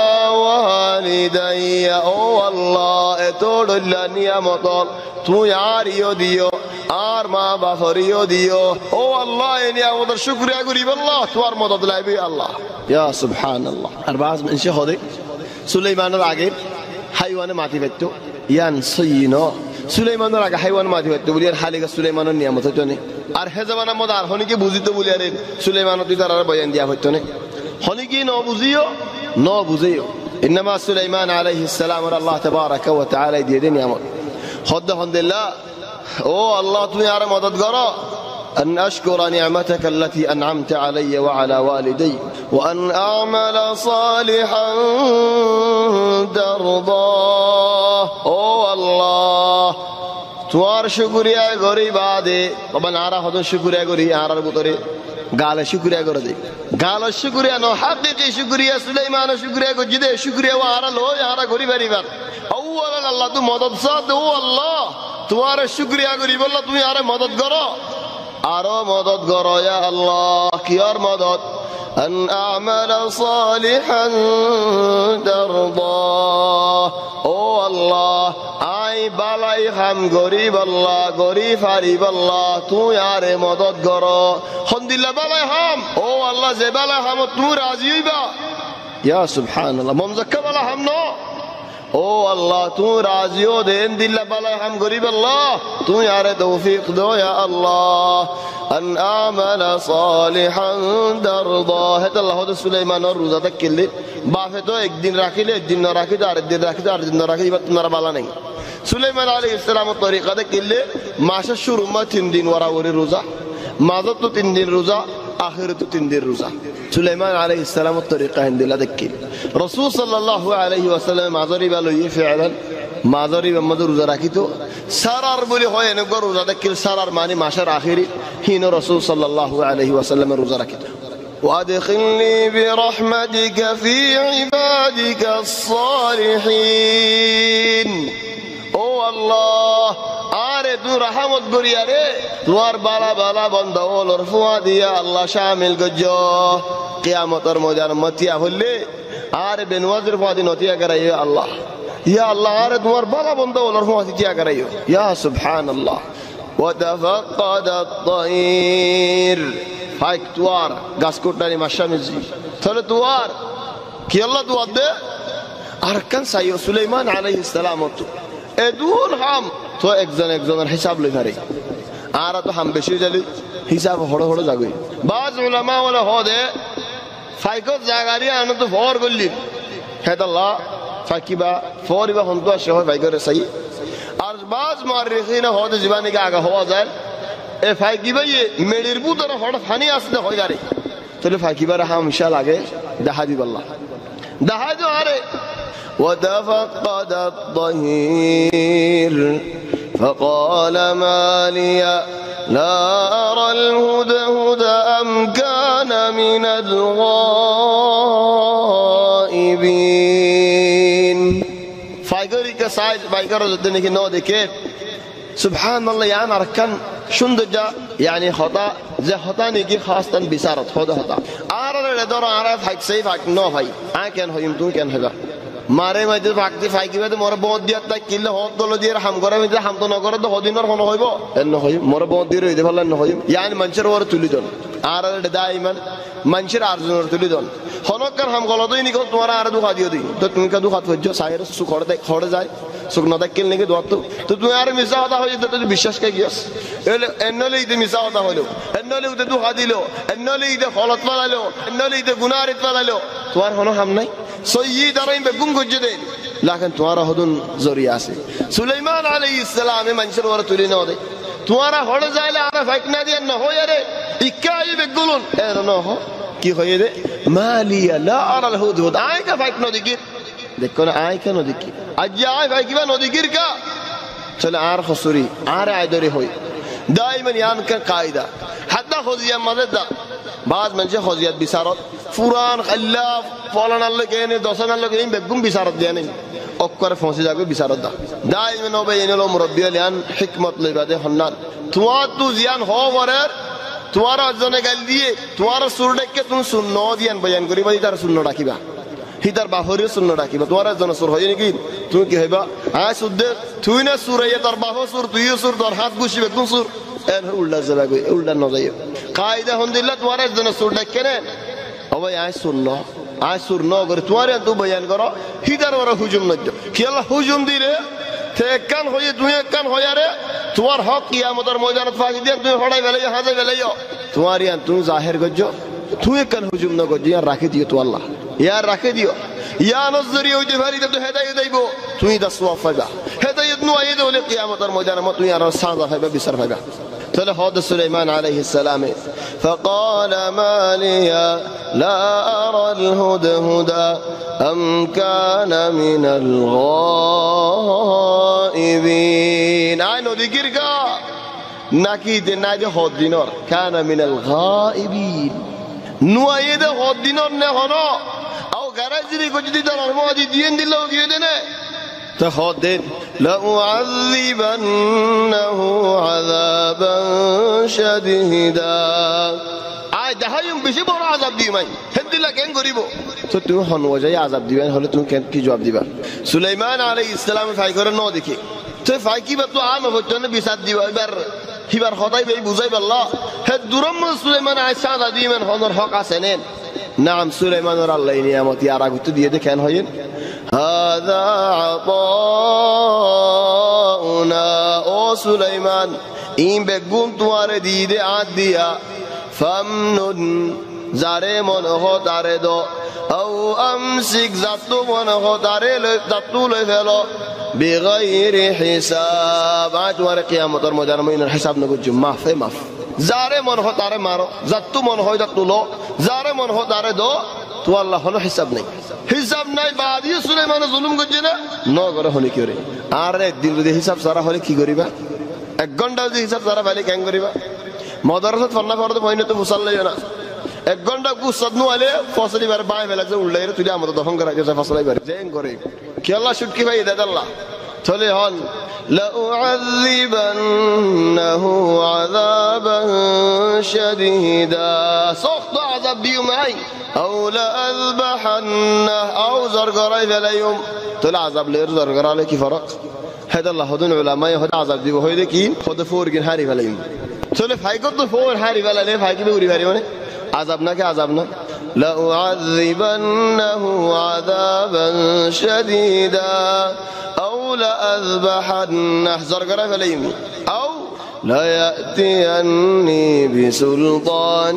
والدي أو الله أتول النعمة تو ياريو ديو آر ما بفريو ديو أو الله إني أمد الشكر يا قريب الله توار مدد لعبي الله يا سبحان الله أربعة من شيء هذي سليمان العقيل حيوان ماتي فتو ينصينه সুলাইমান রাগা হাইওয়ান মাটি হইতো বলি আর হালিকা সুলাইমানের নিয়ামত হইতো নে আর হে জামানা মদ আর হনিকে বুঝিতো বলি আর সুলাইমান তুই তার বয়ান দিয়া হইতো নে হনিকে ন বুঝিও ন বুঝিও انما سليمان عليه السلام الله تبارك وتعالى দিয়ে দেন নিয়ামত হদ আলহামদুলিল্লাহ ও আল্লাহ তুমি আর মদদ করো أن أشكر نعمتك التي أنعمت علي وعلى والدي وأن أعمل صالحا ترضاه أو الله توار شكريا غري بعده طبعا عارا هذا شكريا غري عارا بطري قال شكريا غري قال الشكريا نو حقيقي شكريا سليمان شكريا جده شكريا وعارا لو عارا غري بري بار أولا الله تو مدد صاد هو الله توار شكريا غري والله তুমি আরে মদদ করো আরো মদদ করো ইয়া আল্লাহ কি আর মদদ أن أعمل صالحا ترضاه أو الله أي بالاي خم غريب الله غريب حريب الله تو يار مدد غرو الحمد لله بالاي خم أو الله زي بالاي خم تو راضي با يا سبحان الله ممزك بالاي خم نو او اللہ تو راضی ہو دین دل بالا ہم غریب اللہ تو یار توفیق دو یا اللہ ان اعمل صالحا ترضاه ہے اللہ حضرت سلیمان اور روزہ تک کلی باپ تو ایک دن رکھی لے ایک دن نہ رکھی تو ایک دن رکھی تو ایک دن نہ رکھی بات تمہارا بالا نہیں سلیمان علیہ السلام طریقہ تک کلی ماشا شروع میں 3 دن وراوری روزہ مازت تو 3 دن روزہ آخر تو 3 دن روزہ سليمان عليه السلام الطريقة عند الله ذكي رسول صلى الله عليه وسلم معذري بالو فعلا معذري بمدر روزة راكيتو سرر بولي هو ينقر روزة ذكي سرر ماني معشر آخري حين رسول صلى الله عليه وسلم روزة راكيتو وادخلني برحمتك في عبادك الصالحين او الله آرے تو رحمت گریا رے توار بالا بالا بندول رفوا دیا اللہ شامل گجو قیامت اور موجان متیا بھلے آرے بنواز رفوا دی نوتیا کرائیو اللہ یا اللہ آرے توار بالا بندول رفوا دیا کرائیو یا سبحان اللہ وتفقد الطير فايك توار غاسكوتاني ماشامزي تھل توار کی اللہ تو دے ارکان سایو سلیمان علیہ السلام تو ادون ہم تو ایک جنر حساب لے بھرے آرا تو ہم বেশি جلی হিসাব হড় হড় যাবে বাজ উলামা ওয়ালা হদে ফাইকত জাগারি আনো তো ফর গল্লি হেদাল্লাহ ফাকিবা ফরিবা হন্ত আসে হয় ফাইকরে সাই আর বাজ মুআররিখিন হদে জীবানি কে আগা হওয়া যায় এ ফাইকিবা মেডির বুতর হড় ফানি আসতে হয় গারে তাহলে ফাইকিবা হামশা লাগে দেখা দিবাল্লাহ দেখা তো আরে وتفقد الطير فقال ما لي لا أرى الهدهد أم كان من الغائبين فايقري كسايد فايقروا زدني كنو ديكي سبحان الله يعني أركان شندجا يعني خطأ زي خطأ نيجي خاصة بسارة خطأ آرى لدور آرى فايق سيف فايق نو فايق كان هيم تو كان هذا মারে মাইতে ফাকতি ফাইকিবে তো মোর বহুত দিয়া তাই কিলে হদ দল দিয়ে হাম করে মিতে হাম তো নগর তো হদিনর কোন হইব এন্ন হই মোর বহুত দিয়ে রইতে ভালো ন হই ইয়ানি মানুষের ওর তুলি দন আর দাইমান মানুষের আরজনের তুলি দন হনকার হাম গলতই নি কো তোমার আর দুখা দিও দি তো তুমি কা দুখা হজ্জ সাইর সু খড়ে যায় সুখ না দেখিল নাকি দোয়া তো তুমি আর মিছা কথা হই তো তুই বিশ্বাস কে গিয়াস এন্নলে ইতে মিছা কথা হইলো এন্নলে উতে দুখা দিলো এন্নলে ইতে ফলত পালালো এন্নলে ইতে গুনারিত পালালো তোমার হনো হাম নাই সৈয়দ আরাইম বেগুন গজ্জে দেন লাকিন তোমারা হদুন জরিয়া আছে সুলাইমান আলাইহিস সালাম মানুষের ওর তুলি না দে তোমারা হড়ে যাইলে আর ফাইকনা দিয়া না হয় আরে ইকাই বেগুলন এর না হ কি হয়ে দে মালিয়া লা আরা আল হুদহুদ আই কা ফাইকনা দিকির দেখো না আই কেন দেখি আজ আই ফাইকিবা নদিকির কা চলে আর খসুরি আর আইদরি হই দাইমান ইয়ান কা কায়দা হাদা খজিয়া মাদদা বাজ মানুষ খজিয়াত বিসারত ফুরান খাল্লাফ ফলান আল্লাহ কেনে দশন আল্লাহ কেনে বেগুম বিসারত দেয়া নেই অক্করে ফসে যাবে বিসারত দা দাইমান ওবে এনলো মুরব্বি আলিয়ান হিকমত লইবাদে হন্নান তোমার তু জিয়ান হ বরের তোমার জনে গাল দিয়ে তোমার সুর ডাকে তুমি শূন্য দিয়ান বয়ান করিবা তার শূন্য রাখিবা হিতার বাহরিও শূন্য রাখিবা তোমার জন সুর হয় নাকি তুমি কি হইবা আয় সুদে তুই না সুর হইয়া তার বাহ সুর তুইও সুর তোর হাত গুছিবে কোন সুর এর উল্টা যাবে উল্টা ন যাইও কায়দা হন্দিল্লাহ তোমার জন সুর ডাকে নে ওই আয় সুর ন করে তোমার তো বয়ান করো হিতার ওরা হুজুম নজ্জ কি আল্লাহ হুজুম দিলে তে কান হয়ে দুই কান হয়ে রে তোমার হক কিয়ামতের ময়দানত ফাঁকি দিয়ে তুমি হড়াই বেলাইও হাজে বেলাইও তোমার ইয়ান তুমি জাহির গজ্জ তুই কান হুজুম ন গজ্জ ইয়ার রাখি দিও তো আল্লাহ ইয়ার রাখি দিও ইয়া নজরি হইতে পারি তো হেদায়েত দেব তুমি দা সওয়াব পাইবা হেদায়েত নু আইয়ে দলে কিয়ামতের ময়দানে তুই আর সাজা পাইবা বিচার পাইবা তাহলে হদ সুলাইমান আলাইহিস সালাম فقال ما لي لا أرى الهدهد أم كان من الغائبين আইনো দিকির কা নাকি দে না যে হদ দিনর কানা মিনাল গায়িবিন নুয়াইদে হদ দিনর নে হনো আও গারাজিরি গো যদি তার মহাদি দিয়েন দিলো গিয়ে দেনে তো হদ দেন لأعذبنه عذابا شديدا আই আয় দেখাইম বেশি বড় আযাব দিমাই হেন দিলা কেন করিব তো তুমি হনওয়াজাই আযাব দিবেন হলে তুমি কেন কি জবাব দিবা সুলাইমান আলাইহিস সালাম ফাই করে ন দেখি তো ফাই কি বা তো আম হচ্ছে বিচার দিবা এবার হিবার হতাই ভাই বুঝাই আল্লাহ হে দুরম সুলাইমান আলাইহিস সালাম দিবেন হনর হক আছে নেন নাম সুলাইমানের আল্লাহ নিয়ামত আর আগুতে দিয়ে দেখেন হইন হাযা আতাউনা ও সুলাইমান ইন বেগুন তোমারে দিয়ে আদ দিয়া ফামনুন যারে মন হো তারে দো আও আমসিক জাতু মন হো তারে জাতু লই ফেলো বিগাইরি হিসাব আজ ওয়ার কিয়ামতের ময়দান মইনের হিসাব নগো মাফে মাফ যারে মন হো তারে মারো জাতু মন হয় জাতু লো যারে মন হো তারে দো তো আল্লাহ হলো হিসাব নাই বাদি সুলাইমান জুলুম করছে না ন করে হনি কি করে আর একদিন যদি হিসাব সারা হলে কি করিবা এক ঘন্টা যদি হিসাব সারা ফেলে কেন করিবা মাদ্রাসাত ফন্না ফরদ মহিনে তো মুসাল্লাই না এক ঘন্টা কুসাদ নু আলে ফসলি বার বাই ফেলাছে উল্লাই তুই আমাদের দফন করা গেছে ফসলাই বার জেন করে কি আল্লাহ শুটকি ভাই দাদ আল্লাহ চলে হন লা উআযিবান্নাহু আযাবান শাদীদা সখত আযাব দিও মাই আও লা আযবাহান্না আও জরগরাই ফেলাইম তোলা আযাব লের জরগরালে কি ফরক هذا الله هذون علماء هذا عذاب دي وهي ذكين هذا فور جن هاري فلايم سولف هاي قط فور هاري فلا ليه هاي كبير هاري مانه عذابنا كعذابنا لا أعذبنه عذابا شديدا أو لا أذبحنه زرقرا فلايم أو لا يأتيني بسلطان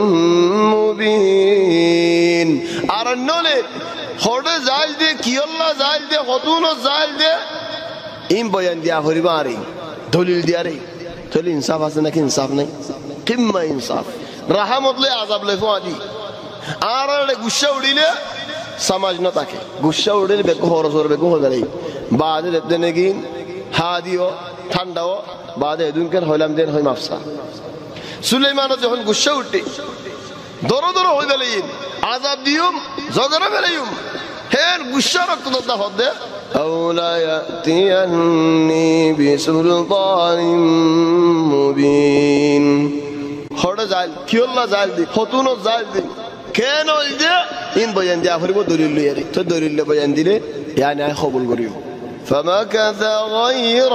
مبين أرنولي هذا زال ده كي الله زال ده هذون زال ده این بیان دیا هری باری دلیل دیاری دلیل انصاف است نه که انصاف نه قمه انصاف رحمت له عذاب له فادی آرال گوشه وڑیله سماج نتاکه گوشه وڑیله بگو هرزور بگو هدایی بعد دنگین هادیو ঠান্ডাও بعد ادون کن هولم دین هی مفسا سلیمان جهان گوشه وڑی دورو دورو هدالین عذاب دیوم زغرا بلیوم هر گوشه رکت داده هده أو لا يأتيني بسلطان مبين هذا زال كي الله زال دي هتونو زال دي كأن الجا إن بيان دي آخر بو دليل ليري تدليل بيان دي يعني أي خبول غريو فمكث غير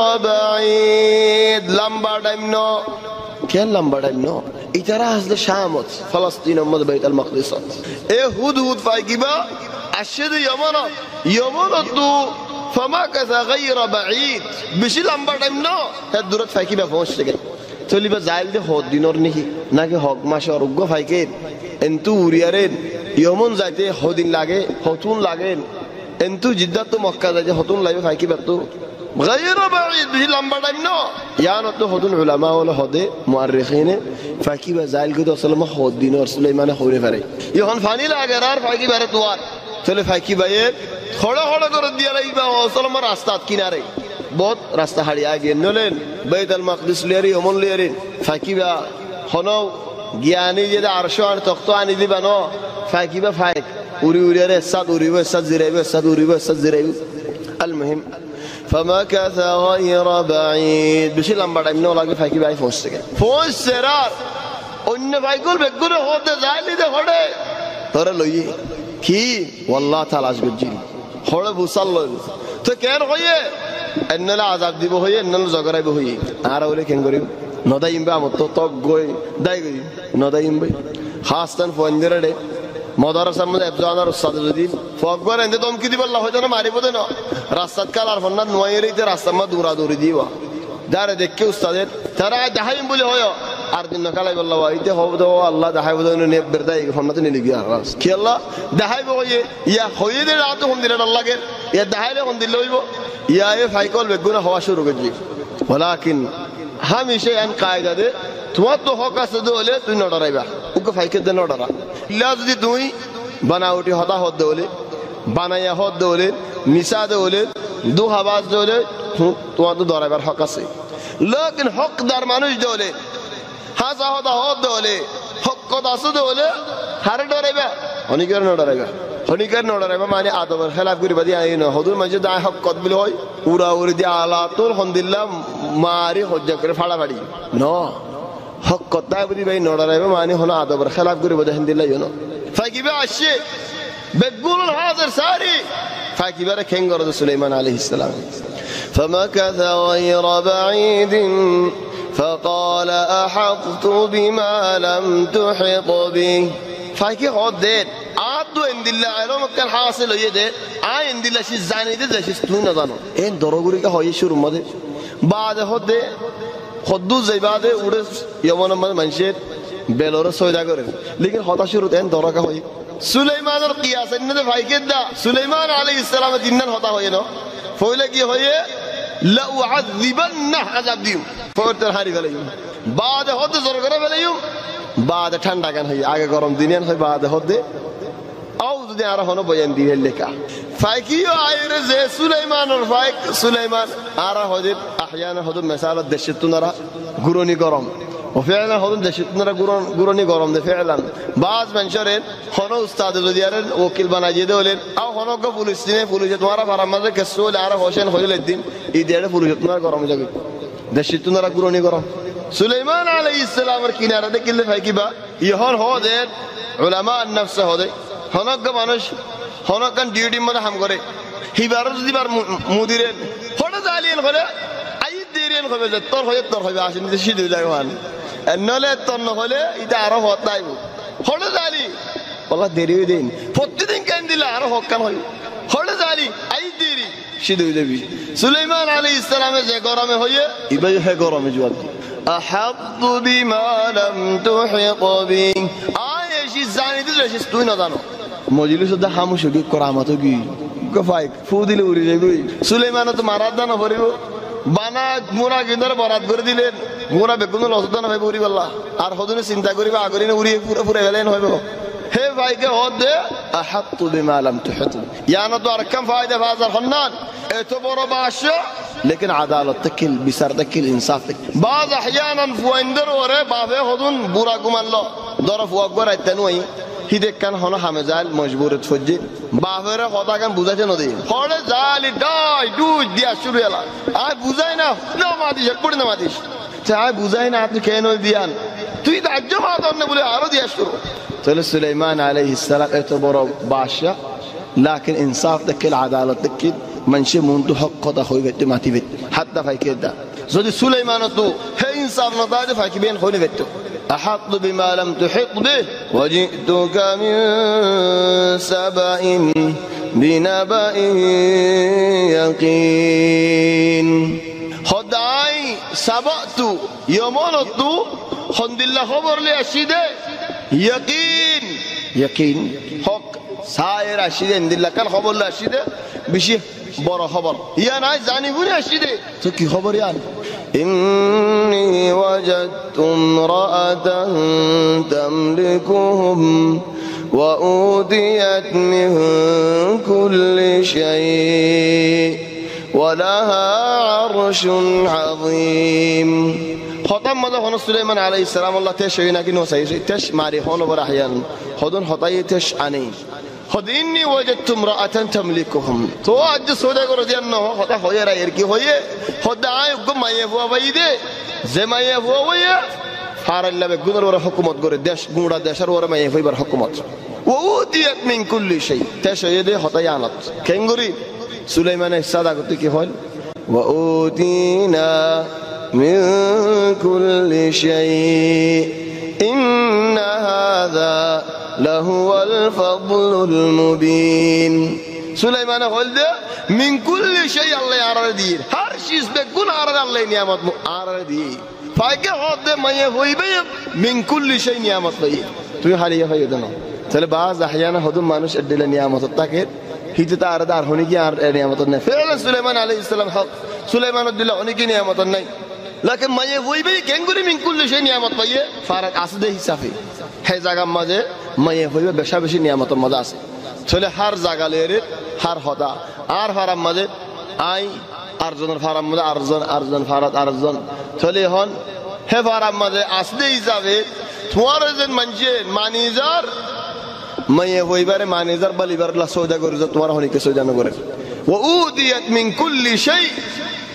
بعيد لمبا دايمنو كان لمبا دايمنو إتراز لشامت فلسطين أمد بيت المقدس إيه هود فايقبا أشد يمانات تو فما كذا غير بعيد بشي لمبا دايمنو هدورت فايكي بفوش تگل تولي بزايل دي خود دينور نهي ناكي حق ماشا رگو فايكين انتو وريارين يومون زايته خودين لاغي خطون لاغين انتو جدت تو مكة زايته خطون لاغي فايكي بطو غير بعيد بشي لمبا دايمنو يعني تو خطون علماء ولا خده مؤرخين فايكي بزايل كدو سلما خود دينور سليمان خوري فري يوهن فاني لاغرار فايكي بارتوار تولي فايكي بايد थोड़ा थोड़ा कर दिया रही बावसल मर रास्ता किनारे बहुत रास्ता हरिया गए नलेन बैतुल मक़दिस लेरी ओमन लेरी फाकिबा हनो ज्ञानी जे आरशान तख्तो आनी दी बनो फाकिबा फाइक उरी उरी रे सद उरी व सद जिरेबे सद उरी व सद जिरेबे المهم فمكث غير بعيد بشي لمبا टाइम न लागे फाकिबा आई फोस सके फोस सेरार अन्य फाइकुल बेगुरे होते जाइली दे होड़े तोरे लई की والله تعالى আজগজি হড়ে বুসাল তো কেন হইয়ে এন্নলা আযাব দিব হইয়ে এন্নলা জগরাইব হইয়ে আর ওলে কেন করিব নদাইম বা মত তো গই দাই গই নদাইম ভাই খাসতান ফন্দিরডে মাদ্রাসা মধ্যে আফজানার উস্তাদ যদি ফকবার এন্ড তোম কি দিবল্লাহ হইতো না মারিব দেন রাস্তাত কাল আর ফন্না নয়রিতে রাস্তা মা দূরা দূরি দিবা দারে দেখকে উস্তাদের তারা দেখাইম বলে হয় আর দিন কালাই বল্লাহ হইতে হবো আল্লাহ দেখাইব দেন নে বেরদাই ফন্নাতে নিলি গিয়া কি আল্লাহ দেখাইব হইয়ে ইয়া হইয়ে দে রাত হম দিলে আল্লাহ কে ইয়া দেখাইলে হম দিলে হইব ইয়া এ ফাইকল বেগুনা হওয়া শুরু করজি ওয়ালাকিন হামেশা আন কায়দা দে তোমার তো হক আছে দলে তুই না ডরাইবা ওকে ফাইকে দে না ডরা ইল্লা যদি তুই বানাউটি হতা হদ দলে বানায়া হদ দলে মিসা দলে দু হাবাস দলে তোমার তো ডরাইবার হক আছে লেকিন হকদার মানুষ দলে হাসা হতা হদ দলে হক কথা আছে দলে হারে ডরাইবা অনিকের না ডরাইবা হনিকার না ডরাইবা মানে আদবের খেলাফ করিবা দি আই না হদুর মাঝে দা হক কত বলে হয় উরা উরি দি আলা তোর হন্দিল্লাহ মারি হজ্জা করে ফাড়া ফাড়ি ন হক কথা বুঝি ভাই নড়াইবে মানে হলো আদবের খেলাফ করে বোঝা হিন্দিল্লাই হলো ফাইকিবা আসছে বেগুন হাজার সারি ফাইকিবারে খেঙ্গর সুলাইমান আলাইহিস সালাম فمكث غير بعيد فقال أحطت بما لم تحط به فايكي خدت عادو عند الله علوم كان حاصل يده عند الله شيء زاني ده شيء تون زانو إن دروغوري كهاي شروع ماده بعد خده خدو زي بعد ورس يومنا ما منشيت بلورة سويدا كره لكن خدا شروع إن دروغ كهاي سليمان القياس إنه ده فايكي ده سليمان عليه السلام دينن خدا هاي نو فويلك يهاي لا أعذبنه عذاب ديو فورتر هاري فليوم بعد خده زرقرة فليوم بعد ঠান্ডা গান হয় আগে গরম দিনেন হয় بعد হদে আও যদি আর হনো বয়ান দিয়ে লেখা ফাইকিও আইরে যে সুলাইমানের ফাইক সুলাইমান আর হদে احيانا হদে مثال দেশতুনরা গুরনি গরম وفعلا হদে দেশতুনরা গুরনি গরম দে فعلا بعض منشرين হনো উস্তাদ যদি আর ওকিল বানাইয়ে দেওলেন আও হনো গো পুলিশে তোমারা ফারামাজে কেসুল আর হোসেন হইলে দিন এই দেড়ে পুলিশে তোমার গরম যাবে দেশতুনরা গুরনি গরম সুলাইমান আলাইহিস সালামের কিনারা দেখিলে ফাইকিবা ইহন হদের উলামা নফস হদে হনক মানুষ হনকান ডিউটি মধ্যে হাম করে হিবার যদি বার মুদিরে হড় জালিয়েন করে আই দেরিয়েন হবে যে তোর হবে আসেন যে সিধে যায় ওয়ান নলে তোর ন হলে এটা আরো হতাইব হড় জালি বলা দেরি দিন প্রতিদিন কেন দিলা আরো হকান হয় হড় জালি আই দেরি সিধে যাবি সুলাইমান আলাইহিস সালামে যে গরমে হয়ে ইবাই হে গরমে জুয়াত أحط بما لم تحط به آيشي زاني دلش استوي نزانو مجلس ده خاموش ہوگی کرامتو کی گفائی فودی لوری جبی سلیمان تو ماراد دانا فریبو বানা মোরা গিন্দর বরাত করে দিলেন মোরা বেগুন লসদান হবে পুরি বল্লা আর হদনে চিন্তা করিবা আগরিনে উড়ি পুরো পুরো গেলেন হইব হে ভাইকে হদে আহাতু বিমা লাম তুহতু ইয়ানা তো আর কম ফায়দা ফাজার হন্নান এত বড় বাদশা लेकिन আদালত তকিল বিচার তকিল ইনসাফ বাজ احيانا ফুইন্দর ওরে বাবে হদুন বুড়া গুমানলো দরফ ওয়াকবার আইতানুই হিদে কান হনো হামেজাল মজবুরত ফজি বাবেরে কথা কান বুঝাতে নদী হড়ে জালি ডাই দুই দিয়া শুরু হলা আই বুঝাই না না মাদিস পড়ে না মাদিস চাই বুঝাই না আপনি কেন দিয়ান তুই দাজ্য মাদন না বলে আরো দিয়া শুরু তাহলে সুলাইমান আলাইহিস সালাম এত বড় বাদশা لكن انصاف تكل عدالت تكل منشي منتو حق قضا خوي بيت ماتي بيت حتى فايكدا زودي سليمان تو هي انصاف نضاد فايك بين خوي بيت احط بما لم تحط به وجئتك من سبأ بنبأ يقين خداي سبأت يومونت خند الله خبر لي اشيده يقين حق সায়ের আসিদে ইনদিল্লাহ কাল খবর লা আসিদে বেশি বড় খবর ইয়া নাই জানি বুনি আসিদে তো কি খবর ইয়ান ইন্নী ওয়াজাদতু ইমরাআতান তামলিকুহুম ওয়া উদিয়াত মিন কুল্লি শাই ওয়া লাহা আরশুন আযীম খতম মজা হন সুলাইমান আলাইহিস সালাম আল্লাহ তেশ নাকি নো সাই তেশ মারি হন বড় আহয়ান হদন হতাই তেশ আনি خذيني وجدت امرأة تملكهم تو أجل سودا كرو ديانو خدا خويا راير كي خويا خدا يقوم ما يفوا بيده زي ما يفوا ويا فار الله بقدر ورا حكومت كرو دش غورا دشر ورا ما يفوا بر حكومت وأوتيت من كل شيء تشيده خدا يانت كينغوري سليمان السادا كنت كي هول وأوتينا من كل شيء إن هذا لهو الفضل المبين سليمان قال من كل شيء الله يعرضي هر شيء بيكون عرض الله نعمت عرضي فايك هذا ما يهوي من كل شيء نعمت لي تو حالي يفيدنا تل بعض احيانا هدوم مانوش ادل نعمت تاكيد هي تعرض هوني كي نعمت فعلا سليمان عليه السلام حق سليمان ادل هوني كي نعمت نہیں لكن ما يهوي كينغوري من كل شيء نعمت لي فارق اسده حسابي হে জায়গা মাঝে মায়ে হইবে বেশা বেশি নিয়ামতের মজা আছে চলে হার জায়গা লেরে হার হদা আর ফারাম মাঝে আই আরজনের ফারাম মাঝে আরজন ফারাত আরজন চলে হন হে ফারাম মাঝে আসলে হিসাবে তোমার যেন মানছে ম্যানেজার মায়ে হইবারে ম্যানেজার বলিবার সৌদা করে তোমার হনিকে সৌদা না করে ওয়া উদিয়াত মিন কুল্লি শাই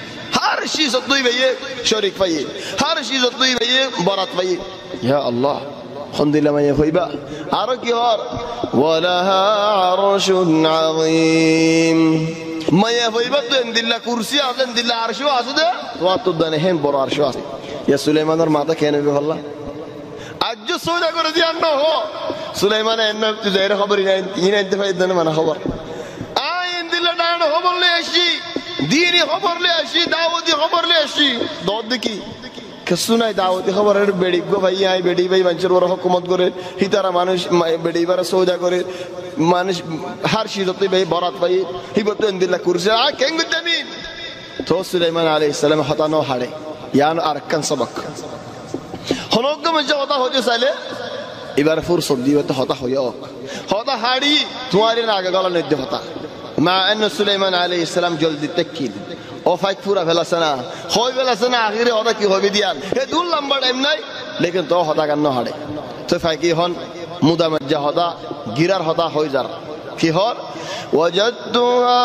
har chizot duy beye sharik paye har chizot duy beye barat paye ya Allah khondila maye hoiba aro ki hor walaha arshun azim maye hoiba to endilla kursi azen endilla arshu azde wa to dane hen bor arshu az ya Sulaiman or mata kene be Allah ajjo soda kore diyan no ho Sulaiman enna tuzaire khabari nain ina inte faydana mana khabar endilla dano khabar le ashi dini khabar le ashi daudi khabar le ashi Daud ki كسونا دعوتي خبر بدي جو بيجي هاي بدي بيجي منشر وراه حكومت كره هيتارا مانوش بدي برا سودا كره مانوش هر شيء تطلع بيجي بارات بيجي هي بتو اندلا كورسي كين قدامين تو سليمان عليه السلام حطانه حري يعني أركان سبق هنوك من جوا هذا هو سالة إبارة فرصة دي وتحطه هياك هذا حري تواري ناقة قال ندي حطه مع أن سليمان عليه السلام جلد التكيل او فايت پورا فلسنا خوي فلسنا اخيره ہوتا کی ہوئی دیان یہ دول لمبا ٹائم نہیں لیکن تو ہوتا کرنا ہڑے تو فاکی ہن مودا مجا ہوتا گیرار ہوتا ہوئی جار کی ہور وجدتها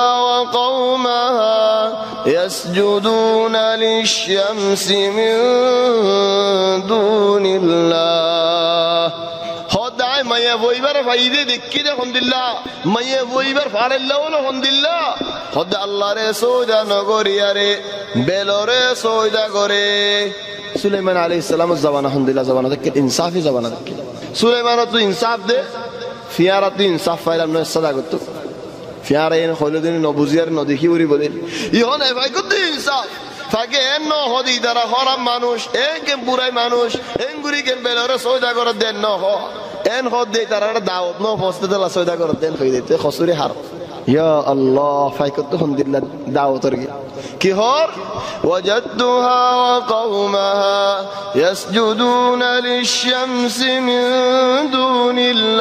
وقومها يسجدون للشمس من دون الله خدای مایه ویبر فایده دکیده الحمدلله مایه ویبر فعل الله الحمدلله خدا الله ره سودا نگوریاره بلوره سودا گوره سلیمان علیه السلام زبان الحمدلله زبان دکید انصافی زبان دکید سلیمان تو انصاف ده فیارت تو انصاف فایلم نه صدا گتو فیاره این خالدین نبوزیار ندیکی وری بودین یهان افای گتو انصاف فاگه این نه هدی داره خرام مانوش این کم برای مانوش این گوری کم بلوره سودا گرد دن نه ها این خود دی ترا دعوت نه فاسد دل سودا گرد دن خیلیت خسوری حرف یا الله فایکتو الحمدلله دعوت رگی کی هر وجدتها وقومها يسجدون للشمس من دون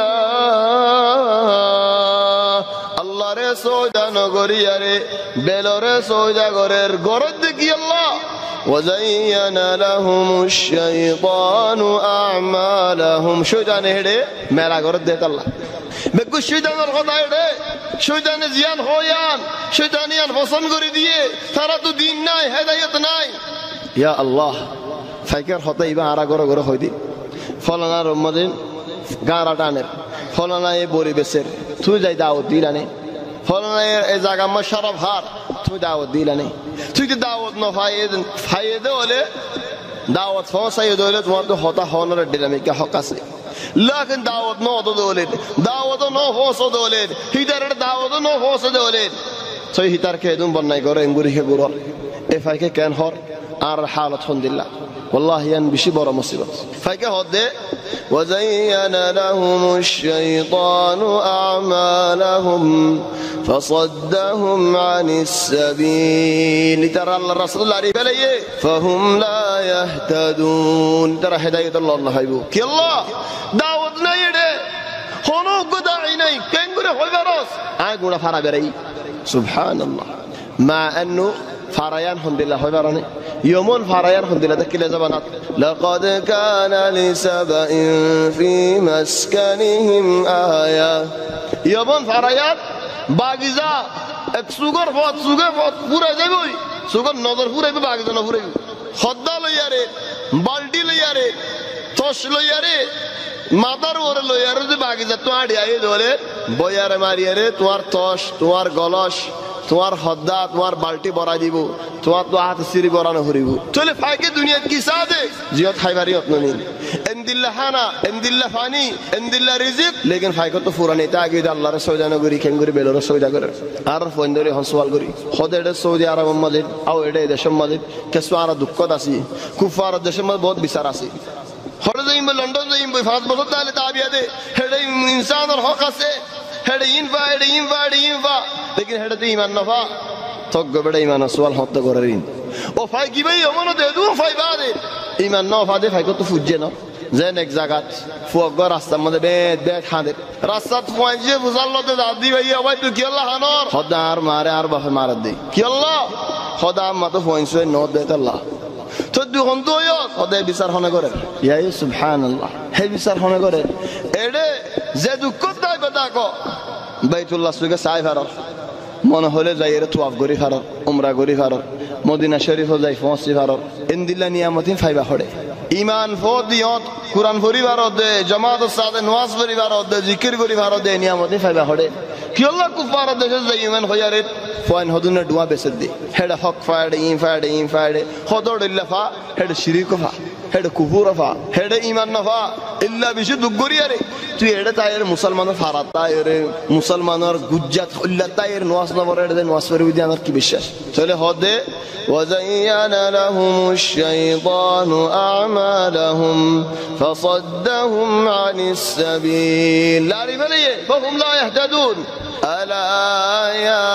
الله الله ره سودا نگوریاره بلوره سودا گرر گرد کی الله وزين لهم الشيطان أعمالهم شو جانه هده ملا گرد دیت الله بگو شیطان الخدا هده شیطان زیان خویان شیطانیان فسن گری دیه ترا تو دین نای هدایت نای یا الله فکر خطا ایبا آرا گرو گرو خویدی فلانا رمضان گارا دانر فلانا ای بوری بسر تو جای دعوت دیلانه فلانا ای زاگا ما شرف هار تو دعوت دیلانه توی دعوت نه فایده ولی دعوت فاسای دولت وارد خطا خانه را دیلمی که حق است لكن دعوت نه دولت دعوت نه فاس دولت هیدر دعوت نه فاس دولت توی هیتر که دون بنای گره انگوری که گرار افای که کن هر آر حالت الحمد لله والله ين بشي برا مصيبة فايك هده وزين لهم الشيطان أعمالهم فصدهم عن السبيل ترى الرسول الله عليه بليه فهم لا يهتدون ترى هداية الله الله هيبو كي الله دعوتنا يده هنو قدعيني كنقول خوي براس أقول فرا بري سبحان الله مع أنه فريان الحمد لله خوي براني يومون فريان الحمد لله تكيل زبانات لقد كان لسبأ في مسكنهم آية يومون فريان باغيزا এক সুগর ফত পুরা যাবই সুগর নজর পুরাই বাগিজা না পুরাই খদ্দা লইয়ারে বালটি লইয়ারে তস লইয়ারে মাদার ওরে লইয়ারে যে বাগিজা তো আড়ি আই দলে বয়ারে মারিয়ারে তোমার তস তোমার গলস তোমার খদ্দা তোমার বালটি বড়াই দিব তোমার তো হাত সিরি বড়ানো হরিব চলে ফাইকে দুনিয়া কি সাদে জিয়ত খাইবারি অতনি এন্দিল্লা হানা এন্দিল্লা ফানি এন্দিল্লা রিজিক লেকিন ফাইকে তো ফুরানি তা আগে আল্লাহর সওজানো করি কেঙ্গুরি বেলর সওজা করে আর ফন্দরে হসওয়াল করি খোদেড়ে সৌদি আরব মসজিদ আও এডে দেশম মসজিদ কেসু আর দুঃখ দাসি কুফার দেশম বহুত বিচার আছে হরে যাইম লন্ডন যাইম 5 বছর তাহলে তাবিয়া দে হেডে ইনসানের হক আছে হেডে ইনফা লেকিন হেডে তো ঈমান নফা তক গবড়ে ঈমান সওয়াল হত করেন ও ফাই কি ভাই অমন দে দু ফাই বাদে ঈমান নফা দে ফাই কত ফুজে না যেন এক জায়গাত ফুগর রাস্তার মধ্যে বেদ হাঁদে রাস্তাত পৌঁছে বুঝাল্লতে দাদি ভাই আবার তুই কি আল্লাহ হানর খদার মারে আর বাপে মার দে কি আল্লাহ খদা মত পৌঁছে ন দে আল্লাহ তো দুখন তো খদা বিচার হনে করে ইয়া সুবহানাল্লাহ হে বিচার হনে করে এডে যে দুঃখ দায় কথা কো বাইতুল্লাহ সুগে সাই ফারর মনে হলে যাইরে তুয়াফ করি ফারর উমরা করি ফারর মদিনা শরীফ যাই পৌঁছি ভারত ইন্দিল্লা নিয়ামতিন ফাইবা হড়ে ইমান ফদিয়ত কুরআন পরিবারত দে জামাত সাদে নওয়াজ পরিবারত দে জিকির করি ভারত দে নিয়ামতিন ফাইবা হড়ে কি আল্লাহ কুফার দেশে যাই ইমান হয়ারে ফয়ন হদুনে দুয়া বেসে দে হেডা হক ফাড়ে ইন ফাড়ে হদড়িল্লা ফা হেডা শিরিক ফা হেডা কুফুর ফা হেডা ইমান নফা ইল্লা বিশু দুগরি আরে তুই হেডা তায়ের মুসলমানের ফারাত তায়ের মুসলমানের গুজ্জাত ইল্লা তায়ের নওয়াজ নবর হেডা নওয়াজ পড়ি দি আমার কি বিশ্বাস চলে হদে وزين لهم الشيطان أعمالهم فصدهم عن السبيل لا ريب ليه فهم لا يهتدون ألا يا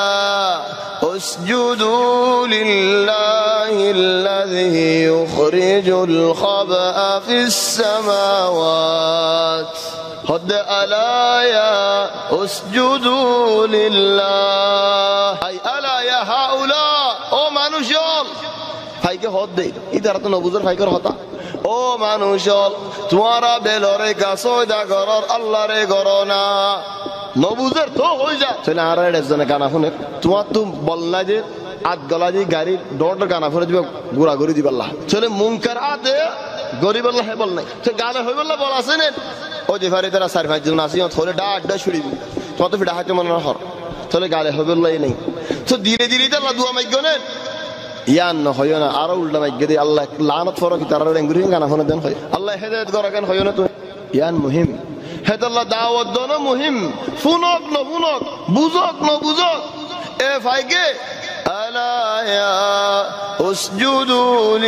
اسجدوا لله الذي يخرج الخبأ في السماوات هد ألا يا اسجدوا لله أي ألا يا هؤلاء ও মানুষজন ফাইকে হদ দে ইদার তো নবুজর ফাইকর হতা ও মানুষজন তোমারা বেলরে গাছয়দা গরর আল্লাহরে গরনা নবুজর তো হই যা চলে আর একজনে গানা শুনে তোমার তো বললা যে আট গলা যে গাড়ি ডর গানা ফুরে দিবে গুড়া গুড়ি দিবাল্লাহ চলে মুনকার আতে গরিব আল্লাহ বল নাই তো গালে হই বললা বল আছে না ও যে ফারি তারা চার পাঁচ জন আসি থলে ডাড্ডা ছুড়ি তোমার তো ফিডা হাতে মনে হর চলে গালে হই বললাই নাই তো ধীরে ধীরে আল্লাহ দুয়া মাইগনেন ইয়ান ন হয় না আর উল্টা মাইগে দি আল্লাহ লানত ফরো কি তারা রেঙ্গুরি গানা ফোন দেন হয় আল্লাহ হেদায়েত করা কেন হয় না তো ইয়ান মুহিম হেদ আল্লাহ দাওয়াত দন মুহিম ফুনক ন ফুনক বুজক ন বুজক এ ফাইগে আলা ইয়া উসজুদু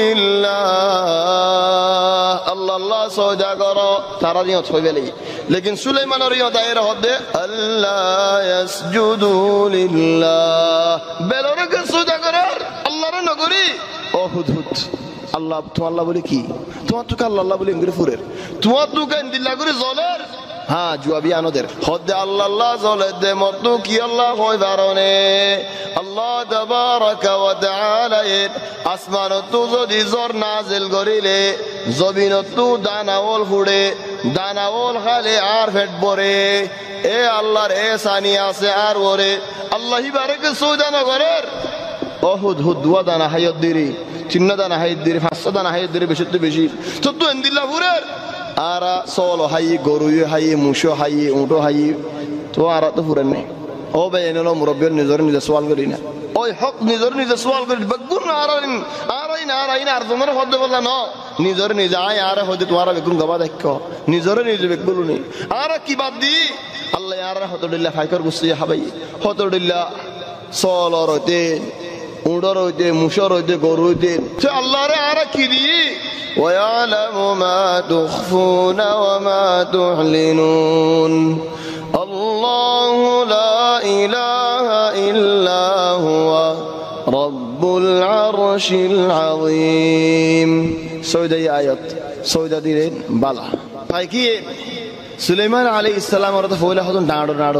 লিল্লাহ আল্লাহ আল্লাহ সজা করো তারা নিয়ত হইবে লাগি লেকিন সুলাইমানের ইয়া দায়রা হদে আল্লাহ ইয়াসজুদু লিল্লাহ বেলরকে সজা করার আল্লাহর নগরী ও হুদহুদ আল্লাহ তো আল্লাহ বলে কি তোমার তো আল্লাহ আল্লাহ বলে ইংরে ফুরের তোমার তো কেন দিল্লা করে জলের হ্যাঁ জুয়াবি আনোদের হদে আল্লাহ আল্লাহ জলের দে মত কি আল্লাহ হয় বারনে আল্লাহ তাবারাকা ওয়া তাআলা আসমানত যদি জোর নাজিল করিলে জমিনত দানাওল ফুড়ে দানাওল খালে আর ফেট বরে এ আল্লাহর এহসানি আছে আর ওরে আল্লাহ বারেকে সৌদা নগরের অহুদ হুদ দুয়া দানা হাইয়ত দিরি চিন্ন দানা হাইয়ত দিরি 500 দানা হাইয়ত দিরি বেশি তো বেশি তো এন্দিল্লা ফুরের আরা সলো হাই গরু হাই মুশো হাই উঁটো হাই তো আরা তো ফুরেন নাই ও ভাই এনে মুরব্বীর নিজে সওয়াল করি না ওই হক নিজে সওয়াল করি বেগুন আরাইন আর তোমার হদে বললা ন নিজে আয় আর হদে তোমার বেগুন গবা দেখো নিজে বেগুলুনি আর কি বাদ দি আল্লাহ আর হদুল্লাহ ফাইকর গুছি হাবাই হদুল্লাহ সলো রতে উড়ো রতে মুশো রতে গরু রতে সে আল্লাহরে আর কি দি ويعلم ما تخفون وما تعلنون الله لا إله إلا هو رب العرش العظيم سويدة آيات سويدة ديرين بالا فايكي سليمان عليه السلام ورد فولا خدون ناڑو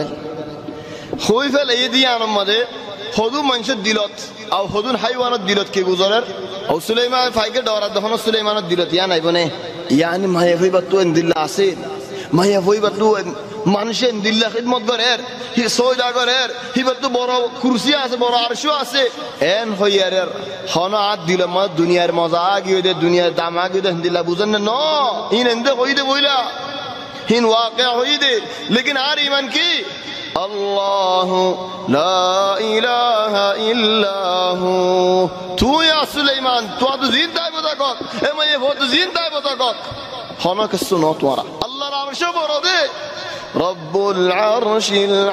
خوي فل يدي عن مده خدو منشد دلات او خدون حيوانات دلات كي گزارر او سليمان فايكي دورات دهنا سليمان دلات يا نايبونه يعني ما يفي بتو ان دل اسين ما يفي بتو মানুষের দিল্লা খিদমত করের হি সওদা করের হিবত বড় কুরসি আছে বড় আরশ আছে এন হইয়ারের হনা আদ দিল মা দুনিয়ার মজা আগিয়ে দে দুনিয়ার দাম আগিয়ে দে দিল্লা বুঝেন না ইন এন্ডে হইদে বইলা হিন ওয়াকিয়া হইদে লেকিন আর ঈমান কি আল্লাহ লা ইলাহা ইল্লাহু তু ইয়া সুলাইমান তু তো জিন্দায় বতাকত এ মায়ে বহুত জিন্দায় বতাকত হনা কসু ন তোরা আল্লাহর আরশ বড় দে رب العرش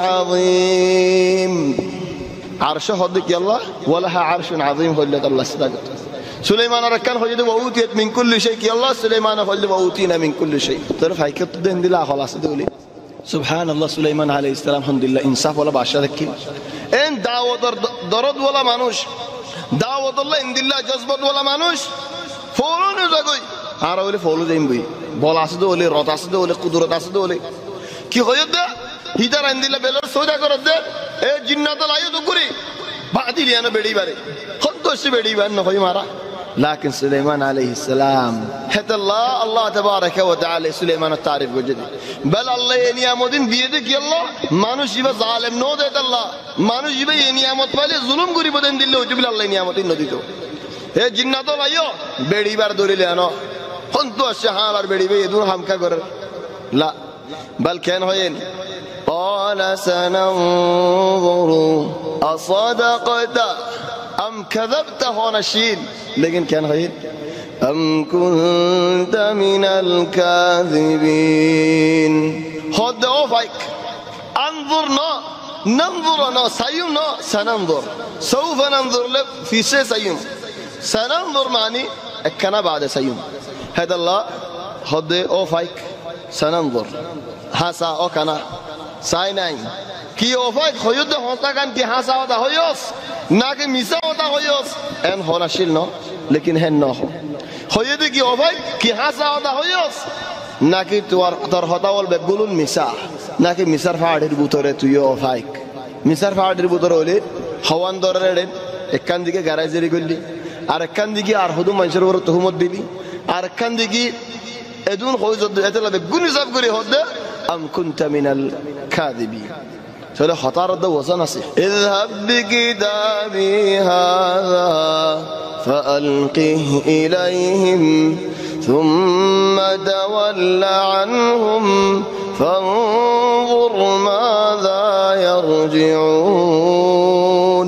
العظيم عرش هدك يلا ولها عرش عظيم هلك الله استغفر سليمان ركان هو يده وأوتيت من كل شيء يلا سليمان هو اللي وأوتينا من كل شيء تعرف هاي كتب دين دلا خلاص دولي سبحان الله سليمان عليه السلام الحمد لله انصاف ولا باشرك ان دعوة درد ولا مانوش دعوة الله ان دلا جذبت ولا مانوش فورون زغوي আরা বলে ফলো যাইম বই বল আছে তো বলে রত আছে তো বলে কুদরত আছে তো বলে কি হইত দে হিদার আন্দিলা বেলর সওদা করত দে এ জিন্নাত লাইও তো করি বাদি লিয়ানো বেড়ি বারে হন্তসি বেড়ি বান ন হই মারা لكن سليمان عليه السلام حتى الله تبارك وتعالى سليمان التعريف وجدي بل الله نعمتين بيدك يلا মানুষ ইবা জালেম নো দেত আল্লাহ মানুষ ইবা এই নিয়ামত পাইলে জুলুম করি বদেন দিলে ওই বলে আল্লাহ নিয়ামতই ন দিত হে জিন্নাত ভাইও বেড়িবার দরিলে আনো হন্তু আসে হার বেড়িবে এদুর হামকা করে লা بل كان هين قال سننظر أصدقت أم كذبت هون الشين لكن كان هين أم كنت من الكاذبين خد أوفايك انظرنا ننظرنا سيومنا سننظر سوف ننظر لك في شيء سيوم سننظر معني كان بعد سيوم هذا الله خد أوفايك سننظر হাসা ও কানা সাই নাই কি ওফাই খয়ুদ হতা কান কি হাসা হতা হয়স নাকি মিসা হতা হয়স এন হনাশিল ন লেকিন হেন ন খয়ুদ কি ওফাই কি হাসা হতা হয়স নাকি তোর হতা বলবে গুলুন মিসা নাকি মিসার ফাড়ির ভিতরে তুই ওফাই মিসার ফাড়ির ভিতরে হলে হওয়ান দরের একখান দিকে গ্যারাজেরি করলি আর একখান দিকে আর হুদু মানুষের উপর তুহমত দিলি আর একখান দিকে এদুন হইজত এতে লাগে গুনি সাব করে হদে أم كنت من الكاذبين فلا خطر ده وزنسي اذهب بكتابي هذا فألقه إليهم ثم تول عنهم فانظر ماذا يرجعون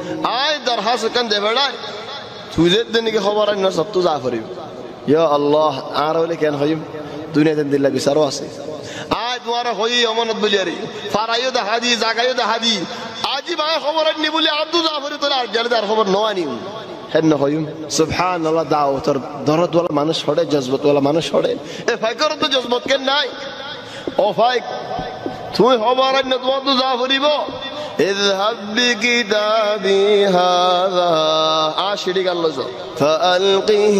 در حاصل كان ده فلاي توجد دنيك خبر الناس سبتو زعفري يا الله أعرف لك أن خيم دنيا تندل لك سرواسي আজ তোমারা হই অমনত বলিয়ারি ফারাইও দা হাদি জাগাইও দা হাদি আজি ভাই খবর নি বলি আব্দুল জাফর তোর আর জলদার খবর নওয়ানি হেন হইম সুবহানাল্লাহ দাও তোর দরদ ওয়ালা মানুষ হড়ে জজবত ওয়ালা মানুষ হড়ে এ ফাইকর তো জজবত কেন নাই ও ফাইক তুই খবর নি তো আব্দুল জাফরিব اذهب بكتابي هذا عاشري قال له فألقه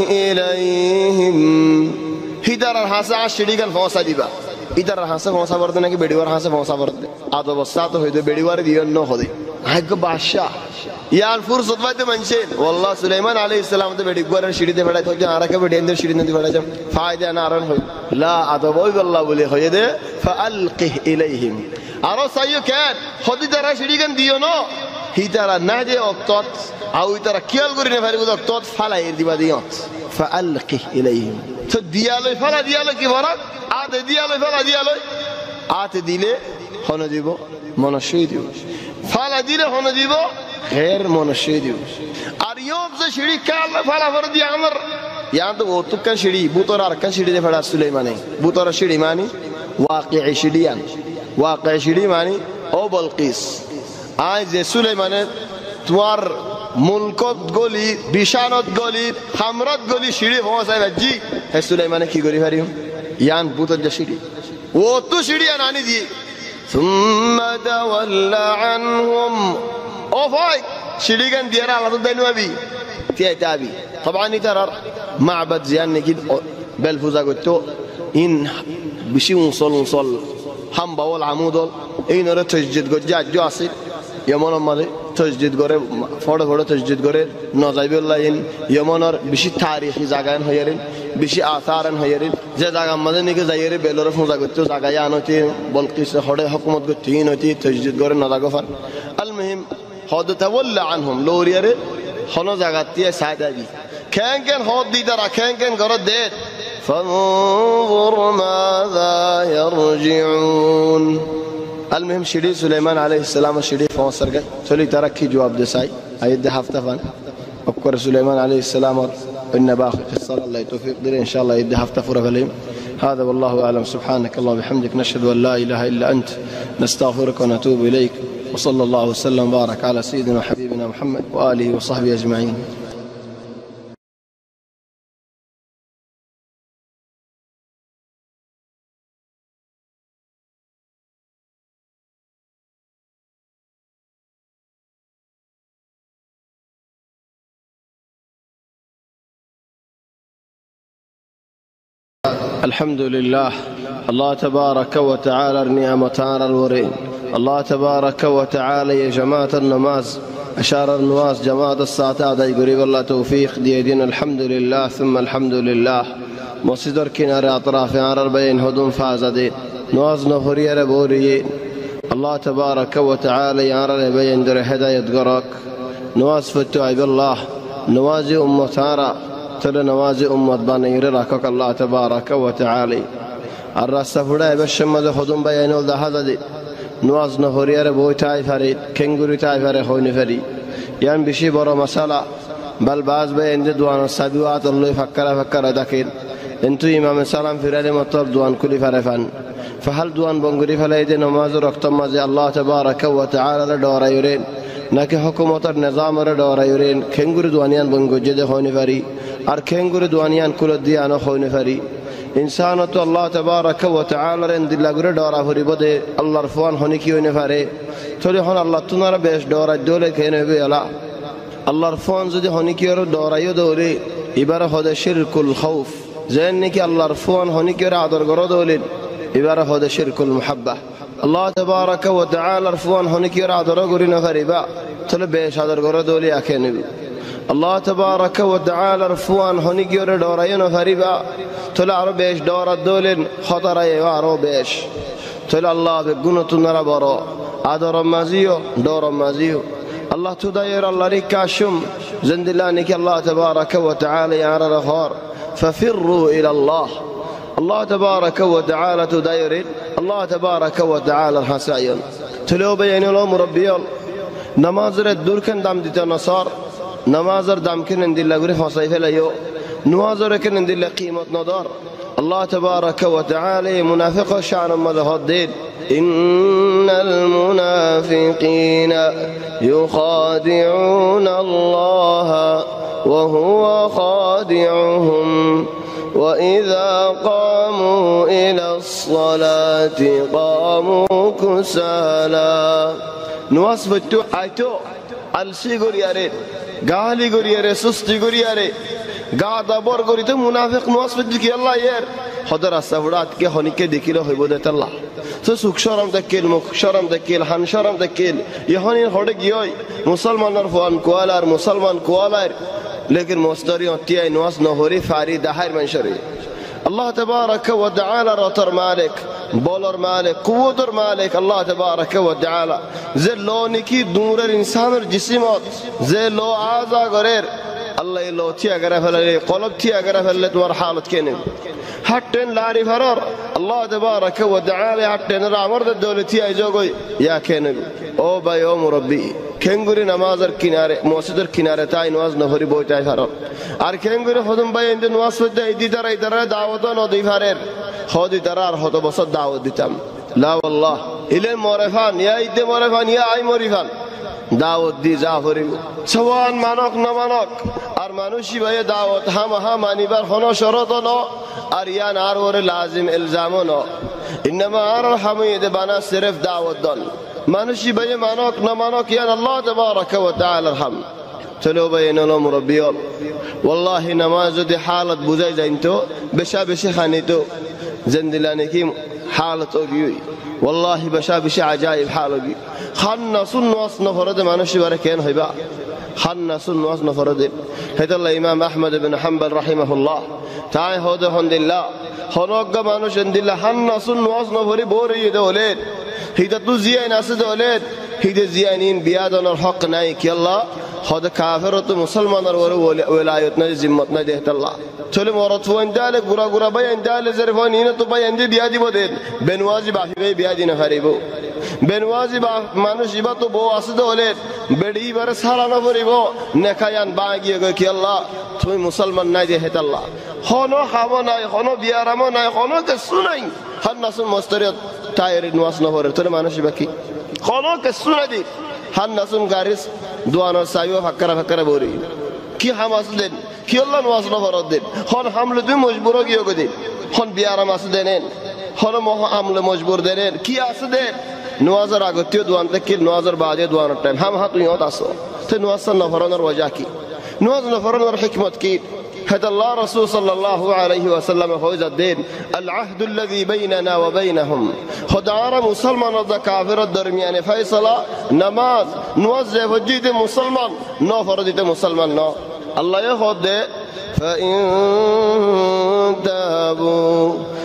إليهم হিদারার হাসা আশিড়ি গান ফসা দিবা ইদারার হাসা ফসা বর্তে নাকি বেড়িওয়ার হাসা ফসা বর্তে আদো বস্তা তো হইতো বেড়িওয়ার দিয়ন হদে আগ বাদশা ইয়ান ফুরসত বাইতে মানছেন ওয়াল্লাহ সুলাইমান আলাইহিস সালাম তো বেড়িওয়ারের সিঁড়িতে ফেড়াই তো আরাকে বেড়িয়েন্দের সিঁড়িতে ফেড়াই যাম ফায়দা না আরন হই লা আদো বই আল্লাহ বলে হয়ে দে ফাআলকিহ ইলাইহিম আরো সাইয়ো কেন হদি তারা সিঁড়ি গান দিও না হিতারা না যে অক্তত আউ তারা কিয়াল করি না ফারিব অক্তত ফালাই দিবা দিয়ত ফাআলকিহ ইলাইহিম তো দিয়ালই ফেলা দিয়ালই কি ফরক আতে দিয়ালই ফেলা দিয়ালই আতে দিলে হন দিব মনসই দিব ফেলা দিলে হন দিব غير মনসই দিব আর ইয়োব যে সিঁড়ি কাল ফেলা ফর দি আমার ইয়ান তো ওতুকান সিঁড়ি বুতর আর কান সিঁড়ি ফেলা সুলাইমানে বুতর সিঁড়ি মানি ওয়াকিঈ সিঁড়িয়ান ওয়াকিঈ সিঁড়ি মানি ও বলকিস আজ যে সুলাইমানে তোমার মুলকত গলি বিশানত গলি হামরত গলি সিঁড়ি পৌঁছাই বাজি হে সুলাইমানে কি করি পারিম ইয়ান বুতর যে সিঁড়ি ও তো সিঁড়ি আনি দিয়ে সুম্মা তাওয়াল্লা আনহুম ও ভাই সিঁড়ি গান দিয়ে আলাদা দেনু আবি তিয়া তাবি طبعا ترى معبد زيان نكيد بالفوزا قلتو ان بشي وصل هم باول عمودول এই নরে তসজিদ গজ্জা جو আছে يمن ماده تجدید করে ফড় ফড় تجدید করে নজাইবুল্লাহিন ইয়মনর বেশি তারিখি জায়গায়ন হইয়ারিন বেশি আসারান হইয়ারিন যে জায়গা মধ্যে নিকে যাইরে বেলরে ফোজা করতে জায়গায় আনতি বলকিস হড়ে হুকুমত করতে নতি تجدید করে নজাগফার المهم হদ তাওয়াল্লা আনহুম লোরিয়ারে হনো জায়গাতে সাইদাবি কেন কেন হদ দিদা রাখেন কেন গর দে فانظر ماذا يرجعون المهم شريف سليمان عليه السلام الشريف فوصل قال تولي تركي جواب دساي ايد هفته فان ابكر سليمان عليه السلام ان باخي قصر الله توفيق دير ان شاء الله يد هفته فرق عليهم هذا والله اعلم سبحانك اللهم وبحمدك نشهد ان لا اله الا انت نستغفرك ونتوب اليك وصلى الله وسلم وبارك على سيدنا وحبيبنا محمد واله وصحبه اجمعين الحمد لله الله تبارك وتعالى نعمتان الورين الله تبارك وتعالى يا جماعة النماز أشار النواس جماعة الساعة داي قريب الله توفيق دي دين الحمد لله ثم الحمد لله مصدر كنار أطراف عرر بين هدوم فازدين نواز نفري ربوريين الله تبارك وتعالى يعرر بين در هداية قرق نواز فتو عيب الله نوازي أمة تارا تل نوازي أمة بانير ركك الله تبارك وتعالى الرأس فدا بشمد هدوم بين ول هذا دي نواز نفري ربوي تاي فريد كنغوري تاي فريد خوين فريد يعني بشي برا مسألة بل بعض بين دوان السبيوات الله فكر دكين انتو امام السلام في رالي مطر دوان كل فرفان فهل دوان بنغوري فلايدي نماز رقتم مازي الله تبارك وتعالى لدورا يورين ناكي حكومة النظام لدورا يورين كنغوري دوانيان بنغو جده خوني فري ار كنغوري دوانيان كل ديانو خوني فري انسانة الله تبارك وتعالى رند الله غوري دورا فري بده الله رفوان هوني كيوني فري تولي هون الله تنار بيش دورا دولة كيني بيلا الله رفوان زدي هوني كيورو دورا يدوري إبارة هذا شرك الخوف زين كي الله رفوان هوني كيورو عدر غرو دولين إبارة هذا شرك المحبة الله تبارك وتعالى رفوان هوني كيورو عدر غوري نفريبا تولي بيش عدر غرو دولي أكيني الله تبارك وتعالى رفوان هوني كيورو دورا ينفريبا تولي عرو بيش دورا دولين خطر يوارو بيش تولي الله بقنو تنرى برو عدر مازيو دور مازيو الله تداير الله ريكاشم زندلانك الله تبارك وتعالى يا رخار ففروا إلى الله الله تبارك وتعالى تداير الله تبارك وتعالى الحساين تلو بين لهم ربيال نمازر الدور كان دام ديت نصار نمازر دام كن عند الله غرف صيف ليو نوازر كن عند الله قيمة نضار الله تبارك وتعالى منافق شعر مذهدين إن المنافقين يخادعون الله وهو خادعهم وإذا قاموا إلى الصلاة قاموا كسالى نواسفتو آيتو ألسي غرياري غالي غرياري سستي غرياري غادا بور غريتو منافق نواسفتو كي الله ير خدر السفرات كي هونيكي ديكيلو هيبودت الله تو سوق شرم دكيل مك شرم دكيل هن شرم دكيل يهوني هودك يوي مسلمان رفوان كوالار مسلمان كوالار لكن مستريون تي نواس نهوري فاري دحير من شري الله تبارك وتعالى رتر مالك بولر مالك قوتر مالك الله تبارك وتعالى زي لونكي دور الانسان الجسمات زي لو اعضاء غير الله لو تي اگر فلي قلب تي اگر فلت ور حالت كين حتى لاري فرار الله تبارك وتعالى حتى رامر الدولتي ايجوغي يا كين او باي او مربي كنغوري نمازر كناره موسدر كناره تاي نواز نفري بوتاي فرار আর كنغوري خدم باي اند نواز فدي دي درا دعوت نو دي فرار خودي درار هতো বছর দাওয়াত দিতাম لا والله الى مورفان يا ايد مورفان يا اي مورفان দাওয়াত দি জাফরি সওয়ান মানক না মানক আর মানুষই ভাই দাওয়াত হামহা মানিবার হনো শরত ন আর ইয়ান আর ওরে লাজিম ইলজাম ন انما আর হামিদ বানা صرف দাওয়াত দন মানুষই ভাই মানক না মানক ইয়ান আল্লাহ تبارك وتعالى الحم চলো বাইনল মুরব্বিয়ল والله নামাজ যদি হালত বুঝাই যাইতো বেশা বেশি খানিতো زندلاني كي حالة أوجي والله بشابش عجائب حالة خلنا سن وصنا فرد ما نشي بركين هيبا خلنا سن وصنا فرد هذا الله إمام أحمد بن حنبل رحمه الله تعالى هذا هند الله خنوق ما نش هند الله خلنا سن وصنا فرد بوري دولين هيدا تزيان أسد دولين هيدا زيانين بيادنا الحق نايك يلا هذا كافر مسلمان ولايتنا ذمتنا ده الله تلو مرات فوين دالك غرا غرا بين دال زرفان هنا تو بين دي بيادي بدين بنوازي باهي بيادي نفريبو بنوازي با মানুষ ইবা তো বউ আছে দলে বেডি বারে সারা না করিব নেখায়ান বাগিয়ে গো কি আল্লাহ তুমি মুসলমান নাই দে হেত আল্লাহ হনো খাবো নাই হনো বিয়ারামো নাই হনো কিছু নাই হান্নাসুল মুস্তারিয়াত টায়ার নওয়াজ না করে তোরে মানুষ বাকি হনো কিছু নাই দি হান্নাসুল গারিস দুয়ানো সাইও ফাকরা বরি কি হামাস দেন কি আল্লাহ নওয়াজ না ফরদ দেন হন হামলে তুমি মজবুর গিয়ে গো দেন হন বিয়ারাম আছে দেন হন মোহ হামলে মজবুর দেন কি আছে দেন نوازر آگوتیو دوان تکیل نوازر بعدی دوان تایم هم هاتو یاد آسو ته نوازر نفرانر وجاکی نواز نفرانر حکمت کی هذا الله رسول صلى الله عليه وسلم هوز الدين العهد الذي بيننا وبينهم خدار مسلمان ود كافر الدرميان فيصلة نماز نوزع وجيد مسلمان نو فرضيت مسلمان نو الله يخد فإن تابوا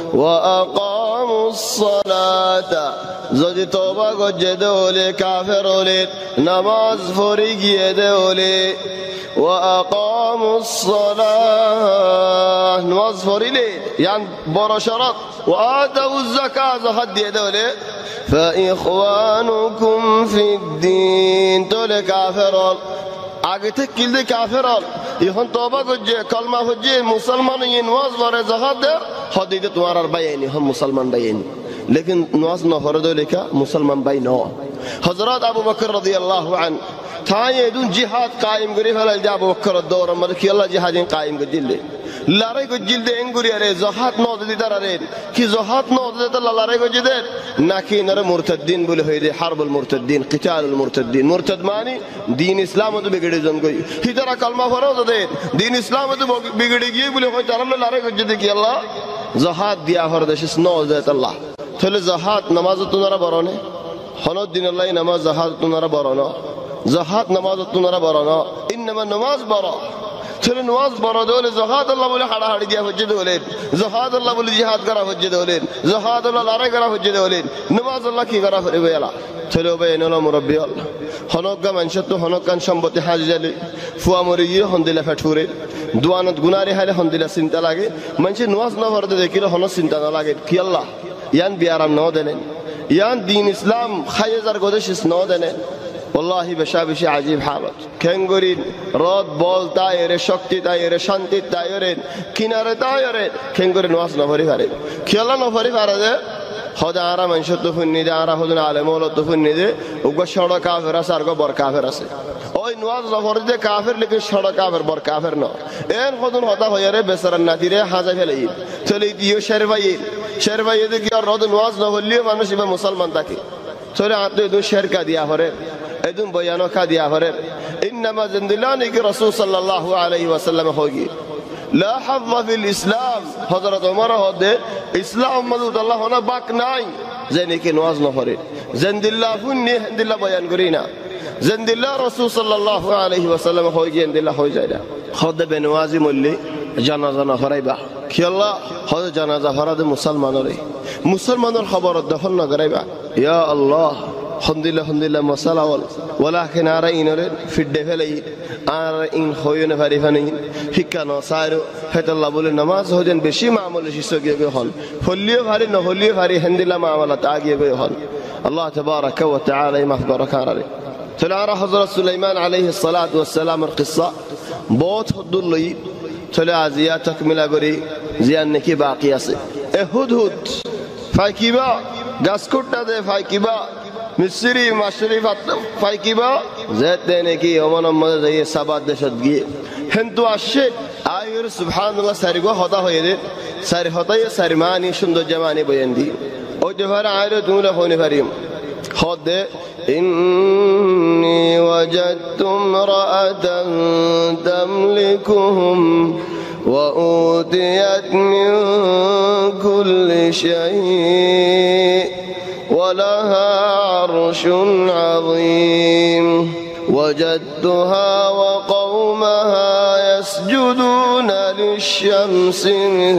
وأقاموا الصلاة যদি তওবা করতে হলে কাফের হলে নামাজ পড়ে গিয়ে দেওলে وأقاموا الصلاة نماز পড়িলে يعني বড় শরত وآتوا الزكاة زكاة দিয়ে দেওলে فإخوانكم في الدين তোলে কাফের আগে থেকে কিলদে কাফের এখন তওবা করছে কলমা পড়ছে মুসলমান নামাজ পড়ে যাহাত দে হদিতে তোমার আর বাইনি हम মুসলমান বাইনি लेकिन नमाज न फरद लिखा मुसलमान भाई न हजरत अबू बकर रदियल्लाहु अन्हु थाये दुन जिहाद कायम करी फलाल जा अबू बकर दौर मर कि अल्लाह जिहाद कायम कर दिले लारे को जिल्दे एंगुरी अरे जहात न दे दरारे कि जहात न दे त लारे को जिदे ना कि नर मुर्तद्दीन बोले होय दे हरबुल मुर्तद्दीन क़ितालुल मुर्तद्दीन मुर्तद मानी दीन इस्लाम तो बिगड़े जन कोई ही तरह कलमा फरद दे दीन इस्लाम तो बिगड़े गए बोले होय तरह लारे को जिदे कि अल्लाह जहात दिया फरदशिस न दे अल्लाह তাহলে জাহাদ নামাজ তোনারা বড় নে হনদ দিন আল্লাহ নামাজ জাহাদ তোনারা বড় না জাহাদ নামাজ তোনারা বড় না ইনমা নামাজ বড় তাহলে নামাজ বড় দলে জাহাদ আল্লাহ বলে হাড়াহাড়ি দিয়া হচ্ছে দলে জাহাদ আল্লাহ বলে জিহাদ করা হচ্ছে দলে জাহাদ আল্লাহ লড়াই করা হচ্ছে দলে নামাজ আল্লাহ কি করা হবে এলা তাহলে ওবে এনলা মুরব্বি আল্লাহ হনগা মানুষ তো হনকান সম্পত্তি হাজিজালে ফুয়া মরি গিয়ে হন্দিলা ফেটুরে দুয়ানত গুনারে হালে হন্দিলা চিন্তা লাগে মানুষ নামাজ না পড়তে দেখিলে হন চিন্তা না লাগে কি আল্লাহ यान बियाराम नौ देने यान दीन इस्लाम खायजार गोदेशिस नौ देने والله بشابشي عجيب حالت كنغورين رود بول تايره شक्ति تايره शांति تايره किनारे تايره كنغورين نواس نفري فاري كيلا نفري فارده خدا آرا منشط تو فنی ده آرا خودن عالم ولد تو فنی ده اوگا شرا کافر است ارگا بار کافر است اوی نواز نفرده کافر لیکن شرا کافر بار کافر نه این خودن خدا خیره بسرن نتیره حاضر فعلی تلی دیو شرفایی ده که رود نواز نفرلیه منوشی به مسلمان تاکی تلی آتو ادون شر کا دیا هره ادون بیانو کا دیا هره انما زندلانی که رسول صلی الله علیه و سلم ہوگی لا حظ في الإسلام حضرت عمر هذا إسلام مدود الله هنا باك ناي زيني كي نواز نفري زند الله فني هند الله بيان قرينا زند الله رسول صلى الله عليه وسلم هو زند الله هو زيدا خد بنوازي مولي جنازة نفري با كي الله هذا جنازة فرد مسلمان الخبر الدفن نقريبا يا الله الحمد لله مسألة ولكن أرين في الدفلي أرين خوين فريفانين هكذا صاروا هذا الله بقول النماز هو جن بشي معمول شيء سويه بيهون فليه فري نهليه فري هند الله معاملات آجيه بيهون الله تبارك وتعالى ما في بركة عليه تلا حضرت سليمان عليه الصلاة والسلام القصة بوت هدولي تلا زياد تكمل أقولي زيان نكي باقي أصل هد فايكيبا غاسكوت ده فايكيبا मिस्री माशरीफ फाइकिबा ज़ैत देने की अमन अम्मद ये साबात दशत गी हिंदू आशे आयुर सुभानअल्लाह सारिगो होता हो ये सारी होता ये सारिमानी शुंदो जमाने बयंदी और जो हर आयुर दूल्हा होने फरीम होते इन्नी वजदतुम रअतन तमलिकुहुम وأوتيت من كل شيء ولها عرش عظيم وجدتها وقومها يسجدون للشمس من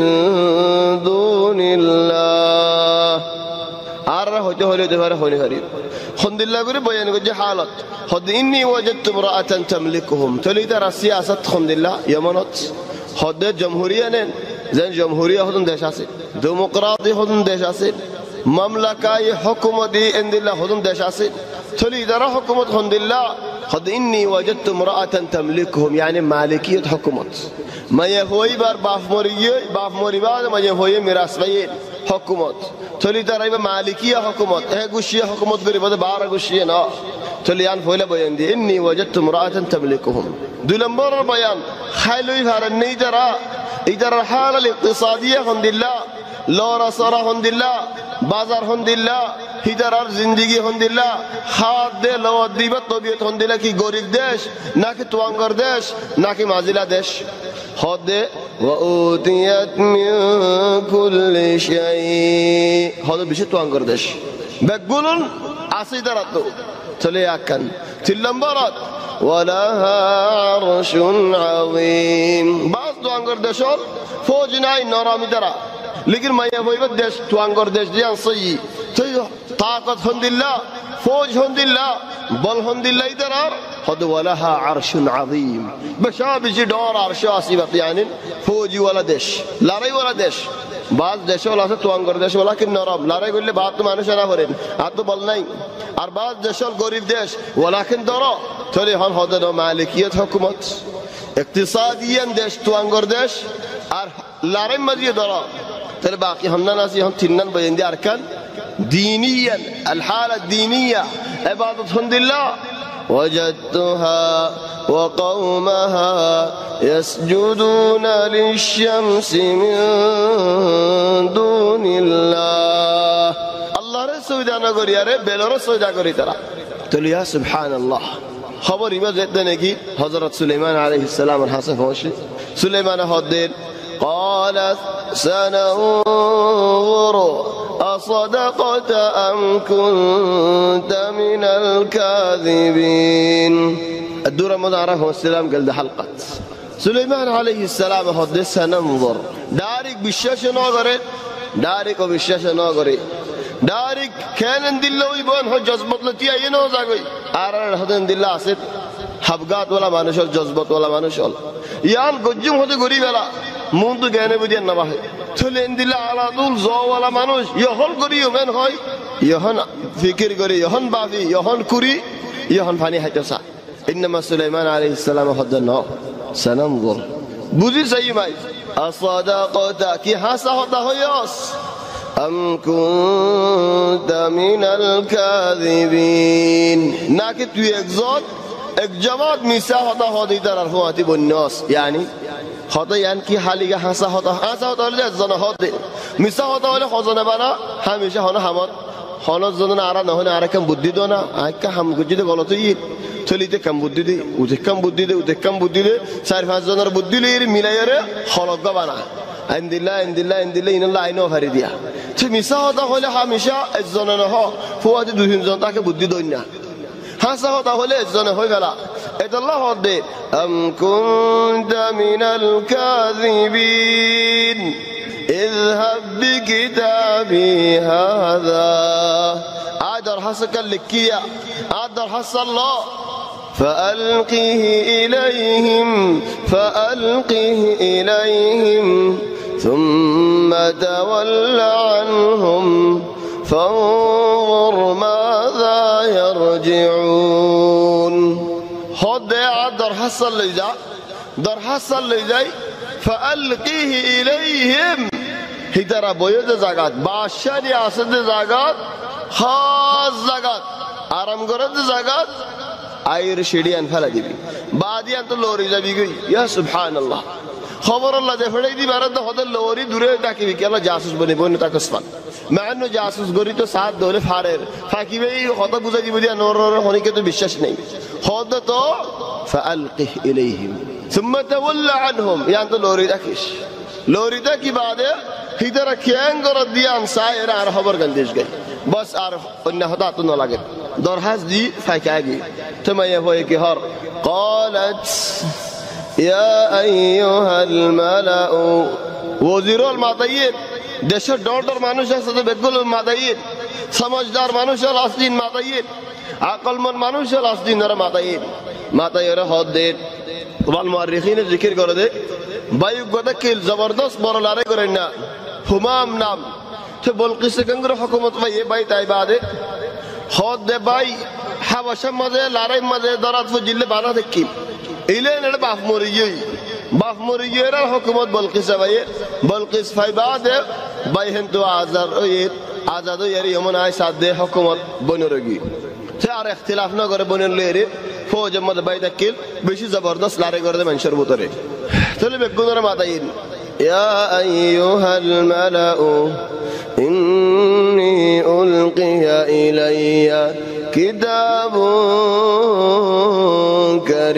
دون الله عرّه جهله دفاره هني خند الله غير بيان وجه حالات خد إني وجدت امرأة تملكهم تلي ترى سياسة خند الله يمنت خد جمهورية نن زين جمهورية خدن دشاسي ديمقراطي خدن دشاسي مملكة حكومة عند الله خدم دشاسي تلي درا حكومة خند الله خد إني وجدت امرأة تملكهم يعني مالكية حكومة ما يهوي بار بافموري بعد ما يهوي ميراث بين حكومة تلي درا يبقى مالكية حكومة هي غشية حكومة غير بدأ بار غشية نا تلي عن فويل بيان دي إني وجدت امرأة تملكهم دولمبر بيان خيلوي فارن نيجرا إذا الحالة الاقتصادية خند الله লরা সরা হন্দিল্লা বাজার হন্দিল্লা হিদারার জিন্দিগি হন্দিল্লা হাত দে লওয়াত দিবা তবিয়ত হন্দিল্লা কি গরিব দেশ নাকি তুয়াঙ্গর দেশ নাকি মাজিলা দেশ হদ দে ওয়া উতিয়াত মিন কুল্লি শাই হদ বেশি তুয়াঙ্গর দেশ বেগুলুন আসি দারাতো চলে আকান তিন নম্বরত ওয়ালাহা আরশুন আযীম বাস তুয়াঙ্গর দেশর ফৌজ নাই নরমি দ্বারা लेकिन मैं वही देश तुआंगर देश दिया सही तो ताकत हंदिल्ला फौज हंदिल्ला बल हंदिल्ला इधर हद वलहा अर्शुन अज़ीम बशाबिज डोर अर्श आसिबत यानी फौजी वाला देश लड़ाई वाला देश बाज देश वाला से तुआंगर देश वाला कि नरम लड़ाई करले बात तो मानुष ना करें आ तो बल नहीं और बाज देश गरीब देश वलाकिन दरो थोड़ी हन हद मालिकियत हुकूमत इक्तिसादियन देश तुआंगर देश और लड़ाई मजीद दरो ترى باقي همنا ناس هم تنن بيندي أركان دينيا الحالة الدينية عبادة الحمد لله وجدتها وقومها يسجدون للشمس من دون الله الله رسول دانا قري أره بلا رسول دا قري ترى تقول يا سبحان الله خبر ما زدنا كي حضرت سليمان عليه السلام الحسن فوشي سليمان هدين قال سننظر أصدقت أم كنت من الكاذبين الدورة مدارة هو السلام قال ده حلقة سليمان عليه السلام هدي سننظر دارك بالشاشة ناغري دارك وبالشاشة ناغري دارك كان دلو يبان هو جذبت لتيا ينوزاغي أرى هدن دلو أسد حبقات ولا مانوشل جذبت ولا مانوشل يان قجم هدي غريب ولا মুন্তু জ্ঞানে বুঝেন না ভাই চলে দিলা আলাদুল জওয়ালা মানুষ ইহল করি ওমেন হয় ইহন ফিকির করি ইহন বাবি ইহন কুরি ইহন পানি হাইতেসা ইন্নামা সুলাইমান আলাইহিস সালাম হদন সানামগুর বুঝি সাই ভাই আসাদাকাতা কি হাসা হতা হয়স আম কুনতা মিনাল কাযিবিন নাকি তুই এক জামাত মিসা হতা হদি তার হুয়াতি বন্নস yani হতে ইয়ান কি হালিগা হাসা হতে হলে জন হতে মিছা হতে হলে হজনে বানা হামিশা হন হামত হনত জন আরা নহনে আরা কাম বুদ্ধি দো না আইকা হাম গুজিতে গলত ই চলিতে কাম বুদ্ধি দে উতে কাম বুদ্ধি দে চার পাঁচ জনের বুদ্ধি লই মিলাইরে হলগ বানা আইনদিল্লাহ ইনাল্লাহ আইনো হারি দিয়া সে মিছা হতে হলে হামিশা একজন নহ ফুয়াদি দুই তিনজন তাকে বুদ্ধি দই না হাসা হতে হলে একজনে হয়ে গেল এটা আল্লাহ হদে আম কুনতা মিনাল কাযিবিন اذهب بكتابي هذا আদর হাসকাল লিকিয়া আদর হাসাল্লাহ فألقه إليهم ثم تول عنهم فانظر ماذا يرجعون خذ در حصل لي جاي فألقيه إليهم هدرا بويد زاغات باشاري أسد زاغات خاص زاغات آرام کرد زاغات আইর শিডিয়ান ফেলা দিবি বাদিয়ান তো লরি যাবি গই ইয়া সুবহানাল্লাহ খবর আল্লাহ দে ফেলাই দিবি আর তো হতে লরি দূরে তাকিবি কেলা জাসুস বনে বনে তাকসফান মানো জাসুস গরি তো সাথ দলে ফারের ফাকিবে কত বুঝা দিব দিয়া নর হনিকে তো বিশ্বাস নেই হদ তো ফালকিহ ইলাইহিম ثم تولى عنهم ইয়ান তো লরি তাকিস লরি তা কি বাদে হিদারা খেয়াং কর দিয়ান সাইরা আর খবর গন্দেশ গই বস আর অন্য হতা তো না লাগে দরহাজ দি ফাকাগি تمايا هويك هر قالت يا أيها الملأ وزير المعطيين দেশের ডর মানুষের সাথে বেগুল মাদাইন সমাজদার মানুষের আসদিন মাদাইন আকলমন মানুষের আসদিন আর মাতাইরা হদ দে ওয়াল মুআররিখিন জিকির করে দে বায়ু গদা কিল জবরদস্ত বড় লড়াই করেন না হুমাম নাম তো বলকিস গঙ্গর হুকুমত ভাই ভাই তাই বাদে হদ দে ভাই হাবাসা মাঝে লড়াই মাঝে দরাত ফজিলে বানা দেখি ইলে নেড়ে বাপ মরি গিয়ে এর হুকুমত বলকিস ভাই বলকিস ভাই বাদে ভাই হিন্দু আজাদ ইয়ারি এমন আয় সাদ দে হুকুমত বনরগি সে আর ইখতিলাফ না করে বনের লেরে ফৌজ মধ্যে বাই দেখিল বেশি জবরদস্ত লড়াই করে দে মানুষের ভিতরে চলে বেগুনের মাতাইন ইয়া আইয়ুহাল মালাউ ইন্নী উলকিয়া ইলাইয়া কিতাবুন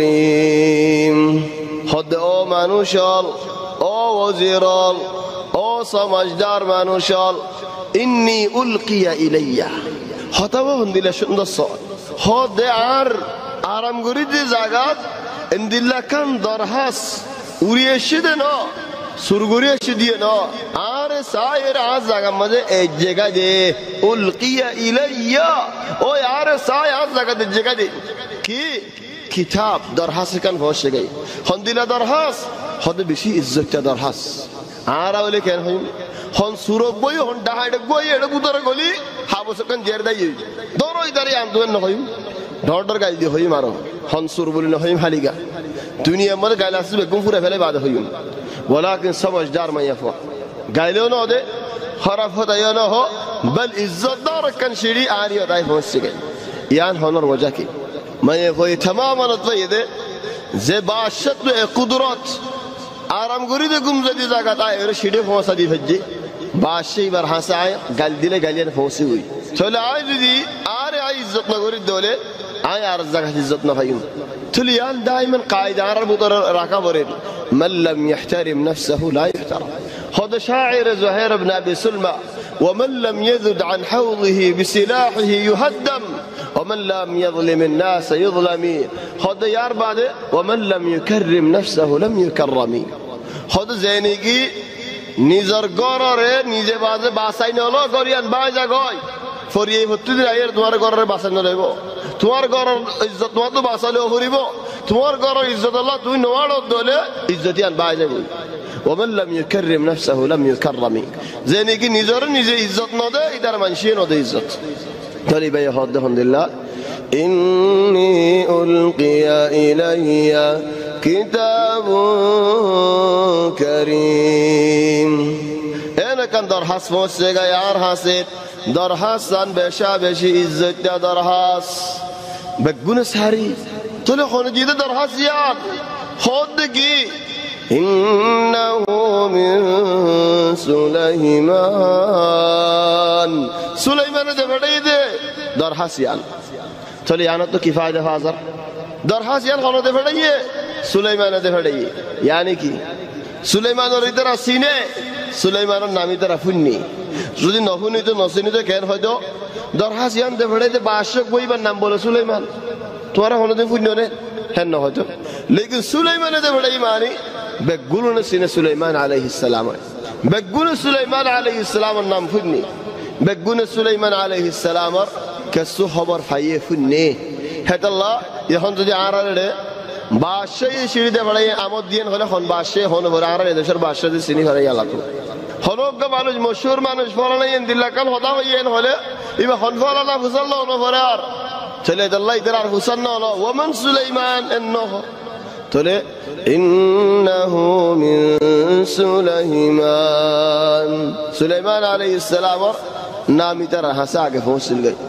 কারীম। হদ ও মানুষল, ও ওজিরল, ও সমাজদার মানুষল, ইন্নী উলকিয়া ইলাইয়া হতাব হন্দিলা সুন্দর হদে আর আরাম করি যে জাগাত এন্দিল্লা কান দরহাস উড়িয়ে এসে দে ন সুরগুড়ি এসে দিয়ে ন আর সায়ের আজ জায়গা মাঝে এক জায়গা দে উলকিয়া ইলাইয়া ও আর সায় আজ জায়গা দে জায়গা দে কি কিতাব দরহাস কান বসে গই হন্দিলা দরহাস হদে বেশি ইজ্জতটা দরহাস আর বলে কেন হই হন সুরব বই হন ডাহাইডে গই এড়ে বুতরে গলি হাবস কান জের দাই দরই দারি আন্দোলন ন হই ডর গাইল দি হই মারো হন সুর বলি ন হই হালিগা দুনিয়া মধ্যে গাইল আসবে গুম ফুরে ফেলে বাদ হই ولكن समझदार मैं यफो गाइलो न दे खराब होता या न हो बल इज्जतदार कन शिरी आरी होता है पहुंच गए यान होनर वजह की मैं ये कोई तमाम नतवे दे जे बाशत में कुदरत आराम गुरी दे गुम जदी जगत आए और शिडे पहुंचा दी भज्जे बादशाह बार हंस आए गाल दिले गालियां पहुंची हुई चले आए दीदी आरे आई इज्जत न गुरी दोले आए आर जगह इज्जत न भाई तुलियान दाइमन कायदार बुतर राका बरे من لم يحترم نفسه لا يحترم هذا شاعر زهير بن أبي سلمى ومن لم يذد عن حوضه بسلاحه يهدم ومن لم يظلم الناس يظلم هذا يار بعد ومن لم يكرم نفسه لم يكرم هذا زينيكي نيزر غرره نيجه بازه باساي نلو গরিয়ান বাজা গয় ফরিয়ে হতুদি আয়ের তোমার ঘরের বাসা ন লইব তোমার ঘরের ইজ্জত তোমার তো বাসালে হরিব তোমার ঘরের ইজ্জত আল্লাহ তুই নওয়াড় দলে ইজ্জতিয়ান বাজা গই ومن لم يكرم نفسه لم يكرم زينيكي নিজের নিজে ইজ্জত ন দে ইদার মানুষে ন দে ইজ্জত তলি ভাই হদ আলহামদুলিল্লাহ ইন্নী উলকিয়া ইলাইয়া কিতাবুন কারীম এনে কান দরহাস পৌঁছে গয়া আর হাসিত দরহাস সান বেশা বেশি ইজ্জত দরহাস বেগুন সারি তোলে কোন জিদে দরহাস ইয়াদ হদ কি ইন্নাহু মিন সুলাইমান সুলাইমান দে বড়াই দে দরহাস ইয়ান তোলে ইয়ান তো কি ফায়দা হাজার দরহাস ইয়ান কোন দে বড়াইয়ে সুলাইমান দে বড়াইয়ে यानी কি সুলাইমানের ইতরা সিনে সুলাইমানের নাম ইতরা ফুন্নি যদি নহুনি তো নসিনি তো কেন হয়তো দরহাস ইয়ান দে বড়াইতে বাদশাহ কইবার নাম বলে সুলাইমান তোরা হলদে ফুন্নি নে হেন হয়তো লেকিন সুলাইমান দে বড়াই মানি বেগুলনে সিনে সুলাইমান আলাইহিস সালাম বেগুন সুলাইমান আলাইহিস সালামের নাম ফুন্নি বেগুন সুলাইমান আলাইহিস সালামের কসু খবর ফাইয়ে ফুন্নি হেতাল্লাহ এখন যদি আরারে বাদশাহ সিঁড়ি দে বড়াই আমদ দিন হলে হন বাদশাহ হন বড় আরারে দেশের বাদশাহ দি সিনি হরে আলাদা হনক মানুষ মশহুর মানুষ ফলানাইন দিল্লা কাল হদা হইয়েন হলে ইবা হন ফলানা ফুসাল্লাহ ন ফরার চলে আল্লাহ ইদার হুসান ন হলো ওমান সুলাইমান এন্নহ তলে ইন্নাহু মিন সুলাইমান সুলাইমান আলাইহিস সালাম নাম ইতার হাসা আগে পৌঁছিল গই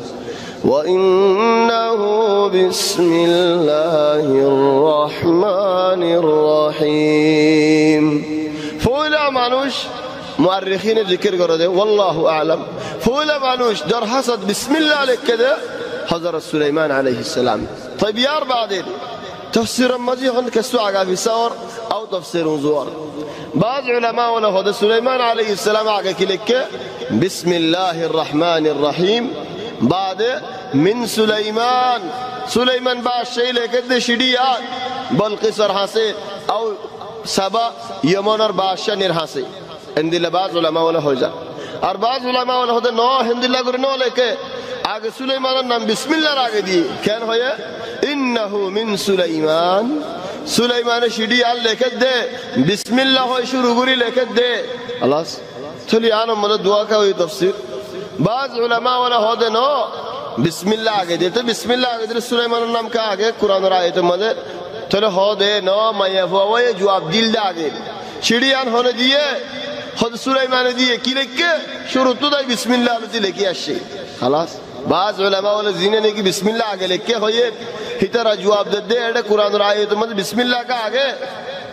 وإنه بسم الله الرحمن الرحيم فولا মানুষ মুআররিখিনে জিকির করে দেয় والله اعلم فولا মানুষ در حسد بسم الله لكده حضرت سليمان عليه السلام طيب يار بعدين تفسير مزي هون كسو اگا بيصور او تفسير زور بعض علماء ولا هذا سليمان عليه السلام اگا كلكه بسم الله الرحمن الرحيم بعد من سليمان سليمان بادشاہ لکد شدیات بلقیس حاصل او سبا یمن اور بادشاہ نر حاصل اندل بعض علماء ولا ہو جا اور بعض علماء ولا ہوتے نو ہندلہ گر نو لے کے آگے سليمان نام بسم اللہ آگے دی کیا ہویا انه من سليمان سليمان شدیات لکد دے بسم اللہ ہوئی شروع گری لکد دے اللہ چلی آنا مدد دعا کا ہوئی تفسیر بعض علماء ولا ہوتے نو بسم اللہ آگے دیتے بسم اللہ آگے دیتے سلیمان نام کا آگے قرآن اور آیت مدد چلے ہو دے نو میں یہ جواب دل دے آگے شیڑیان ہونے دیئے خود سلیمان دیئے کی لکھے شروع تو دائی بسم اللہ لتی لکھی اشی خلاص بعض علماء والا زینے نے کی بسم اللہ آگے لکھے ہوئے ہی طرح جواب دے دے قرآن اور آیت مدد بسم اللہ کا آگے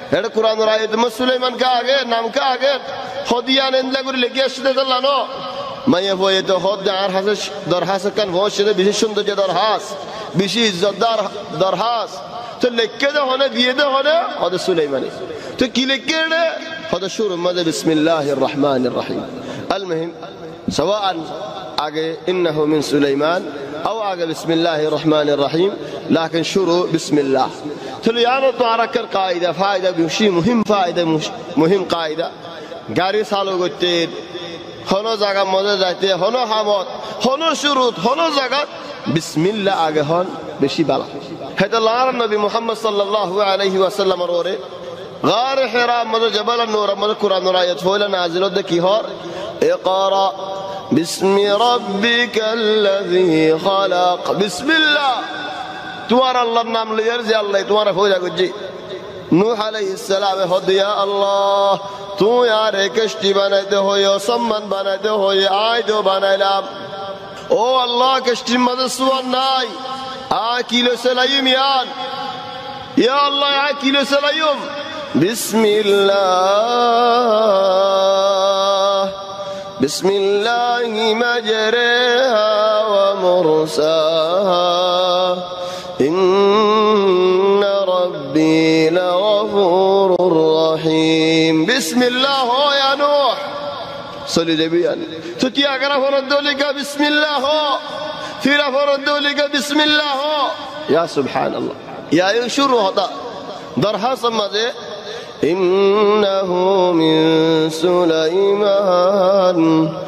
এটা কোরআনের আয়াত সুলাইমান কা আগে নাম কা আগে হদিয়া নেন্দা করে লিখে আসতে দিলানো মাইয়া বয়ে তো হদ আর হাসে দরহাস কান ভোসে বিশেষ সুন্দর যে দরহাস বেশি ইজ্জতদার দরহাস তো লিখে দে হনে দিয়ে দে হনে হদ সুলাইমানি তো কি লিখে রে হদ শুরু মধ্যে বিসমিল্লাহির রহমানির রহিম المهم سواء আগে ইন্নাহু মিন সুলাইমান او আগে বিসমিল্লাহির রহমানির রহিম لكن شروع بسم الله تلو يعني تو আরাকের কায়দা ফায়দা বেশি মুহিম ফায়দা মুহিম কায়দা গাড়ি চালু করতে হনো জায়গা মধ্যে যাইতে হনো হামত হনো শুরুত হনো জায়গা বিসমিল্লাহ আগে হন বেশি ভালো হেতা আল্লাহর নবী মুহাম্মদ সাল্লাল্লাহু আলাইহি ওয়াসাল্লামের ওরে গার হিরা মধ্যে জবাল নূর মধ্যে কোরআনের আয়াত হইলা নাজিল হতে কি হর ইকরা বিসমি রাব্বিকাল্লাযী খালাক বিসমিল্লাহ তোমার আল্লাহর নাম লইয়ার যে আল্লাহ তোমার হইলা গজি নূহ আলাইহিস সালাম হদিয়া আল্লাহ তুই আর কষ্টি বানাইতে হইও সম্মান বানাইতে হই আইদো বানাইলাম ও আল্লাহ কষ্টির মধ্যে সুয়ান নাই আ কিলো সালাইম ইয়ান ইয়া আল্লাহ আ কিলো সালাইম বিসমিল্লাহ বিসমিল্লাহি মাজরাহা ওয়া মুরসাহা ইন্না রাব্বি লাগফুরুর রহিম বিসমিল্লাহ हो या नूह सली देबियान तो क्या अगर फरदोली का बिस्मिल्लाह हो फिर फरदोली का बिस्मिल्लाह हो या सुभान अल्लाह या ये शुरू होता दरहा समझे इन्नहु मिन सुलाइमान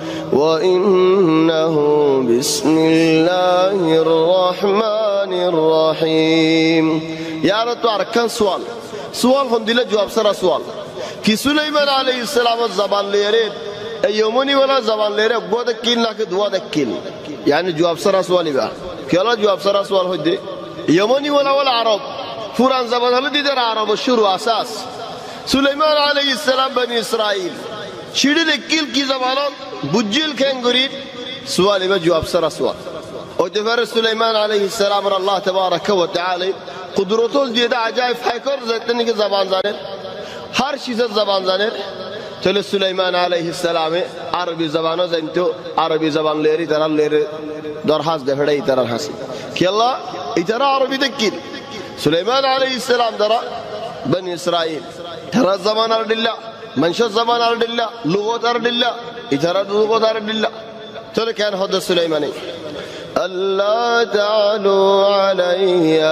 وإنه بسم الله الرحمن الرحيم يا رتو أركان سؤال هم دل جواب سرا سؤال कि सुलाइमान अलैहिस्सलाम ज़बान ले रहे यमनी वाला ज़बान ले रहे बहुत किल ना के दुआ दक्किल यानी जवाब सरा सवाल ही बा क्या ला जवाब सरा सवाल हो दे यमनी वाला अरब पुरान ज़बान हले दिधर अरब शुरू आसास सुलाइमान अलैहिस्सलाम बनी इसराइल शिडी दक्किल की ज़बान बुज्जिल खेंगुरी सवाल ही बा जवाब सरा सवाल और जब सुलाइमान अलैहिस्सलाम अल्लाह तबारक व तआला कुदरतों दिए दा अजाइब फाइकर ज़तनी के ज़बान जाने हर चीज़ ज़बान जाने चले सुलाइमान अलैहिस्सलाम अरबी ज़बानों जानते हो अरबी ज़बान ले रही दरहास दफड़े इतना हंसी क्या अल्लाह इतना अरबी दक्किल सुलाइमान अलैहिस्सलाम दरा बनी इसराइल इतना ज़बान अर्डिल्ला मंशा ज़बान अर्डिल्ला लुगत अर्डिल्ला इतना लुगत अर्डिल्ला चले क्या होता सुलाइमानी अल्लाह तालू अलैया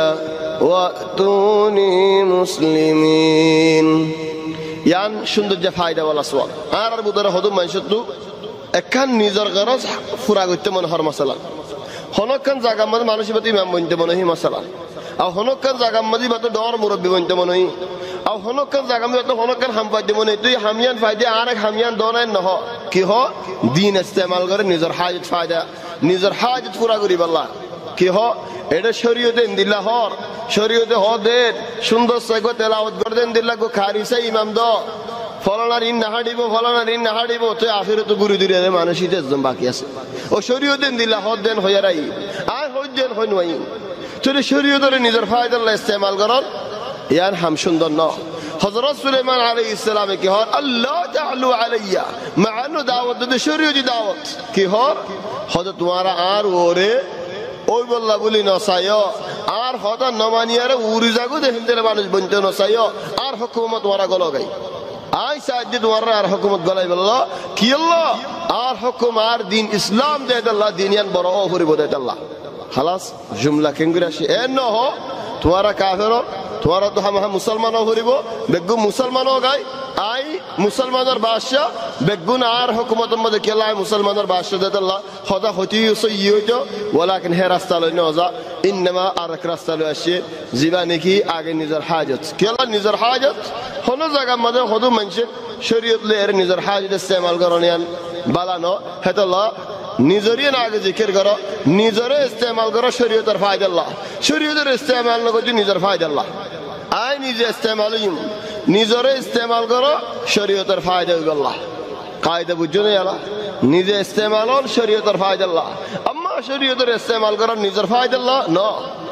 वातूनी मुस्लिमीन यान सुंदर जे फायदा वाला सवाल आर बुदर हदु मानशतु एकान निजर गरज फुरा गते मन हर मसला हनकान जागा मद मानसिबती इमाम बनते मनहि मसला आ हनकान जागा मदी बत डर मुरब्बी बनते मनहि आ हनकान जागा मद हनकान हम फायदे मनहि तो हमियान फायदे आरक हमियान दोनाय न हो कि हो दीन इस्तेमाल करे निजर हाजत फायदा निजर हाजत पूरा करी बल्ला कि हो এটা শরীয়তে দিল্লা হর শরীয়তে হদের সুন্দর সাইগো তেলাওয়াত করে দেন দিল্লা গো খারিসা ইমাম দ ফলানা ঋণ না হাড়িব তো আখিরাতে গুরু দিরে মানুষিতে একদম বাকি আছে ও শরীয়তে দিল্লা হদ দেন হয়ারাই আর হদ দেন হয় নয় তো শরীয়তের নিজের ফায়দা আল্লাহ ইস্তেমাল করন ইয়ান হাম সুন্দর ন হযরত সুলাইমান আলাইহিস সালামে কি হর আল্লাহ তাআলু আলাইয়া মা'আনু দাওয়াত দে শরীয়তি দাওয়াত কি হর হদ তোমারা আর ওরে ওই বল্লা বলি নসায়ো আর হতা নমানিয়ারে উড়ি যাগো দেখেন দিলে মানুষ বনতে নসায়ো আর হুকুমত ওরা গলো গাই আই সাজ্জে তোমার আর হুকুমত গলাই বললো কি আল্লাহ আর হুকুম আর দিন ইসলাম দে আল্লাহ দিনিয়ান বড় করিব দে আল্লাহ খালাস জুমলা কেঙ্গুরাশি এ ন হো তোমারা কাফের তোমারা তো হাম মুসলমান করিব বেগু মুসলমান গাই আই মুসলমানের বাদশা বেগুন আর হুকুমতের মধ্যে কেলাই মুসলমানের বাদশা দে আল্লাহ খোদা হতি সইয়তো ওয়ালাকিন হে রাস্তা লই নজা ইনমা আরক রাস্তা লই আসে জিবা নাকি আগে নিজের হাজত কেলা নিজের হাজত হনো জায়গা মধ্যে হদু মানুষ শরীয়ত লের নিজের হাজত ইস্তেমাল করনিয়ান বালানো হেতাল্লাহ নিজেরই না আগে জিকির করো নিজরে ইস্তেমাল করো শরীয়তের ফায়দা আল্লাহ শরীয়তের ইস্তেমাল না করো নিজের ফায়দা আল্লাহ আই নিজে ইস্তেমাল নিজরে ইস্তেমাল করো শরীয়তের ফায়দা হইব আল্লাহ কায়দা বুঝছো না আল্লাহ নিজে ইস্তেমাল হন শরীয়তের ফায়দা আল্লাহ আম্মা শরীয়তের ইস্তেমাল করো নিজের ফায়দা আল্লাহ ন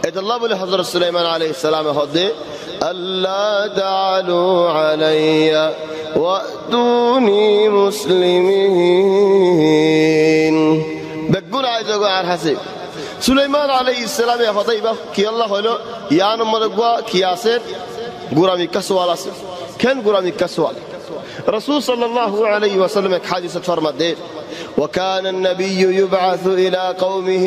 الله بولي حضرت سليمان عليه السلام هدي ألا تعلوا علي وأتوني مسلمين بقول عايز أقول عن حسيب سليمان عليه السلام يا فطيبة كي الله هلو يا نمرقوا كياسر قرامي كسوال أسر كان قرامي كسوال رسول صلى الله عليه وسلم حادثة فرمدين وكان النبي يبعث إلى قومه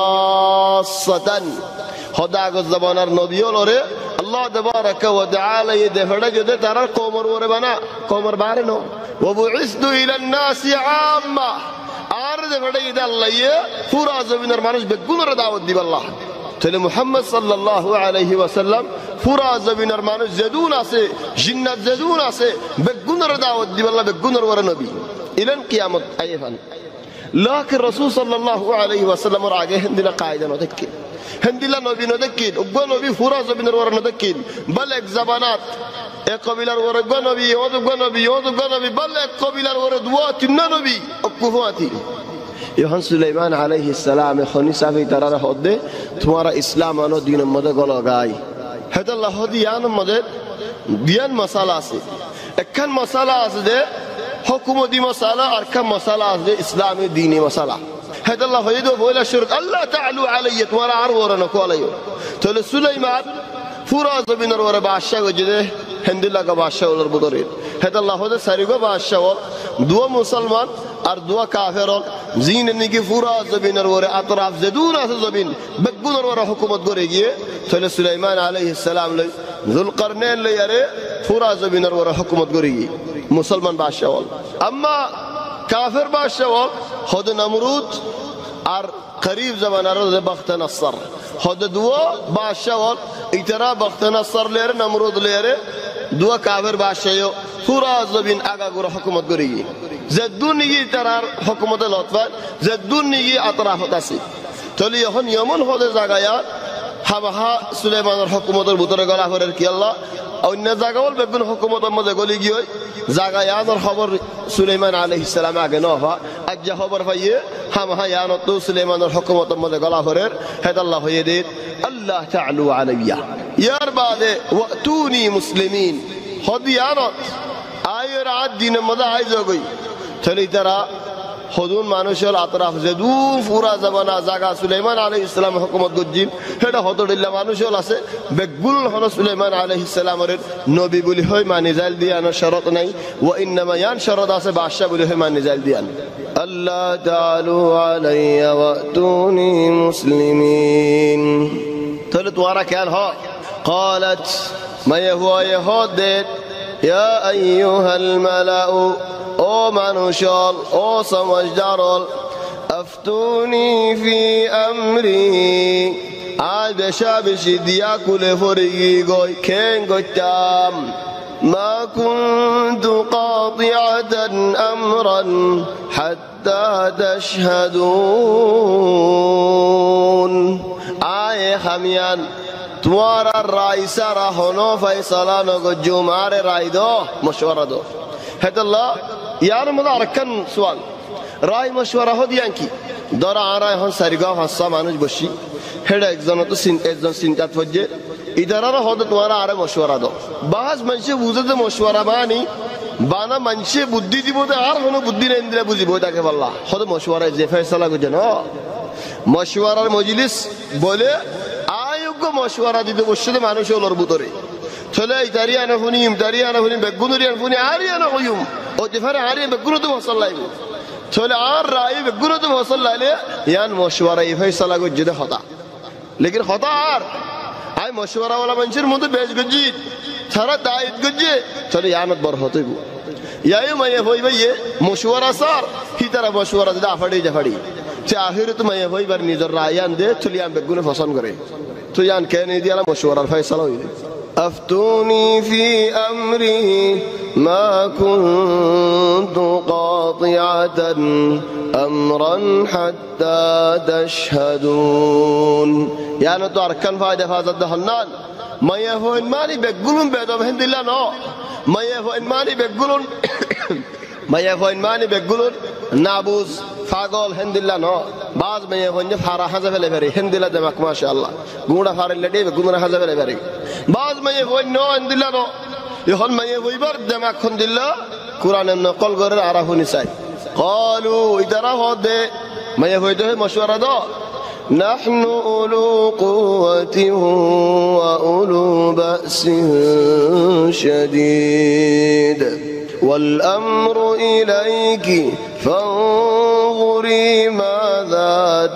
خاصة خدا الزبان النبي لوري الله تبارك وتعالى يدفع جد ترى قومر وربنا قومر بارنو وبعثت إلى الناس عامة أرد فديد الله فراز من المانوس بقول دعوة دي بالله تلي محمد صلى الله عليه وسلم فراز من المانوس زدونا سي جنات زدونا سي بقول دعوة دي بالله بقول ور نبي إلى القيامة أيضا لكن رسول صلى الله عليه وسلم راجع هندنا قاعدة نذكر هندلا نبي نذكر أقوى نبي فراز من الور نذكر بل إكزبانات قبيلة الور أقوى نبي يود أقوى نبي يود أقوى نبي بل قبيلة الور دوات النبي أقواتي يوحنا سليمان عليه السلام خوني سافي ترى هذا تمہارا إسلام أنو دين مدة قلا جاي هذا الله هذي يانو مدة ديان مسألة سي كان مسألة ده حكومة دي مسألة أركان مسألة ده إسلام ديني مسألة هذا الله يدو بولا شرط الله تعلو علي تمہارا عرورا نقوليه تقول سليمان فراز بين الورى باشا وجده هند الله كباشا ولر بدرين هذا الله هذا سريعه باشا دوا مسلمان أردوا كافرون زين النجي فراز بين الورى أطراف زدون أثزبين بقول الورى حكومة قريجية تقول سليمان عليه السلام لي ذو القرنين لي يرى فراز بين الورى حكومة قريجية مسلمان باشا أما كافر باشا خد نمرود أر قريب زمان أرد بخت نصر خد دوا باشا إترا بخت نصر لير نمرود لير دوا كافر باشا يو فراز بين أجا قرا حكومة قريجية زدون يجي ترى حكومة الأطفال زدون يجي أطراف تاسي تولي يهون يومن خد زعيا همها سليمان الحكومة البطرة قال أخبر كي الله أو إن زعول بيكون حكومة المدة قولي جيوي زعيا الخبر سليمان عليه السلام أجنوها أجا خبر فيه همها يانو سليمان الحكومة المدة قال أخبر هذا الله يدير الله تعلو علي يا رباد وأتوني مسلمين خد يانو آير عاد دين المدة عايز أقول تلي ترى خدون مانوشل أطراف زدون فورا زمانا زاغا سليمان عليه السلام حكومت گجين هذا خدور إلا مانوشل أسه بقول خنا سليمان عليه السلام رد نبي بولي هاي ما نزال ديانا شرط ناي وإنما يان شرط أسه باشا بولي هاي ما نزال ديان الله تعالوا علي وأتوني مسلمين ثالث وارا كان ها قالت ما يهوى يهود يا أيها الملأ أو منوشال أو سمجدارال أفتوني في أمري عاد شابش ديا كل فريقي قوي كين قتام ما كنت قاطعة أمرا حتى تشهدون آي خميان تمہارا رئیسہ رہنو فیصلہ نگو جمعار رائے دو مشورہ دو هذا الله يعني مدار كان سؤال رأي مشورة هدي أنكي دارا عراي هون سرقة هسا مانوش بشي هذا إجزانه إجزان سنتات وجه إدارة هذا تمہارا عراي مشورة دو بعض منشة وجود مشورة ماني بانا منشة بدي دي بوده عار هنو بدي نندله بودي بوده كه والله هذا مشورة إذا فيصلة كجنا مشورة المجلس بوله آيوكو مشورة دي بوشة مانوش ولر بودري تلا إداري أنا فنيم إداري أنا فنيم بقولوا أنا فني عاري أنا قيوم أو تفرع عاري بقولوا ده وصل له تلا عار رأي بقولوا ده وصل له يان مشورة يفيصل له جد خطأ لكن خطأ عار أي مشورة ولا منشر مده بيج جديد ثرى دايت جديد تلا يانت برهطي بو يا يوم ما يفوي بيه مشورة صار هي ترى مشورة ده فدي جفدي تأخير تو ما يفوي برنيزر رأيان ده تلا يان بقولوا فصل كره تو يان كأنه دي على مشورة الفيصل هو أفتوني في أمري ما كنت قاطعة أمرا حتى تشهدون يعني تو أركان فايدة فازد دهنان ما يفعل ماني بقولون بيدهم هند الله نو ما يفعل ماني بقولون ما يفعل ماني بقولون نابوز পাগল হেন্দিল্লা ন বাজ মেয়ে হইন ফারা হাজা ফেলে পারে হেন্দিলা দেমাক মাশাআল্লাহ গুড়া ফারিলে দেবে গুড়া হাজা ফেলে পারে বাজ মেয়ে হইন ন হেন্দিল্লা ন এখন মেয়ে হইবার দেমাক হন্দিল্লা কুরআনের নকল করে আরাফুনি চাই قالوا ইদারা হদে মেয়ে হইতে মশওয়ারা দাও نحن أولو قوة وأولو بأس شديد والأمر إليك فانظري ماذا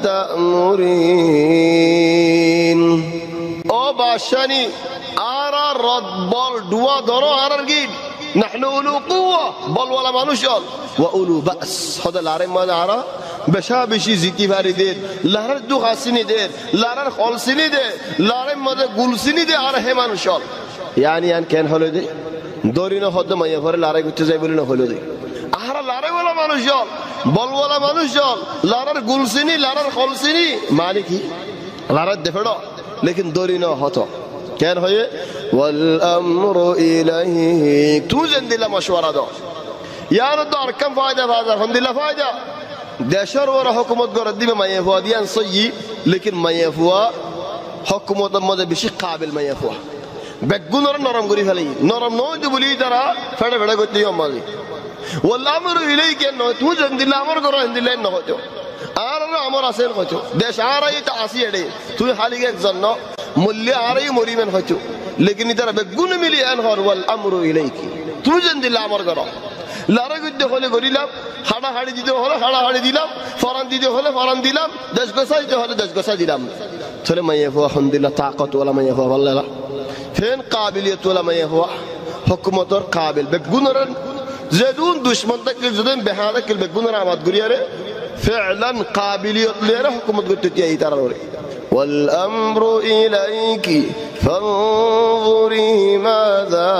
تأمرين أو باشاني أرى الرد بال دوا درو أرى الجيد نحن أولو قوة بل ولا منوشال وأولو بأس هذا العرب ماذا أرى বেশি জিতি ভারি দে লারার দুখাসিনি দে লারার খলসিনি দে লারের মধ্যে গুলসিনি দে আর হে মানুষ ইয়ানি আন কেন হলো দে দরিনো হদ মাইয়া ভরে লারাই করতে যাই বলি না হলো দে আর লারে বলা মানুষ বলওয়ালা মানুষ লারার গুলসিনি লারার খলসিনি মানে কি লারার দেখো লেকিন দরিনো হতো কেন হয়ে ওয়াল আমরু ইলাইহি তুজেন দিলা মশওয়ারা দাও ইয়ার তো আর কম ফায়দা বাজার হন্দিল্লা ফায়দা দেশের ওরা হুকুমত করে দিবে মাইয়া ফুয়া দিয়ান সই লেকিন মাইয়া ফুয়া হুকুমতের মধ্যে বেশি কাবিল মাইয়া ফুয়া বেগুনরা নরম করি ফেলে নরম নয় তো বলি তারা ফেড়ে ফেড়ে করতে আমাকে ওয়াল্লাহ আমরু ইলাইকা নয় তুই জান দিলা আমর করো দিলেন না হতো আর আমার আসেন হতো দেশ আর এই তা আসি এডে তুই হালিগে একজন ন মূল্য আর এই মরিবেন হতো লেকিন তারা বেগুন মিলি আন হর ওয়াল আমরু ইলাইকি তুই জান দিলা আমর করো লারা গুদ্দে হলে গরিলাম হাড়া হাড়ি দিতে হলে হাড়া হাড়ি দিলাম ফরান দিতে হলে ফরান দিলাম দেশ গোসাই দিতে হলে দেশ গোসাই দিলাম চলে মাইয়া ফুয়া আলহামদুলিল্লাহ তাকত ওয়ালা মাইয়া ফুয়া আল্লাহ ফেন কাবিলিয়ত ওয়ালা মাইয়া ফুয়া হুকুমতর কাবিল বেগুনর জেদুন দুশমন তাকে জেদুন বেহাদা কিল বেগুনর আমাদ গুরিয়ারে ফিআলান কাবিলিয়ত লেরা হুকুমত করতে চাই তারারে ওয়াল আমরু ইলাইকি فانظري ماذا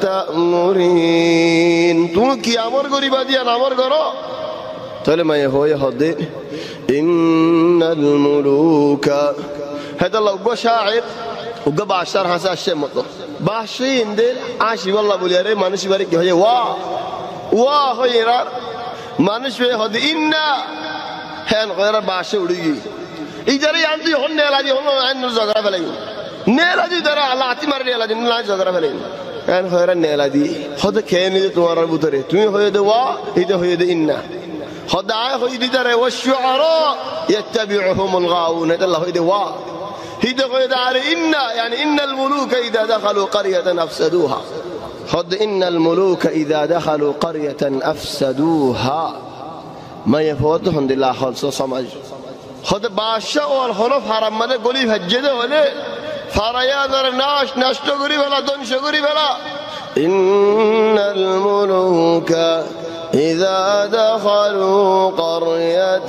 تأمرين তুমি কি আমর করিবা দিয়া আমর করো তাহলে মায়ে হয়ে হদে ইন্নাল মুলুকা هذا الله গো শায়ের গো বাশার হাসা আসে মত বাশিনদের আসি আল্লাহ বলি আরে মানুষ বারে কি হয় ওয়া হয়রা মানুষ হয়ে হদে ইন্না হ্যান গয়রা বাশে উড়ি এই যারে আনতি হন নেলাজি হন আইন জগরা ফেলাই নেলাজি দ্বারা আল্লাহ আতি মারে নেলাজি না জগরা ফেলাই কেন হয়রা নেলাজি হদে খেয়ে নিতে তোমার ভিতরে তুমি হয়ে দে ওয়া এটা হয়ে দে ইন্না হদা হয়ে দিতে রে ওয়াশুআরা ইয়াত্তাবিউহুমুল গাউন এটা আল্লাহ হয়ে দে ওয়া هيدا غيدا على يعني إن الملوك إذا دخلوا قرية أفسدوها خد إن الملوك إذا دخلوا قرية أفسدوها ما يفوتهم دي خالص سمج خد باشا والخلف حرم ماذا قولي هجده ولا فريا در ناش نشتو قري ولا دنش قري ولا إن الملوك إذا دخلوا قرية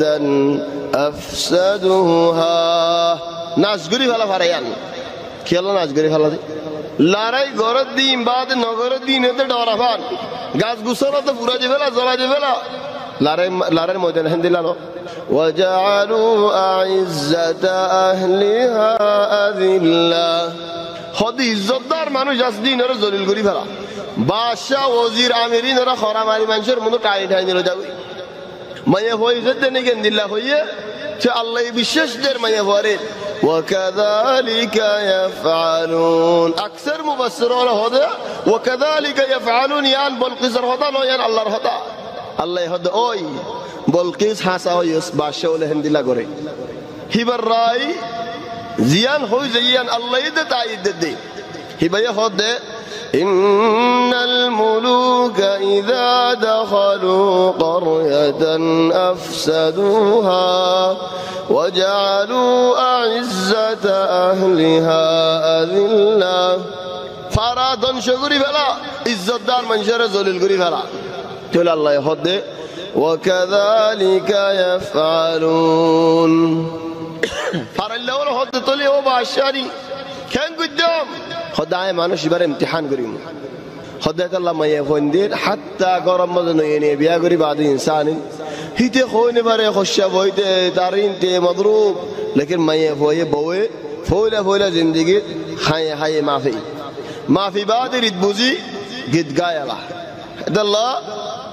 أفسدوها নাজগুরি ভালো ফারায়ান খেলো নাজগুরি ভালো লড়াই গরদ দিন বাদ নগর দিন এতে ডরাফান গাছ গুছানো তো পুরা দিবেলা জ্বলা দিবেলা লড়াই ময়দান হেন্দিলানো ওয়াজআলু আইজ্জাতা আহলিহা আযিল্লা হদ ইজ্জতদার মানুষ আজ দিনের জলিল করি ফেলা বাদশা ওজির আমিরিন ওরা খরামারি মানুষের মতো টাই ঠাই নিল যাবে মাইয়া হয়ে যেতে নাকি হেন্দিল্লা হইয়ে সে আল্লাহ বিশেষদের মাইয়া ভরে وكذلك يفعلون أكثر مفسرون هذا وكذلك يفعلون يان بلقيس هذا لا يان الله هذا الله هذا أي بلقيس حاسة يس باشول هندلا غوري هبر راي زيان هو زيان الله يد تايد دي هبايا هذا إن الملوك إذا دخلوا قرية أفسدوها وجعلوا أعزة أهلها أذلة فرادن شغري فلا عزت دار من شر زلل غري فلا تقول الله يهد وكذلك يفعلون فر الله هد تلي وباشري كان قدام خداي مانوش يبر امتحان غريم خدات الله ما يفندير حتى غرم مدن يعني بيا غري بعد انسان هيته خوين بره خوشا ويته دارين تي مضروب لكن ما يفوي بوي فولا زندگي هاي ما في بعد ريد بوزي قد غايلا الله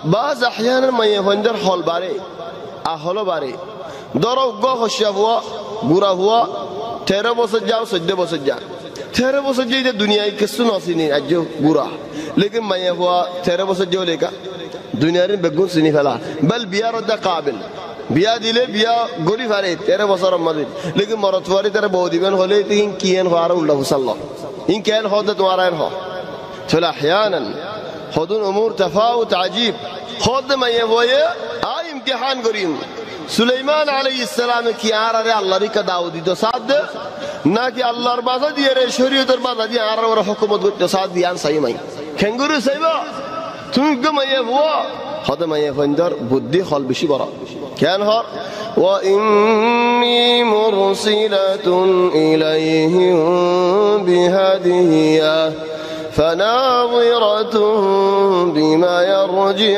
বাজ আহয়ান মাইয়ে ফন্দর হল বারে আহল বারে ধরো গ হস্যা হুয়া বুড়া হুয়া 13 বছর যাও 14 বছর যা 13 বছর যে দুনিয়ায় কিছু নসিনি আজ বুড়া লেকিন মাইয়ে হুয়া 13 বছর যে লেকা দুনিয়ার বেগুন চিনি ফেলা বল বিয়ার দা কাবিল বিয়া দিলে বিয়া গরি ফারে 13 বছর মধ্যে লেকিন মরত ফারে তার বউ দিবেন হলে তিন কিয়েন হওয়ার উল্লাহ সাল্লাহ ইন কেন হদ তোমারা হ চলে আহয়ানান হদুন উমুর তাফাউত আজীব হদ মাইয়ে বয়ে আ ইমতিহান করিম সুলাইমান আলাইহিস সালাম কি আর আরে আল্লাহর কা দাউদি তো সাদ নাকি আল্লাহর বাজা দিয়ে রে শরীয়তের বাজা দিয়ে আর ওর হুকুমত করতে সাদ দিয়ান সাইমাই খেঙ্গুরু সাইবা তুমি গমাইয়ে বুয়া হদ মাইয়ে ফন্দর বুদ্ধি হল বেশি বড় কেন হ ওয়া ইন্নী মুরসিলাতুন ইলাইহিম বিহাদিয়া فناظرة بما يرجع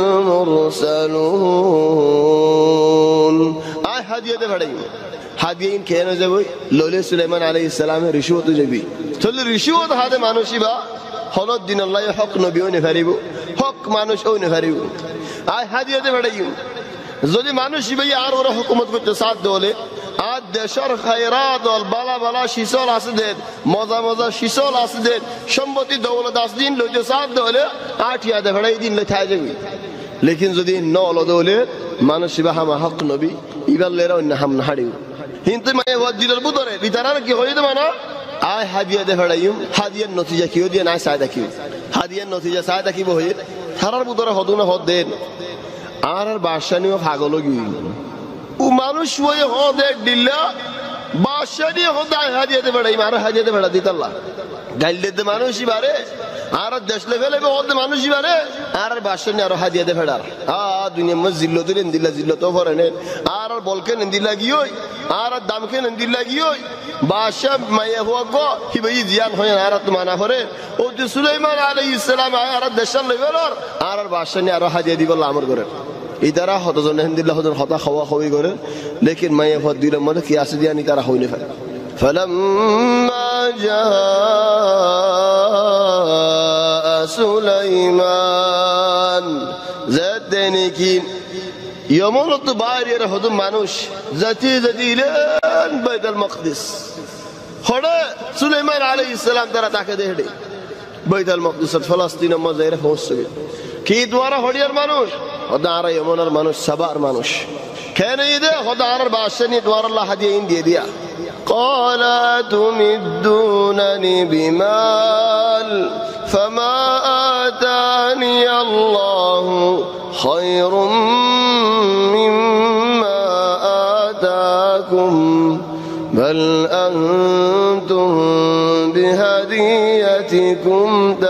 المرسلون آي هدية بڑھائی هدية إن كأنه جبوي لولي سليمان عليه السلام رشوة جبي تقول رشوة هذا مانوشي با خلود دين الله حق نبيو نفريبو حق مانوش أو نفريبو آي هدية بڑھائی যদি মানুষ ভাই আর ওরা হুকুমত করতে সাথ দলে আর দেশের খায়রাত আর বালা বালা শিশল আছে দেন মজা মজা শিশল আছে দেন সম্পত্তি দৌলত আছে দিন লইতে সাথ দলে আঠিয়া দে ভাড়াই দিন লই থাই যাবি লেকিন যদি নল দলে মানুষ বা হামা হক নবী ইবাল লেরা অন্য হাম না হাড়িও কিন্তু মানে ওয়াদ দিলের বুতরে বিতারার কি হইতে মানা আয় হাদিয়া দে ভাড়াইম হাদিয়ার নতিজা কিও দিয়ে না সায়দা কিও হাদিয়ার নতিজা সায়দা কি বহে সারার বুতরে হদুনা হদ দেন আর বাদশানিও পাগল গিয়ে ও মানুষ হয়ে হদে দিল্লা বাদশানি হদায় হাদিয়াতে বেড়াই আর হাদিয়াতে বেড়া দিতাল্লা গাইলতে মানুষই বারে আর দেশ লেভেলে হদে মানুষই বারে আর বাদশানি আর হাদিয়াতে ফেড়ার দুনিয়া মধ্যে জিল্লত দিল্লা জিল্লত ফরেনে আর বলকে নিন্দিল্লা গিয়ে আর দামকে নিন্দিল্লা গিয়ে বাদশাহ মাইয়া হওয়া গো হিবাই জিয়ান হয় আর মানা করে ও যে সুলাইমান আলাইহিস সালাম আর দেশের লেভেলর আর বাদশানি আর হাদিয়া দিবল আমর করে ইদারা হতজন হিন্দিল্লাহ হদন হতা খাওয়া খাওয়ি করে লেকিন মাইয়া ফদ দিলের মধ্যে কি আছে দিয়ানি তারা হইনে ফেলে فلما جاء سليمان زادنيكين يومون باير هدوم মানুষ জাতি ইলেন বাইতুল মাকদিস হড়ে সুলাইমান আলাইহিস সালাম তারা তাকে দেখে বাইতুল মাকদিস ফলস্তিনের মধ্যে পৌঁছে কি দ্বারা হড়িয়ার মানুষ হদার ইয়মনের মানুষ সাবার মানুষ কেন ইদে হদার বাদশানি দ্বারা আল্লাহ হাদিয়া দিয়ে দিয়া قال تمدونني بمال فما آتاني الله خير مما آتاكم بل أنتم بهديتكم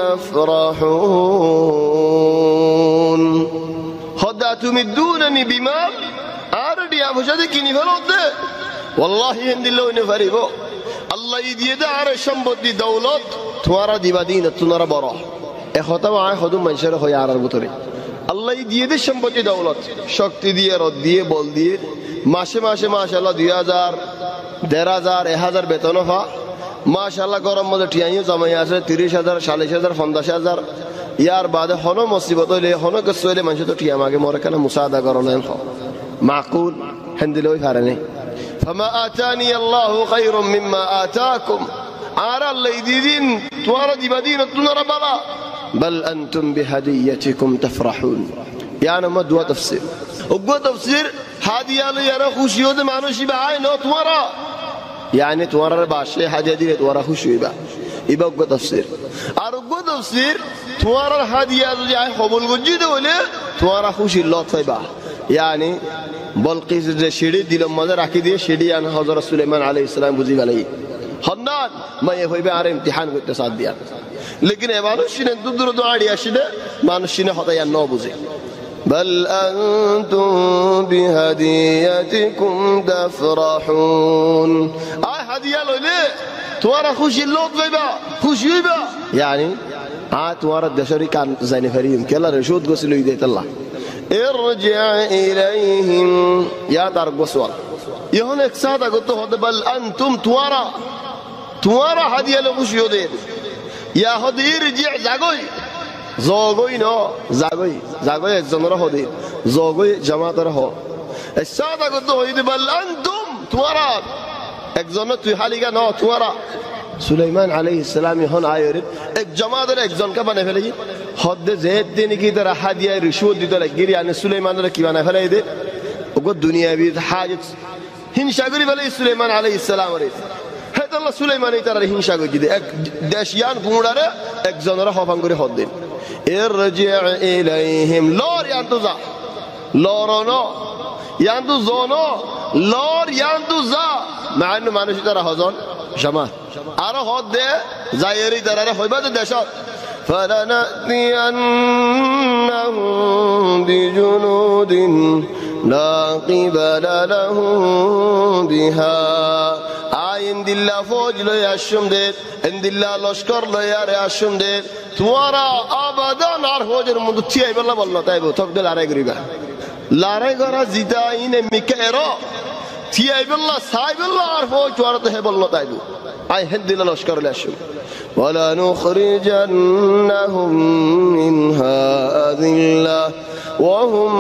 تفرحون خدا تمدونني بمال أردي أفشد كني فلوت والله هند الله نفريبو الله يديد على شمبدي دولت توارا ديبادين تنارا برا اخوتا معي خدوم منشر خويا على البطري الله يديد شمبدي دولت شكتي دي رد دي بول دي মাসে মাসে মাশাআল্লাহ 2000 13000 1000 বেতন ফা মাশাআল্লাহ গরম মধ্যে টিয়াইও জমাই আছে 30000 40000 50000 ইয়ার বাদে হনো মুসিবত হইলে হনো কিছু হইলে মানুষ তো টিয়া মাগে মরে কেন মুসাদা করলেন মাকুল হিন্দিলই পারেনি فما آتاني الله خير مما آتاكم আর আল্লাহ দিদিন তোমরা দিবাদিন তোমরা বাবা بل أنتم بهديتكم تفرحون يعني ما دوا تفسير وقوا تفسير هدية ليرى خوشيود مانوشي بعين نو توارا يعني توارا باشي هدية دي توارا خوشي با يبقى وقوا تفسير আর وقوا تفسير توارا هدية اللي عين قبول وجود ولا توارا خوشي الله طيبا يعني بلقيس যে সিঁড়ি দিলাম মধ্যে রাখি দিয়ে সিঁড়ি আন হযরত সুলাইমান আলাইহিস সালাম বুঝি গেলাই হন্নান মায়ে হইবে আর ইমতিহান করতে সাথ দিয়া লেকিন এ মানুষ সিনে দূর দৌড়ি আসিলে মানুষ সিনে হতাই আর ন বুঝে بل أنتم بهديتكم تفرحون هدية لولي توارا خوشي اللوط بيبا خوشي بيبا يعني توارا الدشري كان زين فريم كلا رشود قسلو يديت الله ارجع إليهم يا تارك بسوال يهون اكسادا قلت هذا بل أنتم توارا هدية لخوشي يدين يا هدي ارجع زاقوي জগই ন জাগই জাগই একজনের হদে জগই জামাতের হ সাদা কত হইতে বল আনতুম তোমরা একজন তুই হালিগা ন তোমরা সুলাইমান আলাইহিস সালাম হন আয়ের এক জামাতের একজনকে বানাই ফেলে হদে জেদ দিন কি তারা হাদিয়া রিশওয়াত দিতে লাগিরি আনে সুলাইমানের কি বানাই ফেলে দে ওগো দুনিয়াবি হাজত হিংসা করি ফেলে সুলাইমান আলাইহিস সালাম রে হেদ আল্লাহ সুলাইমান এই তারা হিংসা করি দে এক দেশিয়ান গুড়ারে একজনের হফাং করে হদ দিন ইরজি ইলাইহিম লর ইয়ান্তুজা লরনো ইয়ান্তু জোনো লর ইয়ান্তু যা মানে মানুষ তারা হজন জামা আর হদ দে যাইরি তারা হইবা তো দেশ فلنأتينهم بجنود لا قبل لهم بها আইন দিল্লা ফৌজ লই আসুম দে ইন্দিল্লা লস্কর লই আরে আসুম দে তোরা আবাদান আর ফৌজের মধ্যে থিয়াই বললা বলল তাইবো তকদে লড়াই করিবা লড়াই করা জিতা ইনে মিকেরো থিয়াই বললা সাই বললা আর ফৌজ তোরা তো হে বলল তাইবো আই হিন্দিল্লা লস্কর লই আসুম ওয়ালা নুখরিজান্নাহুম মিনহা আযিল্লা ওয়া হুম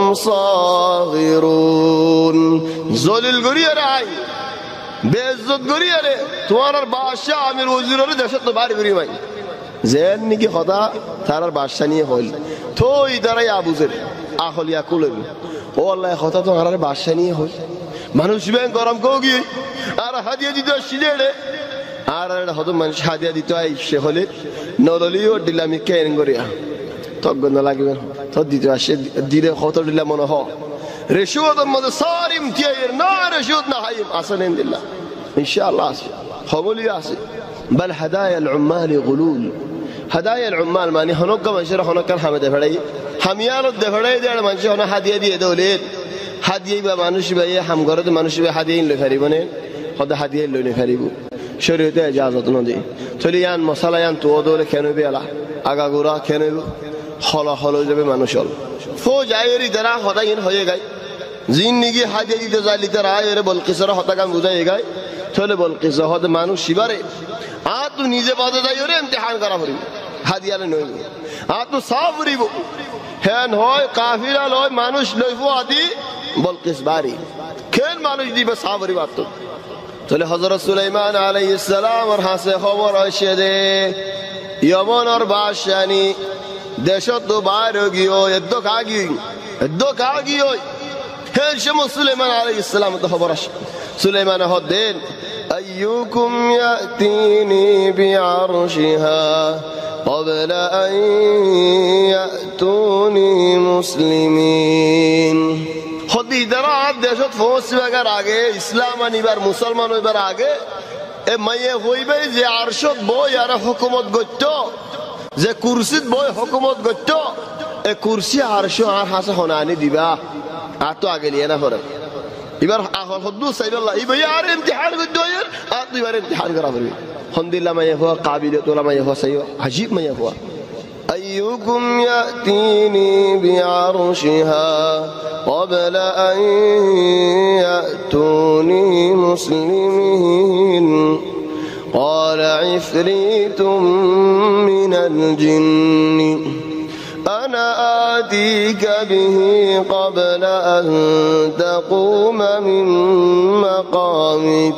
সাগিরুন জলিল গরিয়া রাই বেইজ্জত গরিয়া রে তোমার বাদশা আমির ওজিরের দেশে তো বাড়ি করি ভাই জেন নাকি খোদা তারার বাদশা নিয়ে হল থই দাঁড়াই আবুজের আহলিয়া কুলেন ও আল্লাহ খোদা তো আর বাদশা নিয়ে হল মানুষ ব্যাং গরম কগি আর হাদিয়া দিতে শিলেড়ে আর হত মানুষ হাদিয়া দিতে আই সে হলে নললিও দিলামি কেন করিয়া তজ্ঞ না লাগবে তো দিতে আসে দিলে কত দিলা মনে হ রেশওয়াতের মধ্যে সারিম তিয়ায়ের না রেশওয়াত না হাইম আসলেন দিল্লাহ ইনশাআল্লাহ আছে হবলি আছে বল হাদায়া আল-উম্মাল গুলুল হাদায়া আল-উম্মাল মানে হনক মানুষের হনকার হামদে ফড়াই হামিয়াল দে ফড়াই দে মানুষ হন হাদিয়া দিয়ে দৌলত হাদিয়া বা মানুষ ভাই হাম ঘরে মানুষ ভাই হাদিয়া লই ফেরিবনে খোদা হাদিয়া লই নে ফেরিব শরীয়তে ইজাজত ন দে চলিয়ান মশালায়ান তো দলে কেনবে আলা আগা গোরা কেনবে হলা হলো যাবে মানুষ হল ফৌজ আয়েরি দ্বারা খোদা ইন হয়ে গায় জিন্দিগি হাদিয়া দিতে যাইলি তারা আয়ের বলকিসর হতা কাম বুঝাই গায় চলে বলকিস হদ মানুষ শিবারে আ তু নিজে বাদে যাই ওরে ইমতিহান করা পড়িব হাদিয়ালে নই আ তু সাফ পড়িব হেন হয় কাফিরা লয় মানুষ লইবো আদি বলকিস বাড়ি কেন মানুষ দিবে সাফ পড়িব তো চলে হযরত সুলাইমান আলাইহিস সালাম আর হাসে খবর আসে দে ইয়মনের বাদশানি দেশত তো বাইরে গিয়ে এদ্দ কাগি হেন সময় সুলাইমান আলাইহিস সালাম তো খবর আসে সুলাইমান হদেন আইয়ুকুম ইয়াতিনি বিআরশিহা ক্বাবলা আন ইয়াতুনি মুসলিমিন হদি দ্বারা দেশত ফৌজ বাগার আগে ইসলাম আনিবার মুসলমান হইবার আগে এ মাইয়ে হইবে যে আরশত বই আর হুকুমত গত্য যে কুরসিত বই হুকুমত গত্য এ কুরসি আরশ আর হাসে হনানি দিবা আর তো আগে লিয়ে না করে এবার আহল হদ্দু সাইবাল্লাহ এই ভাই আর ইমতিহান করতে হয় আর দুইবার ইমতিহান করা পড়বে আলহামদুলিল্লাহ মাইয়া হুয়া কাবিলিয়াতুল্লাহ মাইয়া হুয়া সাইয়্য আজীব মাইয়া হুয়া আইয়ুকুম ইয়াতিনি বিআরশিহা ক্বাবলা আন ইয়াতুনি মুসলিমিন قال عفريت من الجن أنا آتيك به قبل أن تقوم من مقامك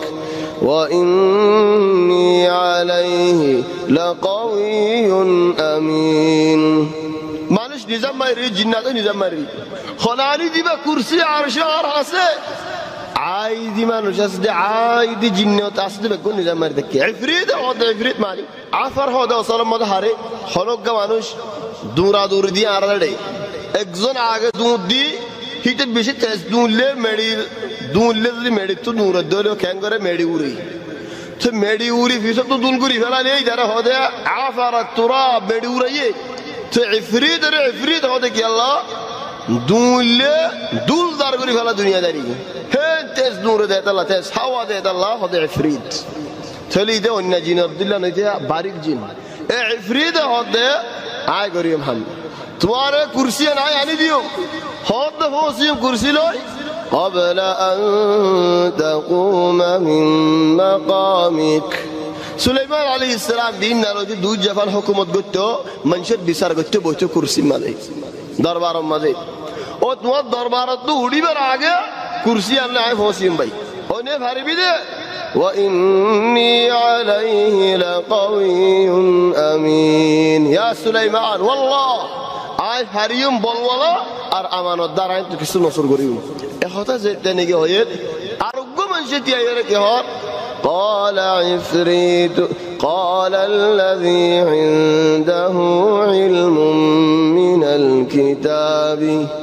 وإني عليه لقوي أمين মানুষ নিজাম মারি জিন্নাত নিজাম মারি খলালি দিবা কুরসি আরশ আর আছে আই দি মানুষ আছে আই দি জিন্নাত আছে বেগুন নিজাম মারি দেখে ইফরিত ওদে ইফরিত মারি আফর হদা সালাম মদ হারে হলক মানুষ দূরা দূর দিয়ে আড়ালে একজন আগে দুধ দি হিতে বেশি তেজ দুলে মেডি দুলে যদি মেডি তো দূর দলে কেন করে মেডি উড়ি তো মেডি উড়ি ফিসব তো দুল করি ফেলা নেই যারা হদে আফার তুরাব মেডি উড়াইয়ে তো ইফরিত হদে কি আল্লাহ দুলে দুল দার করি ফেলা দুনিয়াদারি হে তেজ দূর দেয় আল্লাহ তেজ হাওয়া দেয় আল্লাহ হদে ইফরিত চলি দে অন্য জিন আব্দুল্লাহ নইতে বারিক জিন এ ইফরিত হদে আয় করিম হাম তোমারে কুরসি নাই আনি দিও হদ হোসিম কুরসি লই قبل أن تقوم من مقامك সুলাইমান আলাইহিস সালাম দিন নালজি দুই জাফান হুকুমত করত মানুষের বিচার করতে বইতো কুরসি মাঝে দরবার মাঝে ও তোমার দরবারত তো উড়িবার আগে কুরসি আনলে আয় ফসিম ভাই ওনে ভারিবি দে ওয়া ইন্নী আলাইহি লাকাওয়িয়ুন আমিন ইয়া সুলাইমান ওয়াল্লাহ আয় হারিয়ম বলওয়ালা আর আমানত দাঁড়ায় তো কিছু নসর করিও এহতা যে তেনিকে হয়ে আরোগ্য মানুষে তিয়াইরে কি হত قال عفريت قال الذي عنده علم من الكتاب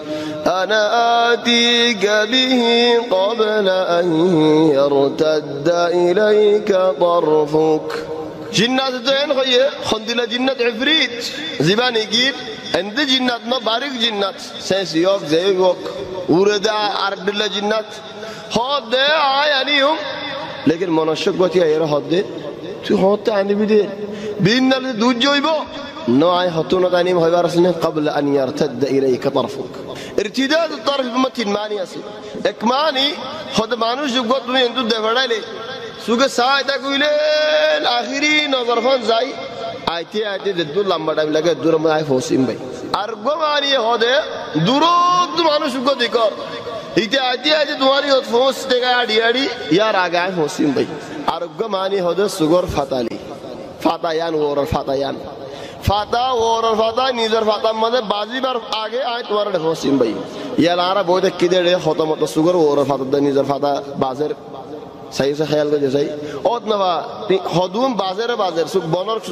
أنا آتيك به قبل أن يرتد إليك طرفك جنات زين خيه خندلا جنات عفريت زباني جيب عند جنات ما بارك جنات سيسيوك زيوك وردا أردلا جنات هاد عيانيهم لكن مناشق قتي أيره هاد تو هاد تاني بدي بيننا لدود جويبو نوعي هاتونا تاني ما هي بارسنا قبل أن يرتد إليك طرفك ارتداد الطرف بمتين ماني أسي إكماني هاد مانوش قط من يندو دفعنا لي سوق ساعة تقولي الآخري نظر فان زاي آيتي ددو لامبا تايم لگه دور ما آي فوسيم باي أرگو ماني هاد درود مانوش قط ديكار इते आती तुम्हारी फोस देगा आड़ी आड़ी यार आ गए फोसिम भाई आरोग्य मानी हो दे सुगर फाताली फातायान और फातायान फाता और फाता निजर फाता मदे बाजी बार आगे आए तुम्हारे फोसिम भाई ये लारा बहुत किधर है खत्म होता सुगर और फाता द निजर फाता बाजार सही से ख्याल कर जैसे और नवा खदूम बाजार सुख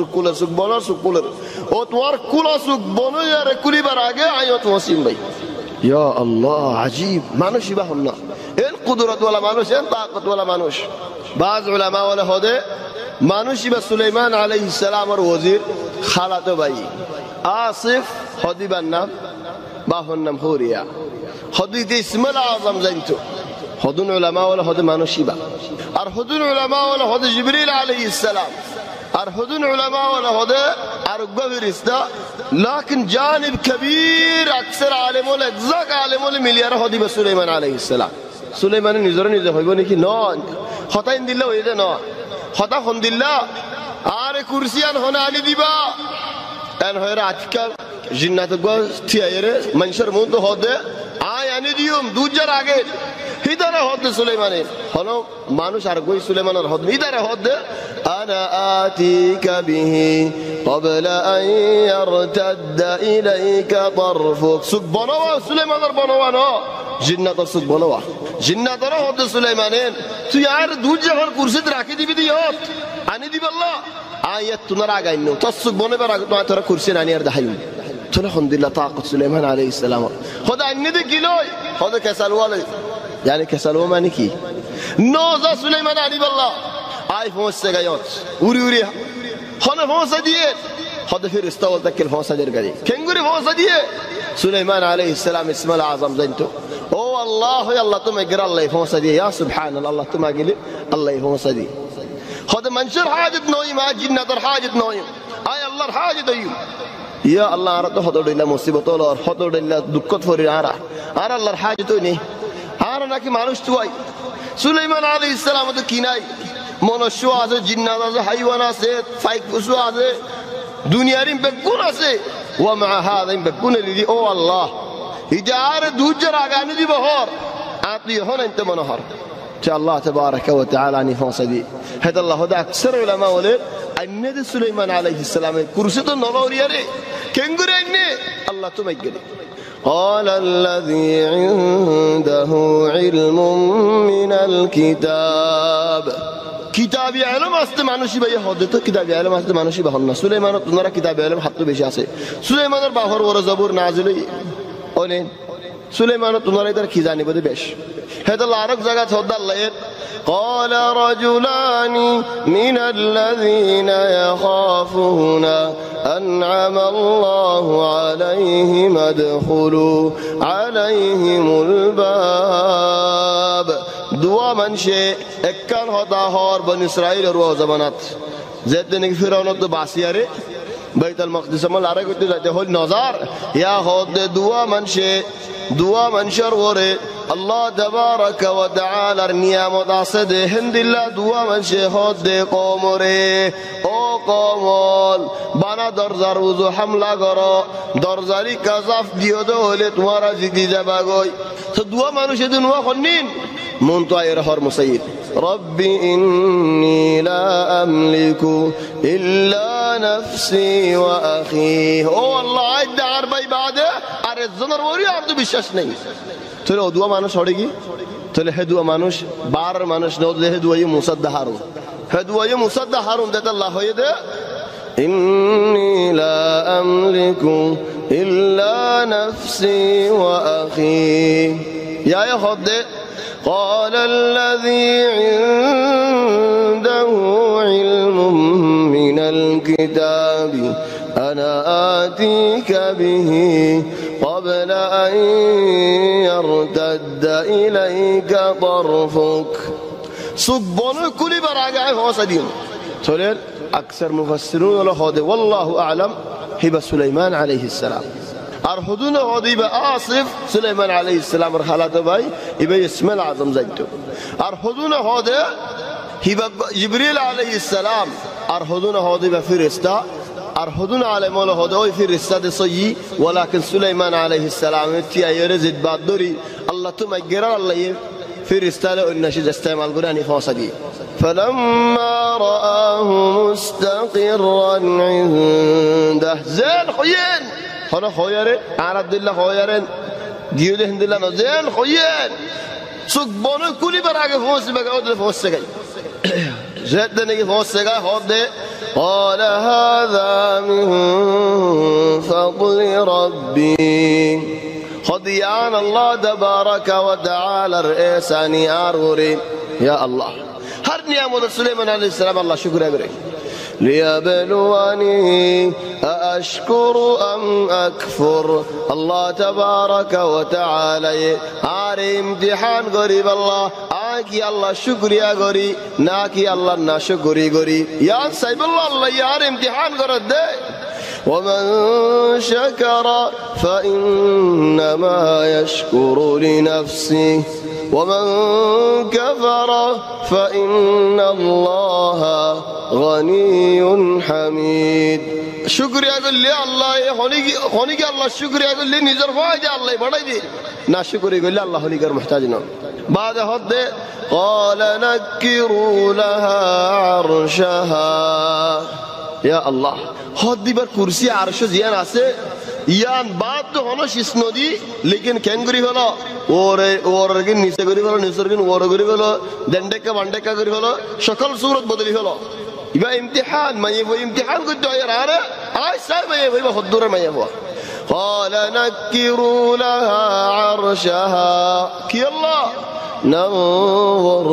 बनर सुख कूलर और तुम्हार कूला सुख बनो यार कुली बार आगे आए फोसिम भाई يا الله عجيب مانوش يبهمنا إن قدرة ولا مانوش إن طاقة ولا مانوش بعض علماء ولا هذا مانوش يبه سليمان عليه السلام الوزير خالته باي آصف هذي بنام باهنم خوريا هذي اسم الأعظم زينتو هذون علماء ولا هذا مانوش يبه أرهدون علماء ولا هذا جبريل عليه السلام أرهدون علماء ولا هذا أرجو بريستا لكن جانب كبير أكثر عالم ولا أجزاء عالم ولا مليار هذي بسليمان عليه السلام سليمان نزرن يزه هيبوني كي نان خطأ إن دلله ويده نان خطأ خن دلله آره كرسيان هنا علي ديبا أن هيرا أتكال جنات الجوز تيايره منشر مونتو هذا يعني ديوم دوجر آگه هيداره هذا سليمان هنو مانوش أرجوي سليمان هذا هيداره هذا أنا آتيك به قبل أن يرتد إليك طرفك سبحانه سليمان ربنا نا جنات سبحانه جنات هذا سليمانين تو يار دوجر هر كرسي تراكي دي بديات أنا دي بالله آيات تنراجع إنه تصبحانه براك ما ترى كرسي ناني أردهايم تلا الحمد لله طاقة سليمان عليه السلام هذا الندي كيلوي هذا كسلوالي يعني كسلوما نكي نوزا سليمان عليه بالله آي فوز سجايات وري هنا فوز ديه هذا في رستول تكل فوز درجي كنغوري فوز ديه سليمان عليه السلام اسم الأعظم زينتو أو الله يا الله تما يقرأ الله فوز ديه يا سبحان الله تما قلي الله فوز ديه هذا منشر حاجة نويم جنة حاجة نويم آي الله حاجة ديوم يا الله أردت هذا إلا مصيبة الله هذا إلا دكتور فوري أرى الله حاجة توني أرى ناكي مانوش توي سليمان عليه السلام هذا كيناي منشوا هذا جنات هذا حيوانات هذا فايك بسوا هذا دنيا رين بكون هذا ومع هذا بكون اللي أو الله إذا أرى دوجر أغاني دي بهار أعطي هنا أنت منهار شاء الله تبارك وتعالى أني فاصدي هذا الله هذا أكثر علماء ولد النبي سليمان عليه السلام كرسي النور يري كنغري إني الله تمجدي قال الذي عنده علم من الكتاب كتاب علم است مانوشی به حدت کتاب علم است مانوشی به هننا سلیمان تنرا کتاب علم حتی بهش است سلیمان در باهر ور زبور نازلی اولین سلیمان تنرا در کی جانی بده بهش هذا العرق زغت هذا الله قال رجلان من الذين يخافون أنعم الله عليهم ادخلوا عليهم الباب دعا من شيء اكان هذا هار بن إسرائيل رو زمانات زيد نك فرعون تو باسياره বাইতুল মাকদিস আমল আরে করতে যাইতে হল নজর ইয়া হদ দুয়া মানুষের ওরে আল্লাহ তাবারাকা ওয়া তাআলার নিয়ামত আছে দে হিন্দিল্লাহ দুয়া মানুষে হদ দে কমরে ও কমল বানা দরজার উজু হামলা করো দরজারি কাজাফ দিও দে হলে তোমারা জিতি যাবা গই তো দুয়া মানুষে দুয়া কন্নিন মন তো আয়ের হর মুসাইদ রব্বি ইন্নী লা আমলিকু ইল্লা নাফসি ওয়া আখি ও আল্লাহ আইদা আর বাই বাদে আর জনের ওরি আর তো বিশ্বাস নেই তাহলে ও দুয়া মানুষ হড়ে কি তাহলে হে দুয়া মানুষ বার মানুষ নদ হে দুয়া মুসাদ্দা হারুন হে দুয়া মুসাদ্দা হারুন দেতা আল্লাহ হয়ে দে ইন্নী লা আমলিকু ইল্লা নাফসি ওয়া আখি ইয়া হদ قال الذي عنده علم من الكتاب أنا آتيك به قبل أن يرتد إليك طرفك سبحان كل براجع هو سدين تقول أكثر مفسرون ولا هذا والله أعلم هبة سليمان عليه السلام আর হুদুনা হদিবা আসিফ সুলাইমান আলাইহিস সালামের খালাতো ভাই ইবে ইসমাইল আযম যাইতো আর হুদুনা হদে হিবা জিবরিল আলাইহিস সালাম আর হুদুনা হদিবা ফেরেশতা আর হুদুনা আলাইহিস হদে ওই ফেরেশতা দে সয়ি ওয়ালাকিন সুলাইমান আলাইহিস সালাম তিয়ায়রে জিদবাদ দরি আল্লাহ তুমাই গেরা আল্লাহ ফেরেশতা লে অন্যশি ইস্তেমাল করে আনি ফাসাদি فلما رآه مستقرا عنده زين خيين هنا خويره عبد الله خويرن ديود هند الله نزين خوين سوق بونو كولي براغ فوس بغا ود فوس گاي زيد نگي فوس گا هود قال هذا من فضل ربي خديان الله تبارك وتعالى رئيساني اروري يا الله هر نعمت سليمان عليه السلام الله شكر করে ليبلوني أأشكر أم أكفر الله تبارك وتعالى آري امتحان غريب الله آكي الله شكريا غري ناكي الله ناشكري غري يا سيب الله الله يار امتحان غرد ومن شكر فإنما يشكر لنفسه ومن كفر فإن الله غني حميد شكريا قال لي الله هونيك الله شكريا قال لي نزر فاجا الله بڑائی دي نا شكري قال لي الله هونيك محتاج نو بعد حد قال نكروا لها عرشها يا الله حد بر كرسي عرش زيان আছে ইয়ান বাদ তো হলো শিস নদী লেকিন কেঙ্গুরি হলো ওরকে নিচে করি হলো নিচের কিন ওর করি হলো দণ্ডেকা বান্ডেকা করি হলো সকল সুরত বদলি হলো ইবা ইমতিহান মাই বই ইমতিহান করতে হয় আর আই সাই মাই বই হদ্দুর মাই বই قال نكروا لها عرشها كي الله ننظر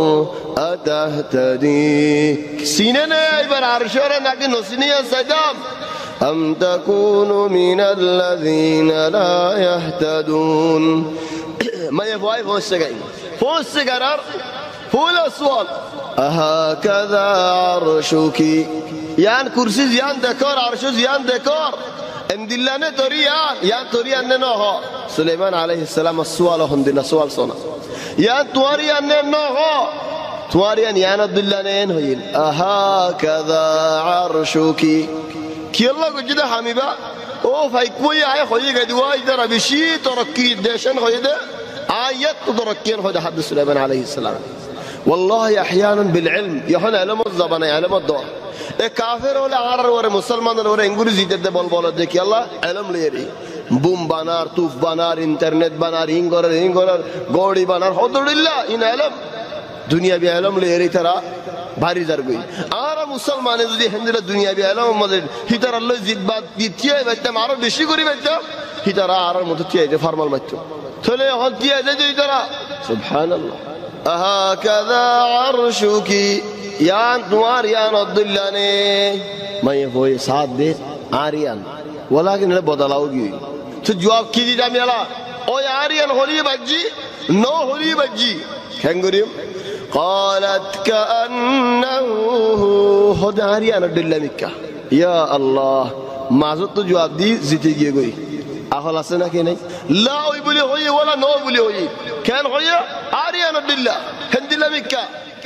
أتهتدي سيننا إبر عرشها ناكي نسينيا سيدام أم تكون من الذين لا يهتدون ما يفوي فوس سجاير فول السؤال أهكذا عرشك يان كرسي زيان دكار عرش زيان دكار اندلنا توريان يان توريان نوها سليمان عليه السلام السؤال هندنا سؤال صنا يان توريان نوها توريان يان الدلنا هين أهكذا عرشك كي الله قد حميبا او فايكوي اي خوي قد واي درا بشي تركي دشن خوي ده ايات تركين خوي حد سليمان عليه السلام والله احيانا بالعلم يحنا علم الزبانه علم الدور كافر ولا عرر ولا مسلمان ولا انجليزي ده بول দেখি আল্লাহ علم ليري বুম বানার তুফ বানার ইন্টারনেট বানার ইঙ্গর গড়ি বানার হদুলিল্লাহ ইন علم দুনিয়া বি علم ليري তারা ভারী জার গই আর মুসলমানে যদি হিন্দুরা দুনিয়া বি আলম আমাদের হিতার আল্লাহ জিদবাদ দ্বিতীয় বাইতাম আরো বেশি করে বাইতাম হিতারা আর মত তিয়াইতে ফরমাল বাইতো তাহলে হল তিয়া যায় যে হিতারা সুবহানাল্লাহ আহাকাযা আরশুকি ইয়ান তোমার ইয়ান আব্দুল্লাহনে মাই হই সাথ দে আরিয়ান ওয়ালাকিন লে বদলাও গই তো জবাব কি দিতাম ইয়ালা ওই আরিয়ান হলি বাজি নো হলি বাজি কেঙ্গুরিম قالت كأنه هداري أنا دلمك يا الله মাজত তো জবাব দি জিতে গিয়ে গই আহল আছে না কে নাই লা ওই বলি হই ওলা নো বলি হই কেন হই আরিয়ান বিল্লাহ হিন্দিলা বিকা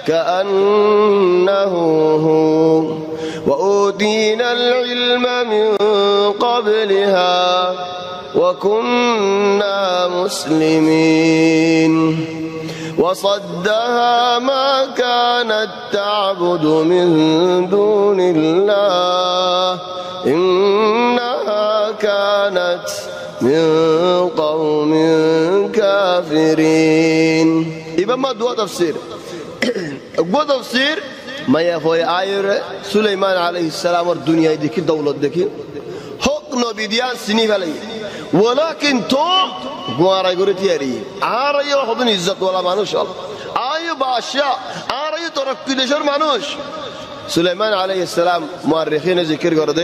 كأنه هو وأوتينا العلم من قبلها وكنا مسلمين وصدها ما كانت تعبد من دون الله إنها كانت من قوم كافرين إذا ما دوا تفسير أقوى تفسير ما يفوي آير سليمان عليه السلام والدنيا ديكي دولة ديكي حق نبي ديان سني فلي ولكن توم قوارا يقول تياري آرأي وحضن عزت ولا مانوش آيو باشا آرأي تركي دشر مانوش سليمان عليه السلام مؤرخين ذكر کرده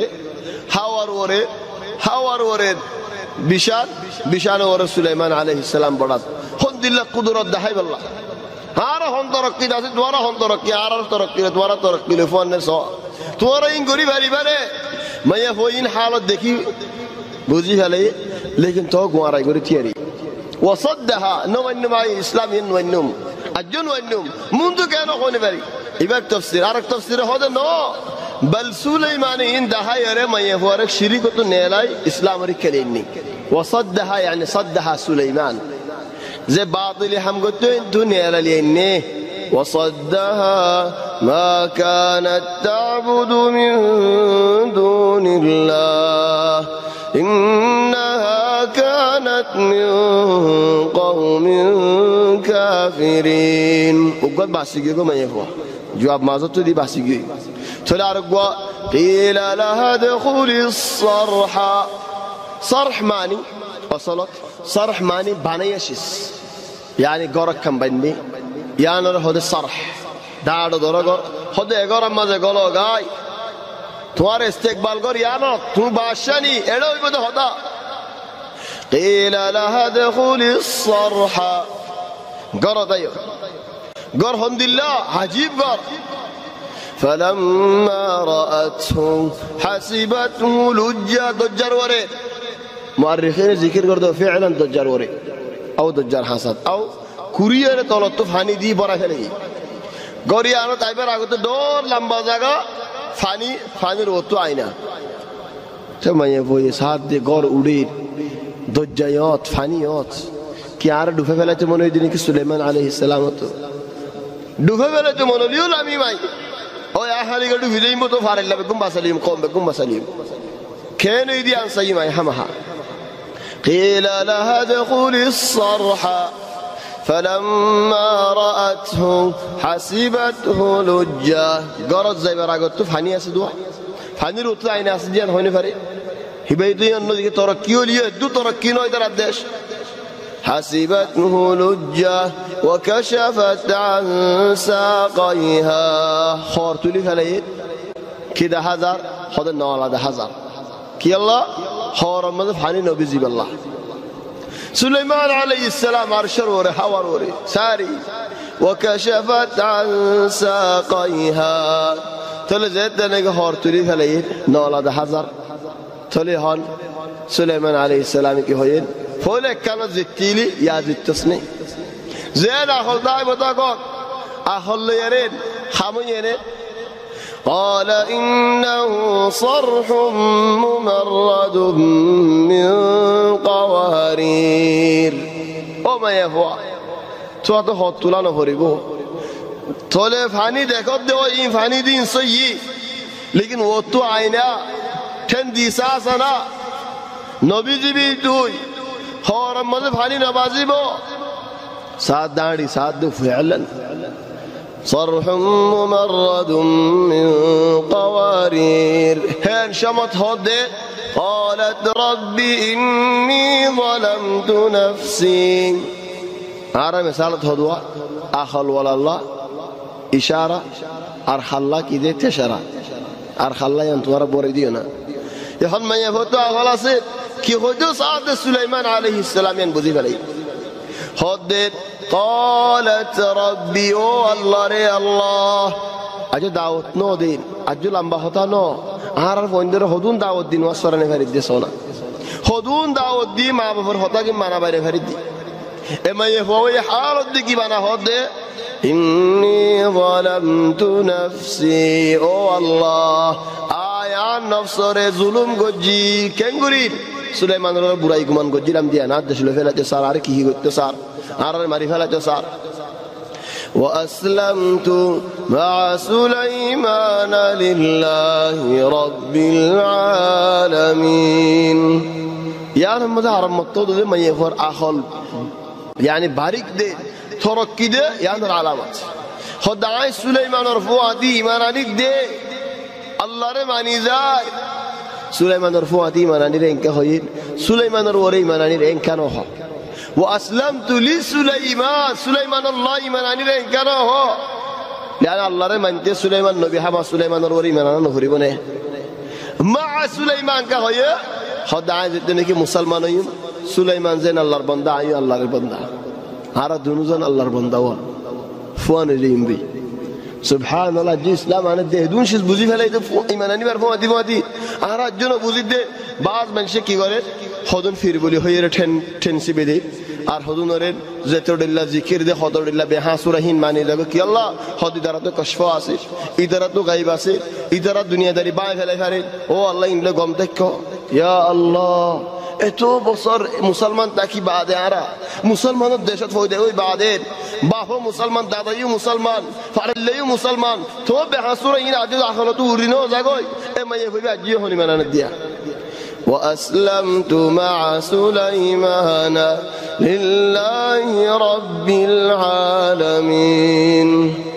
هاور وره بشان وره سليمان عليه السلام برات خد الله قدرت دهي بالله هارا هم تركي داسي دوارا هم تركي آرا تركي دوارا تركي لفون نسوا دوارا إن غريب هريبه ما يفوين حالات دكي بوزي هلي لكن تو غوارا يقول تياري وصدها نو إنهم أي إسلام إنه إنهم أجن وإنهم منذ كانوا خوني بري يبقى تفسير أرك تفسير هذا نو بل سليمان إن دها يرى ما يفورك شريكة نيلاي إسلام ركليني وصدها يعني صدها سليمان زي باطل هم قلتوا انتو نيلا ليني وصدها ما كانت تعبد من دون الله إنها كانت من قوم كافرين وقال باسيقوا ما يفوه جواب ما زدتوا دي باسيقوا تلا رقوا قيل لها دخول الصرح صرح ماني وصلت صرح ماني بانيشيس يعني غورك كم بني يعني هذا صرح دارو دورو هذا غورم ما زي غلو غاي توار استقبال غور يعني تو باشاني ايلو يبدو هذا قيل لها دخول الصرح غور دايو غور الحمد لله عجيب غور فلما رأته حسبته لجة دجر وري مؤرخين ذكر كردو فعلا دجر وري أو دجر حسد أو كوريا تلطف هني دي برا فلي غوري أنا تايبر أقول دور لمبا زاغا فاني روتو عينا تما يفوي سات دي غور أودي دجايات فانيات كيار دوفه فلا تمنو يدني كسليمان عليه السلام تو دوفه فلا تمنو ليو لامي ماي أو يا حالي قالوا في ذي متو فارق لا بكم بسليم قوم بكم بسليم كانوا يدي عن سيما يحمها قيل لها دخول الصرح فلما رأته حسبته لجة قرض زي براغوتو فاني أسدوا فاني روتو عين أسديان هوني فري هبيتي أنه ذيك تركيو ليه دو تركينو إذا ردش حسبته لجة وكشفت عن ساقيها خورتو لي فليت كده هزار خد النوال هذا هزار كي الله خورم مذف حني نبي زي بالله سليمان عليه السلام عرشر وري حور وري ساري وكشفت عن ساقيها تلزت دنيك خورتو لي فليت نوال هذا هزار تليهان سليمان عليه السلام كي هين فولك كانت زتيلي يا زتسني زين أخل داي بتاعك أخل يرين خامن يرين قال إنه صرح ممرد من قوارير وما يفوى تواتو خطولا نفريقو تولي فاني دكت دو إن فاني دين سيء لكن وطو عينا تندي ساسنا نبي جبي دوي خورم مذهب فاني نبازي بو ساد داري ساد فعلا صرح ممرد من قوارير هان شمت هدى قالت ربي إني ظلمت نفسي هذا مثالة هدوء أخل ولا الله إشارة أرخ الله كده تشرع أرخ الله ينتظر بوردينا يخل من يفتو خلاص كي خدو سعد سليمان عليه السلام ينبذي فلي هدى قالت ربي او الله ري الله আজ দাওয়াত নো দিন আজ লম্বা হতা নো আর বন্ধুর হদুন দাওয়াত দিন ওয়াসরনে ফেরি দে সোনা হদুন দাওয়াত দি মা বাবার হতা কি মানা বাইরে ফেরি দি এমায়ে হই হালত দি কি বানা হদে ইন্নী যালামতু নাফসি ও আল্লাহ আয়া নফসরে জুলুম গজি কেঙ্গুরি সুলাইমানের বুড়াই গুমান গজিলাম দিয়া না দেশলে ফেলাতে স্যার আর কি করতে স্যার আর মারি ফেলাতে স্যার وأسلمت مع سليمان لله رب العالمين يا رمضان رمضان ده ما يفر أخل يعني بارك ده تركي ده يعني العلامات خدعي سليمان رفوعتي إيمان عليك ده الله رماني زاي سليمان رفوعتي إيمان عليك إنك خير سليمان روري إيمان عليك إنك نوها وأسلمت لسليمان سليمان الله إيمان عليك إنك نوها لأن الله رماني سليمان نبي حما سليمان روري إيمان عليك نخري بني مع سليمان كخير خدعي زدنا كي مسلمان يوم سليمان زين الله ربنا أيو الله ربنا هذا دونزان الله ربنا هو فوان اليوم بي سبحان الله جي إسلام أنا ده دون شيء بوزي فلا يده إيمانني برفو أدي أنا جنو بوزي ده بعض من شيء كي قرر خدون فير بولي هيره تن سبدي আর হদুন ওরের যেতড়িল্লাহ জিকির দে হদড়িল্লাহ বেহাসুরহীন মানে লাগো কি আল্লাহ হদি দ্বারা তো কশফ আছে ইদারা তো গায়ব আছে ইদারা দুনিয়াদারি বাই ফেলাই পারে ও আল্লাহ ইনলে গম দেখো ইয়া আল্লাহ এত বছর মুসলমান তাকি বাদে আরা মুসলমানের দেশত ফয়দে ওই বাদের বাহো মুসলমান দাদাইও মুসলমান ফারলেও মুসলমান তো বেহাসুরহীন আজ আখলতো উরিনো জাগই এ মাইয়ে কইবে আজিও হনি মানানে দিয়া وأسلمت مع سليمان لله رب العالمين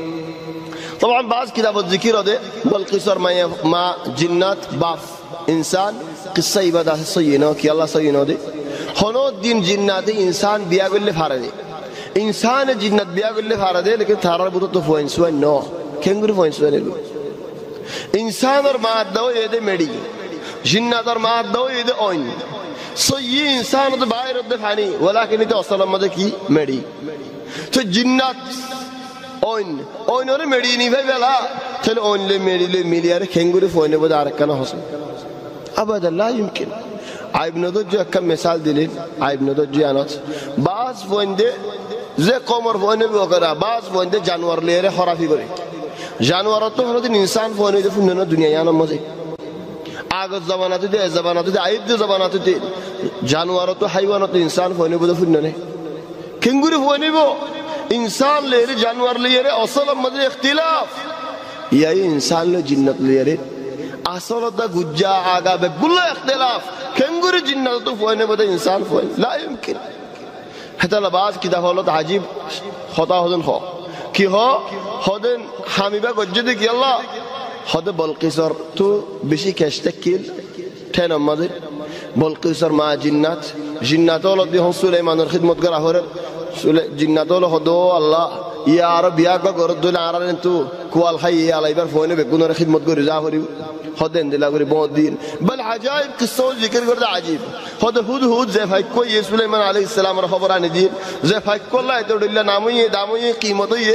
طبعا بعض كتاب الذكر ده والقصر مع جنات باف إنسان قصة إبادة سيئنا كي الله سيئنا ده هنو دين جنات إنسان بيأقل لفارده إنسان جنات بيأقل لفارده لكن ثارر بطو تفوين سوين نو كنگر فوين سوين لو إنسان اور مادة يده مدي جنات اور مادة يده أين سيئ إنسان تو باهر رد فاني ولكن إذا أصلا ماذا كي مدي تو جنات أين اور مدي ني بلا تل أين لي مدي لي مليار كنگر فوين بدار كنا حسن أبدا لا يمكن عيب ندوج كم مثال دليل عيب ندوج جانات بعض فوينده زي قمر فوينده بوكرا بعض فوينده جانور ليره خرافي كره جانورات تو هنوز إنسان فوينده فننا دنيا يانا مزه آغاز زمانات ده زمانات ده عيب ده زمانات ده جانورات تو حيوانات إنسان فوينده بده فننا كنغوري فوينده بو إنسان ليره جانور ليره أصلا مزه اختلاف يا إنسان له جنات ليره أصلا ده غجا آغا بقول اختلاف كنغوري جنات تو فوينده بده إنسان فوين لا يمكن حتى لبعض كده حالات عجيب خطأ هذن خو كي هو هذن حميبة قجدة كي الله هذا بالقصر تو بشي كشتكيل تين أمازي بالقصر مع جنات جنات الله دي هم سليمان الخدمة كره هره جنات الله هدو الله يا رب يا كقرد دون عران تو كوال خي على يبر فوينه بيكون الخدمة كره زاهري هذا عندنا كره بودين بل عجائب قصة ذكر كره عجيب هذا هود زي فايك كوي سليمان عليه السلام رخبران دين زي فايك كله يدور الله دامويه قيمته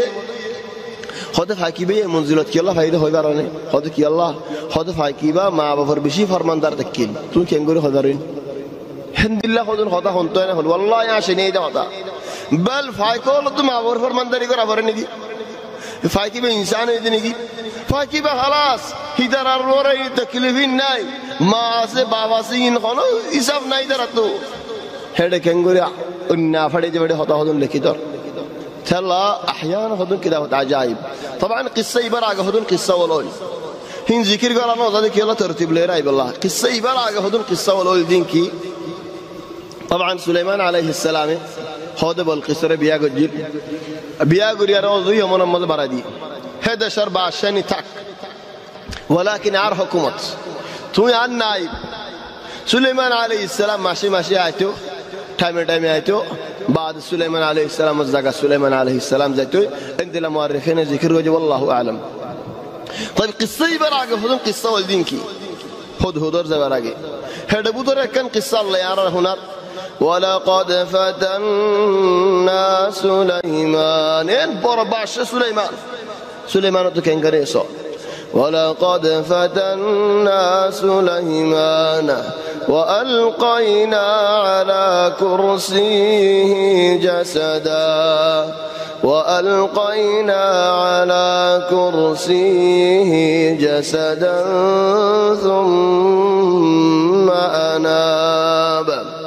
هذا فايكيبه منزلات كي الله فايده هاي بارانه هذا كي الله هذا فايكيبه ما بفر بشي فرمان دار تكين تون كينغوري هذارين الحمد لله هذا هونتونا هل والله يا شنيه ده بل فايكول تو ما بفر فرمان داري كرا فرني دي فايكيبه إنسان يدني دي فايكيبه خلاص هيدار الرورة تكلفين ناي ما سے باواسين خانو إساف ناي دراتو هذا كينغوري إننا فدي جبده هذا هذون لكيدار تلا أحيانا هذون كده عجائب طبعا قصة يبرع هذون قصة ولول هين ذكر قال أنا وزاد كي الله ترتيب لي رأي بالله قصة يبرع هذون قصة ولول دين كي طبعا سليمان عليه السلام هذا بالقصة بياقول يا روضي يوم نمض بردي هذا شرب عشان تك ولكن عار حكومة توي عن نايب سليمان عليه السلام ماشي آيته تايم آيته بعد سليمان عليه السلام الزكاة سليمان عليه السلام زيتوي عندنا مؤرخين ذكر وجه والله أعلم طيب قصة يبراجع هذون قصة والدين كي هدر زبراجع هذا بدر كان قصة الله يرى هنا ولقد فتنا سليمان برباش سليمان تو كان غريسو ولقد فتنا سليمان وألقينا على كرسيه جسدا وألقينا على كرسيه جسدا ثم أناب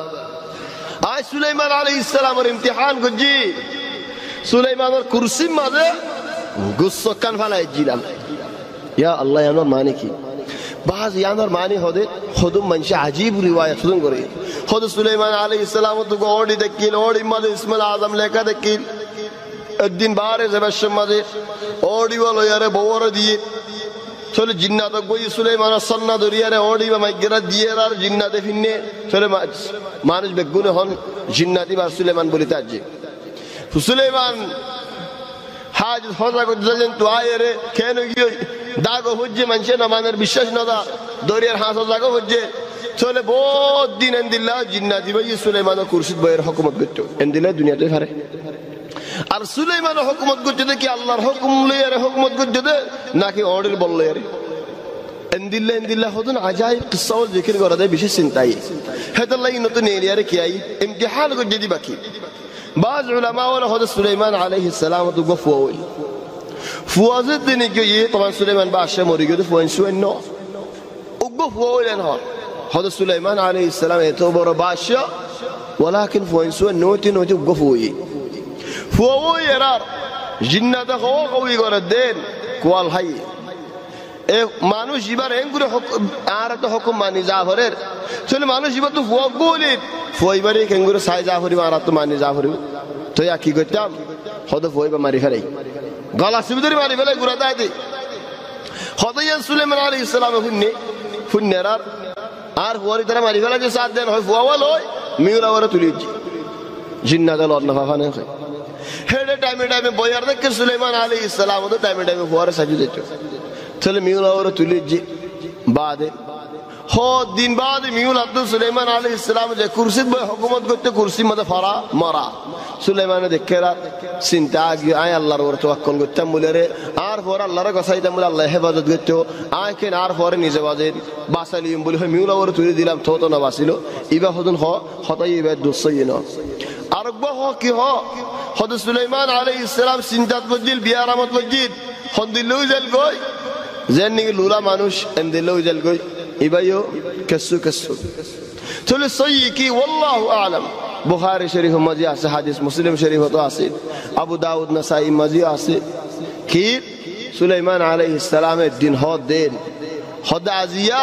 سليمان عليه السلام امتحان قجي سليمان الكرسي ماذا قصة كان فلا يجيلام يا الله يا نور مانيكي بعض يا نور ماني خدم منش عجيب رواية خدم قري خد سليمان عليه السلام تو قوڑی دکیل اوڑی ماذا اسم العظم لکا دکیل الدين بارز بشم ماذا اوڑی والو یاره بور دیئے চলে জিন্নাত গই সুলাইমান সন্না দরিয়ারে ওড়ি বা মাইগরা দিয়ে আর জিন্নাতে ফিন্নে চলে মানুষ বেগুনে হন জিন্নাতি বা সুলাইমান বলিতে আজি সুলাইমান হাজ হজা গজলেন তো আয়েরে কেন গিয়ে দাগো হজ্জে মানছে না মানের বিশ্বাস না দা দরিয়ার হাস দাগো হজ্জে চলে বহুত দিন এন্দিল্লাহ জিন্নাতি ভাই সুলাইমান কুরসিদ বয়ের হুকুমত করতে এন্দিল্লাহ দুনিয়াতে পারে আর সুলাইমান হুকুমত করতে কি আল্লাহর হুকুম লইয়ারে হুকুমত করতে নাকি অর্ডার বললে আরে এন্দিল্লাহ হদন আজাইব কিসসা ও জিকির করা দেয় বিশেষ চিন্তাই হেদাল্লাহ নতুন এরিয়ারে কি আই ইমতিহান করে যদি বাকি বাজ উলামা ওয়ালা হদ সুলাইমান আলাইহিস সালাম তো গফওই ফুয়াজের দিনে গিয়ে তখন সুলাইমান বাদশা মরে গিয়ে ফুয়ান সুয়েন ন গফওই লেন হদ সুলাইমান আলাইহিস সালাম এত বড় বাদশা ولكن ফুয়ান সুয়েন নতি গফওই ফুয়াই এরার জিন্নাতে কওই করে দেন কোয়াল হাই এ মানুষ এবার এঙ্গুরে আর তো হুকুম মানি জাফরের চলে মানুষ এবার তো ফুয়া গোলে ফুয়াইবারে কেঙ্গুরে সাই জাফরি আর তো মানি জাফরি তো ইয়া কি করতাম হদ ফুয়াইবা মারি ফেলাই গলা সিবদরি মারি ফেলাই গুরা দাইতে হদাইয়া সুলাইমান আলাইহিস সালাম ফুন্নেরার আর ফুয়ারি তারা মারি ফেলাই যে সাত দেন হয় ফুয়াওয়াল হয় মিউরা ওরে তুলিজি জিন্নাতে লড় না ফাফানে হয় হেডে টাইমে বয়ার দেখে সুলাইমান আলাইহিস সালাম তো টাইমে ফুয়ারে সাজু দিত চলে মিউলা ওরে তুলিজি বাদে हो दिन बाद मिउल अब्दुल सुलेमान अलैहिस्सलाम जे कुर्सी पे हुकूमत करते कुर्सी मत फरा मरा सुलेमान देखरा चिंता आगे आय अल्लाहर ओर तवक्कुल करते मुलेरे आर फर अल्लाहर गसाइता मुले अल्लाह हेफाजत करते आय केन आर फर निजे बाजे बासालियम बोले मिउला ओर तुली दिलाम तो ना बासिलो इबा हदन हताई इबा दुसयिन आरबा हो कि हो हद सुलेमान अलैहिस्सलाम चिंतात बजिल बियारामत बजिल हदिलु जल गय जेनि लुला मानुष एंदिलु जल गय इबायो कस्सु चलो सही की वल्लाहु आलम बुखारी शरीफ मजी आसे हदीस मुस्लिम शरीफ तो आसे अबू दाऊद नसाई मजी आसे कि सुलेमान अलैहिस सलाम दिन हो दिन खुदा अजिया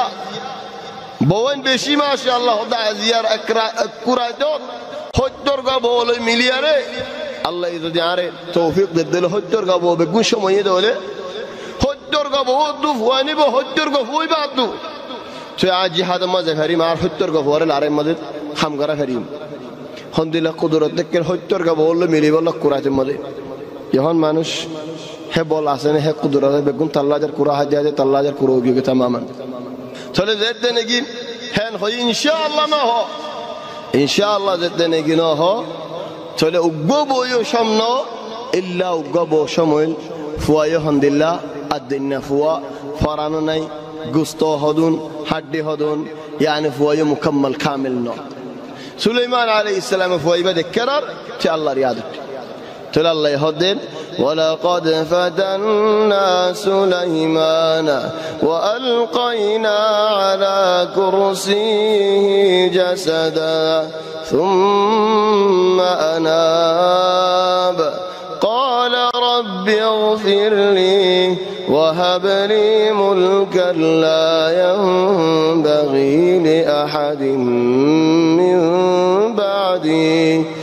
बोवन बेशी माशाअल्लाह खुदा अजियार अकरा कुरातो हत्तर का बोले मिलियारे अल्लाह যদি আরে তৌফিক দিলে হত্তর গা বো বেগুন সময় দলে হত্তর গা বো দু ফুয়ানি বো হত্তর গা ফুই বাদু তো আজ জিহাদ মাঝে ফেরি মার হত্তর গা ফুয়ারে লারে মাঝে খাম করা ফেরি হন্দিলা কুদরত দেখে হত্তর গা বললে মিলি বল কুরাতে মাঝে যখন মানুষ হে বল আসে হে কুদরত বেগুন তাল্লাজার কুরা হাজার তাল্লাজার কুরো গিয়ে তামামান চলে যেতে নাকি হ্যাঁ হয় ইনশাআল্লাহ না হ ইনশাআল্লাহ যেতে নাকি না হ চলে উগ্গবো সামন ইল্লা উগ্গবো সময় ফুয়ায় হন্দিল্লাহ আদিন্না ফুয়া ফরানো নাই গুস্ত হদুন হাড্ডি হদুন ইয়ানি ফুয়ায় মুকাম্মাল কামিল ন সুলাইমান আলাইহিস সালাম ফুয়াইবা দেখরার যে আল্লাহর ইয়াদত চলে আল্লাহ হদেন ولقد فتنا سليمان وألقينا على كرسيه جسدا ثم أناب قال رب اغفر لي وهب لي ملكا لا ينبغي لأحد من بعدي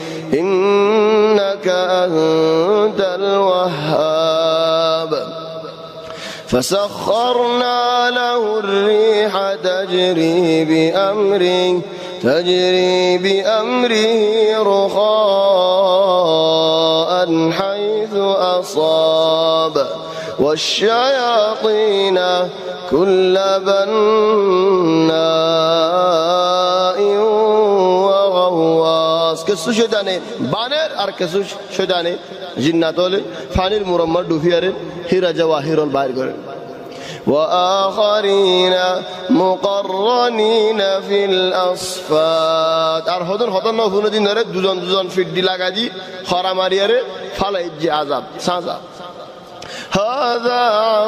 إنك أنت الوهاب فسخرنا له الريح تجري بأمره رخاء حيث أصاب والشياطين كل بناء وغواص কিছু শয়তানে বানের আর কিছু শয়তানে জিন্নাত হলে ফানির মুরম্মদ ডুফিয়ারে হীরা জাওয়াহিরুল বাইর করে وآخرين مقرنين في الأصفاد আর হদন নফুনদিন ধরে দুজন ফিডি লাগাজি খরা মারিয়ারে ফালাই যে আযাব সাজা هذا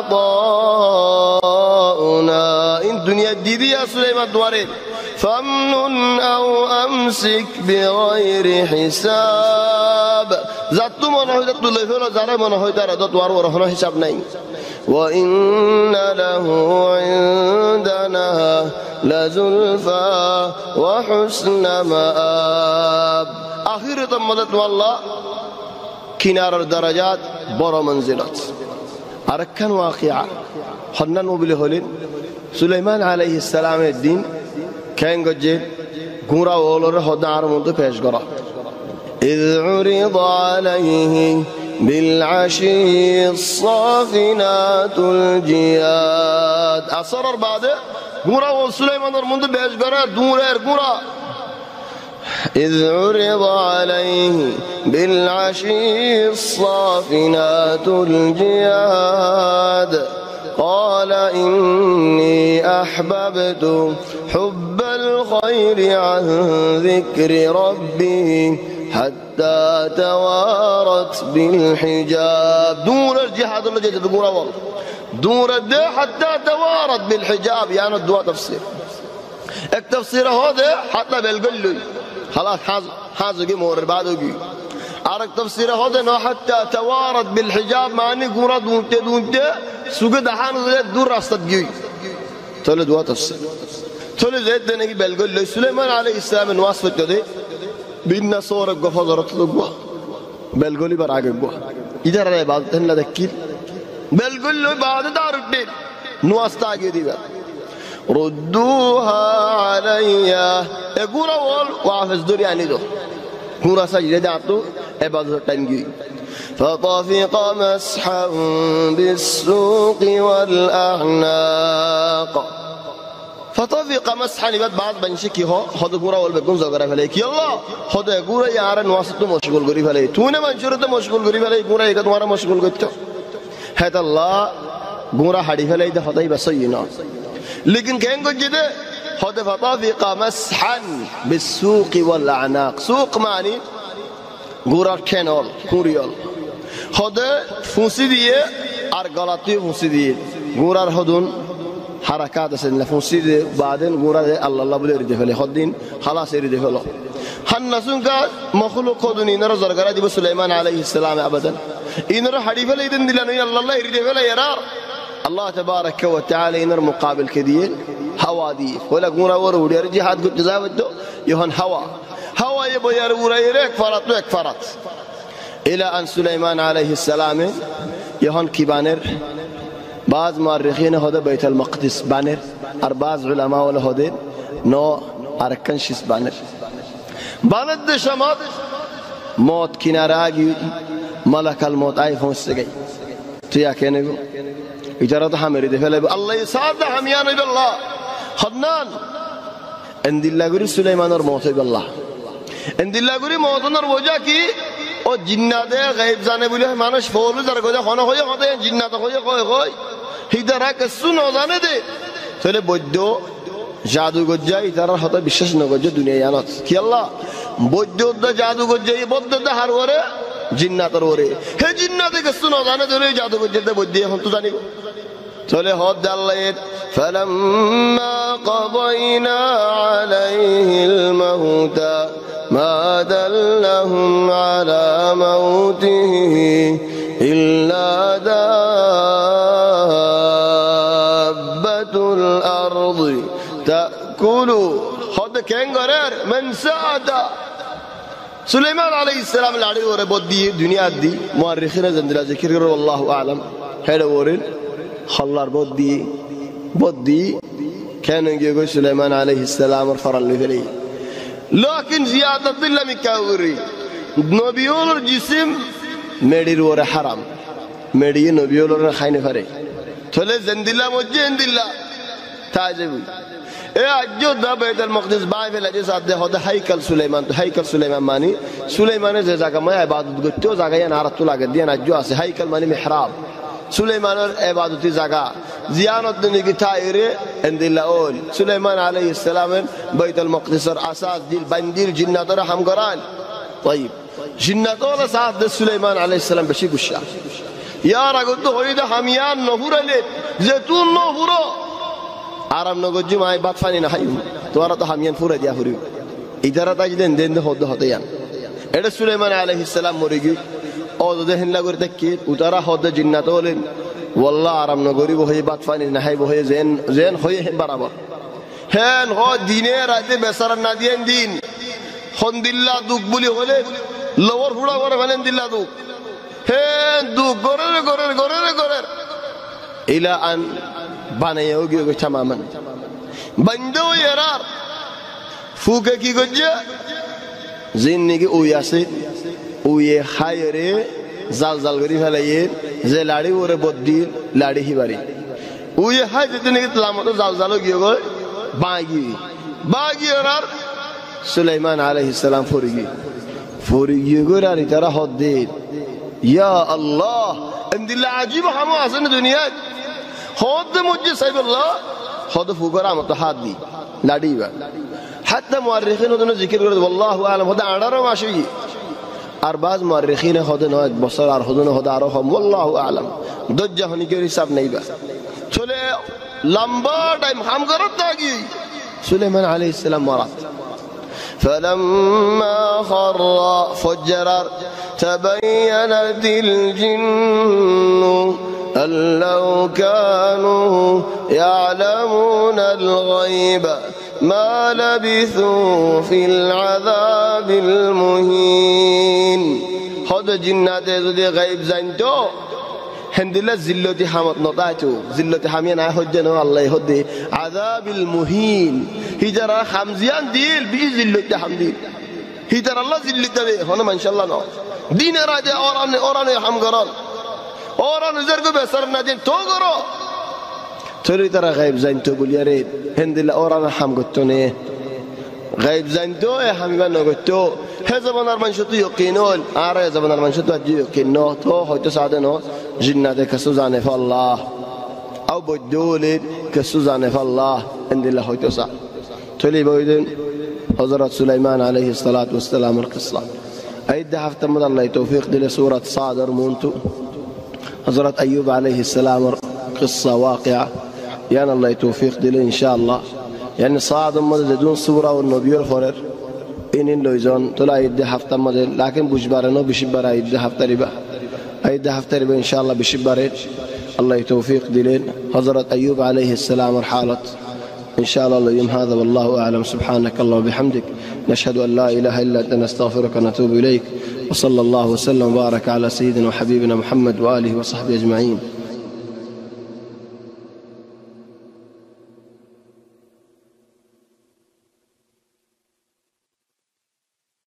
عطاؤنا إن دنيا ديدي سليمان دوارين فمن أو أمسك بغير حساب ذات من هو ذات الله فلو زاري من هو دار ذات وار ورهنا حساب نين وإن له عندنا لزلفى وحسن مآب آخرة مدد والله كنار الدرجات بر منزلات أركان واقعة حنان وبله هولين سليمان عليه السلام الدين كان قجل غورا وولر خدنا عرمون تو پیش کرا إذ عرض عليه بالعشي الصافنات الجياد أصرر بعد غورا وسليمان عرمون تو پیش کرا دور غورا إذ عرض عليه بالعشي الصافنات الجياد قال إني أحببت حب الخير عن ذكر ربي حتى توارت بالحجاب دور الجهاد اللي جيت تقول أول دور الده حتى توارت بالحجاب يعني الدواء تفسير التفسير هذا حتى بالقلل خلاص حازقي مور بعدوقي عرق تفسير هذا انه حتى توارت بالحجاب معني قرا دونت سوق دحان دور راستجي تولد دوا تفسير تولد زيد نجي بالقول سليمان عليه السلام وصفت ده بينا صور غفظرت لغوا بالقول براغ غوا اذا راه بعد ان ذكر بالقول بعد دارت نواستا دي ردوها علي يقول اول وافز دوري اني دو غورا سجداتو ابادو تنجي فطفق مسحا بالسوق والاعناق فطفق مسحا بعد بنشكي هو خد غورا اول بكون زغرا فليك يلا خد غورا يار نواسطو مشغول غري فلي تونے منشورته مشغول غري فلي غورا ايك تمہارا مشغول گتو ہے اللہ غورا ہڑی فلي ده خدای بسینا लेकिन कहेंगे जिधे خد فطفق مسحا بالسوق والاعناق سوق معني غورا كنول كوريول خد فوسي ديه আর গলাতে ফুসি দিয়ে غورا হদুন حركات اسن فوسي দিয়ে بعدين غورا الله বলে রিদে ফেলে خدين خلاص রিদে ফেলো হান্নাসুন কা مخلوق خدون ইনরা জরগরা দিব সুলাইমান আলাইহিস সালাম আবাদান ইনরা হাড়ি ফেলে দিন দিলান আল্লাহ রিদে ফেলে ইয়ার الله تبارك وتعالى إنر مقابل كدير هوا دي ولا قونا ورود يرجع حد قلت زاوده يهون هوا يبغى يرور يرك فرط إلى أن سليمان عليه السلام يهون كبانر بعض مؤرخين هذا بيت المقدس بانر أربعة علماء ولا هذا نو أركان شيس بانر بلد شمات موت كناراجي ملك الموت أي فمستجي تيا كنيجو إجارة حمر دفعله الله يساعد حميان بالله خدنان عند الله غير سليمان الموت بالله عند الله غير موت نر وجا كي أو جنات غيب زانه بيله مانش فولو زر كذا خانه خوي خاطر جنات خوي هيدارا كسون زانه ده تله بودو جادو گجا إدارا هذا بيشش نگجا دنيا يانات كي الله بودو ده جادو گجا بودو ده هر وره جنات وره هي جنات كسون زانه ده جادو گجا ده بودي هم تو زاني تله هاد الله فلما قضينا عليه الموت ما دلهم على موته إلا دابة الأرض تأكل هذا كان قرار من ساعده سليمان عليه السلام العلي وربودي دنيا دي مؤرخين زندلا ذكر والله أعلم هذا ورين خلار بودي كان يقول سليمان عليه السلام الفرن لفلي لكن زيادة الله مكاوري نبيول الجسم مدير ورا حرام مدير نبيول ورا خاين فري تولى زندلا موجه زندلا تعجب এ আজও দা বাইতুল মুকদ্দিস বাই ফেলে যে সাদে হদা হাইকাল সুলাইমান তো হাইকাল সুলাইমান মানি সুলাইমানের যে জায়গা মা ইবাদত করতে জায়গায় নারাতুল আগে দিয়ে আজও আছে হাইকাল মানে মিহরাব সুলাইমানের ইবাদতি জায়গা জিয়ারত নিকি তাইরে এন্দিলাউল সুলাইমান আলাইহিস সালামের বাইতুল মুকদ্দিসের আসাস দিল বান্দির জিন্নাতরা হাম করান طيب জিন্নাতরা সাদ সুলাইমান আলাইহিস সালাম বেশি গুসা ইয়ার আগত হইদা হামিয়ান নহুরালে জেতুন নহুরো আরাম নগর জুমাই বাত ফানি না হাই তোরা তো হামিয়ান ফুরা দিয়া ফুরি ইদারা তাজ দেন দেন হদ হতে যান এটা সুলাইমান আলাইহিস সালাম মরে গই ও যদি হিনলা করে তাকি উতারা হদ জিন্নাত বলেন ওয়াল্লাহ আরাম নগরি বহে বাত ফানি না হাই বহে জেন জেন হয়ে বরাবর হেন হ দিনে রাতে বেসারা না দিয়েন দিন হন্দিল্লা দুখ বলি হলে লওয়ার হুড়া করে ফেলেন দিল্লা দুখ হেন দুখ গরের গরের গরের গরের ইলা আন বানাইও গিয়ে তামামান বন্ধ এরার ফুকে কি গজ্জে জিন্দেগি ওই আছে ওয়ে হায়রে জাল জাল করি ফেলাইয়ে যে লাড়ি ওরে বদ্দিল লাড়ি হিবারি ওই হাই যেতে নাকি লামত জাল জাল গিয়ে গয় বাগি এরার সুলাইমান আলাইহিস সালাম ফরি গিয়ে গয় আর তারা হদ্দিল ইয়া আল্লাহ এন্দিল্লা আজীব হামো আছে না দুনিয়ায় হদ মুজি সাইব আল্লাহ হদ ফুকর আমত হাত দি লাডিবা حتى مؤرخين ودنا ذكر করে والله اعلم হদ 18 মাসে আর বাজ মুؤرخين হদ নয় বছর আর হদ না হদ আর হম والله اعلم দজ্জা হনি কে হিসাব নেইবা চলে লম্বা টাইম হাম করত থাকি সুলাইমান আলাইহিস সালাম মারাত فلما خر فجر تبينت الجن أن لو كانوا يعلمون الغيب ما لبثوا في العذاب المهين هذا جنات ذي غيب زنتو هندلا زلتي حمد نطاعتو زلتي حميان حجنا الله يهدي عذاب المهين هجرا حمزيان ديل بي زلتي حمدين هجر الله زلتي هنا ما إن شاء الله نو دين راجع أوران حم قران أوران زرقو بسر نادين تو قرو تري ترى غيب زنتو بقول يا ريت هندلا أوران حم قطوني غيب زنتو يا حميان نقطو هزبان أرمان شتو يقينون آره هزبان أرمان شتو أجي يقينو تو هيتو سعدنو جنات كسوزانه فالله أو بدولد كسوزانه فالله عند الله هيتو سعد تولي بويدن حضرت سليمان عليه الصلاة والسلام القصة أيد حفظ من الله توفيق دل سورة صادر مونتو حضرت أيوب عليه السلام قصة واقعة يعني الله توفيق دل إن شاء الله يعني صادر مدد دون سورة والنبي الفرر إن لويزون طلع يد حفظ مدد لكن بجبارنا بشبرا يد حفظ ربا أيد حفظ ربا إن شاء الله بشبرين الله توفيق دلين حضرت أيوب عليه السلام الحالة إن شاء الله اليوم هذا والله أعلم سبحانك الله وبحمدك نشهد أن لا إله إلا أنت نستغفرك ونتوب إليك وصلى الله وسلم وبارك على سيدنا وحبيبنا محمد وآله وصحبه أجمعين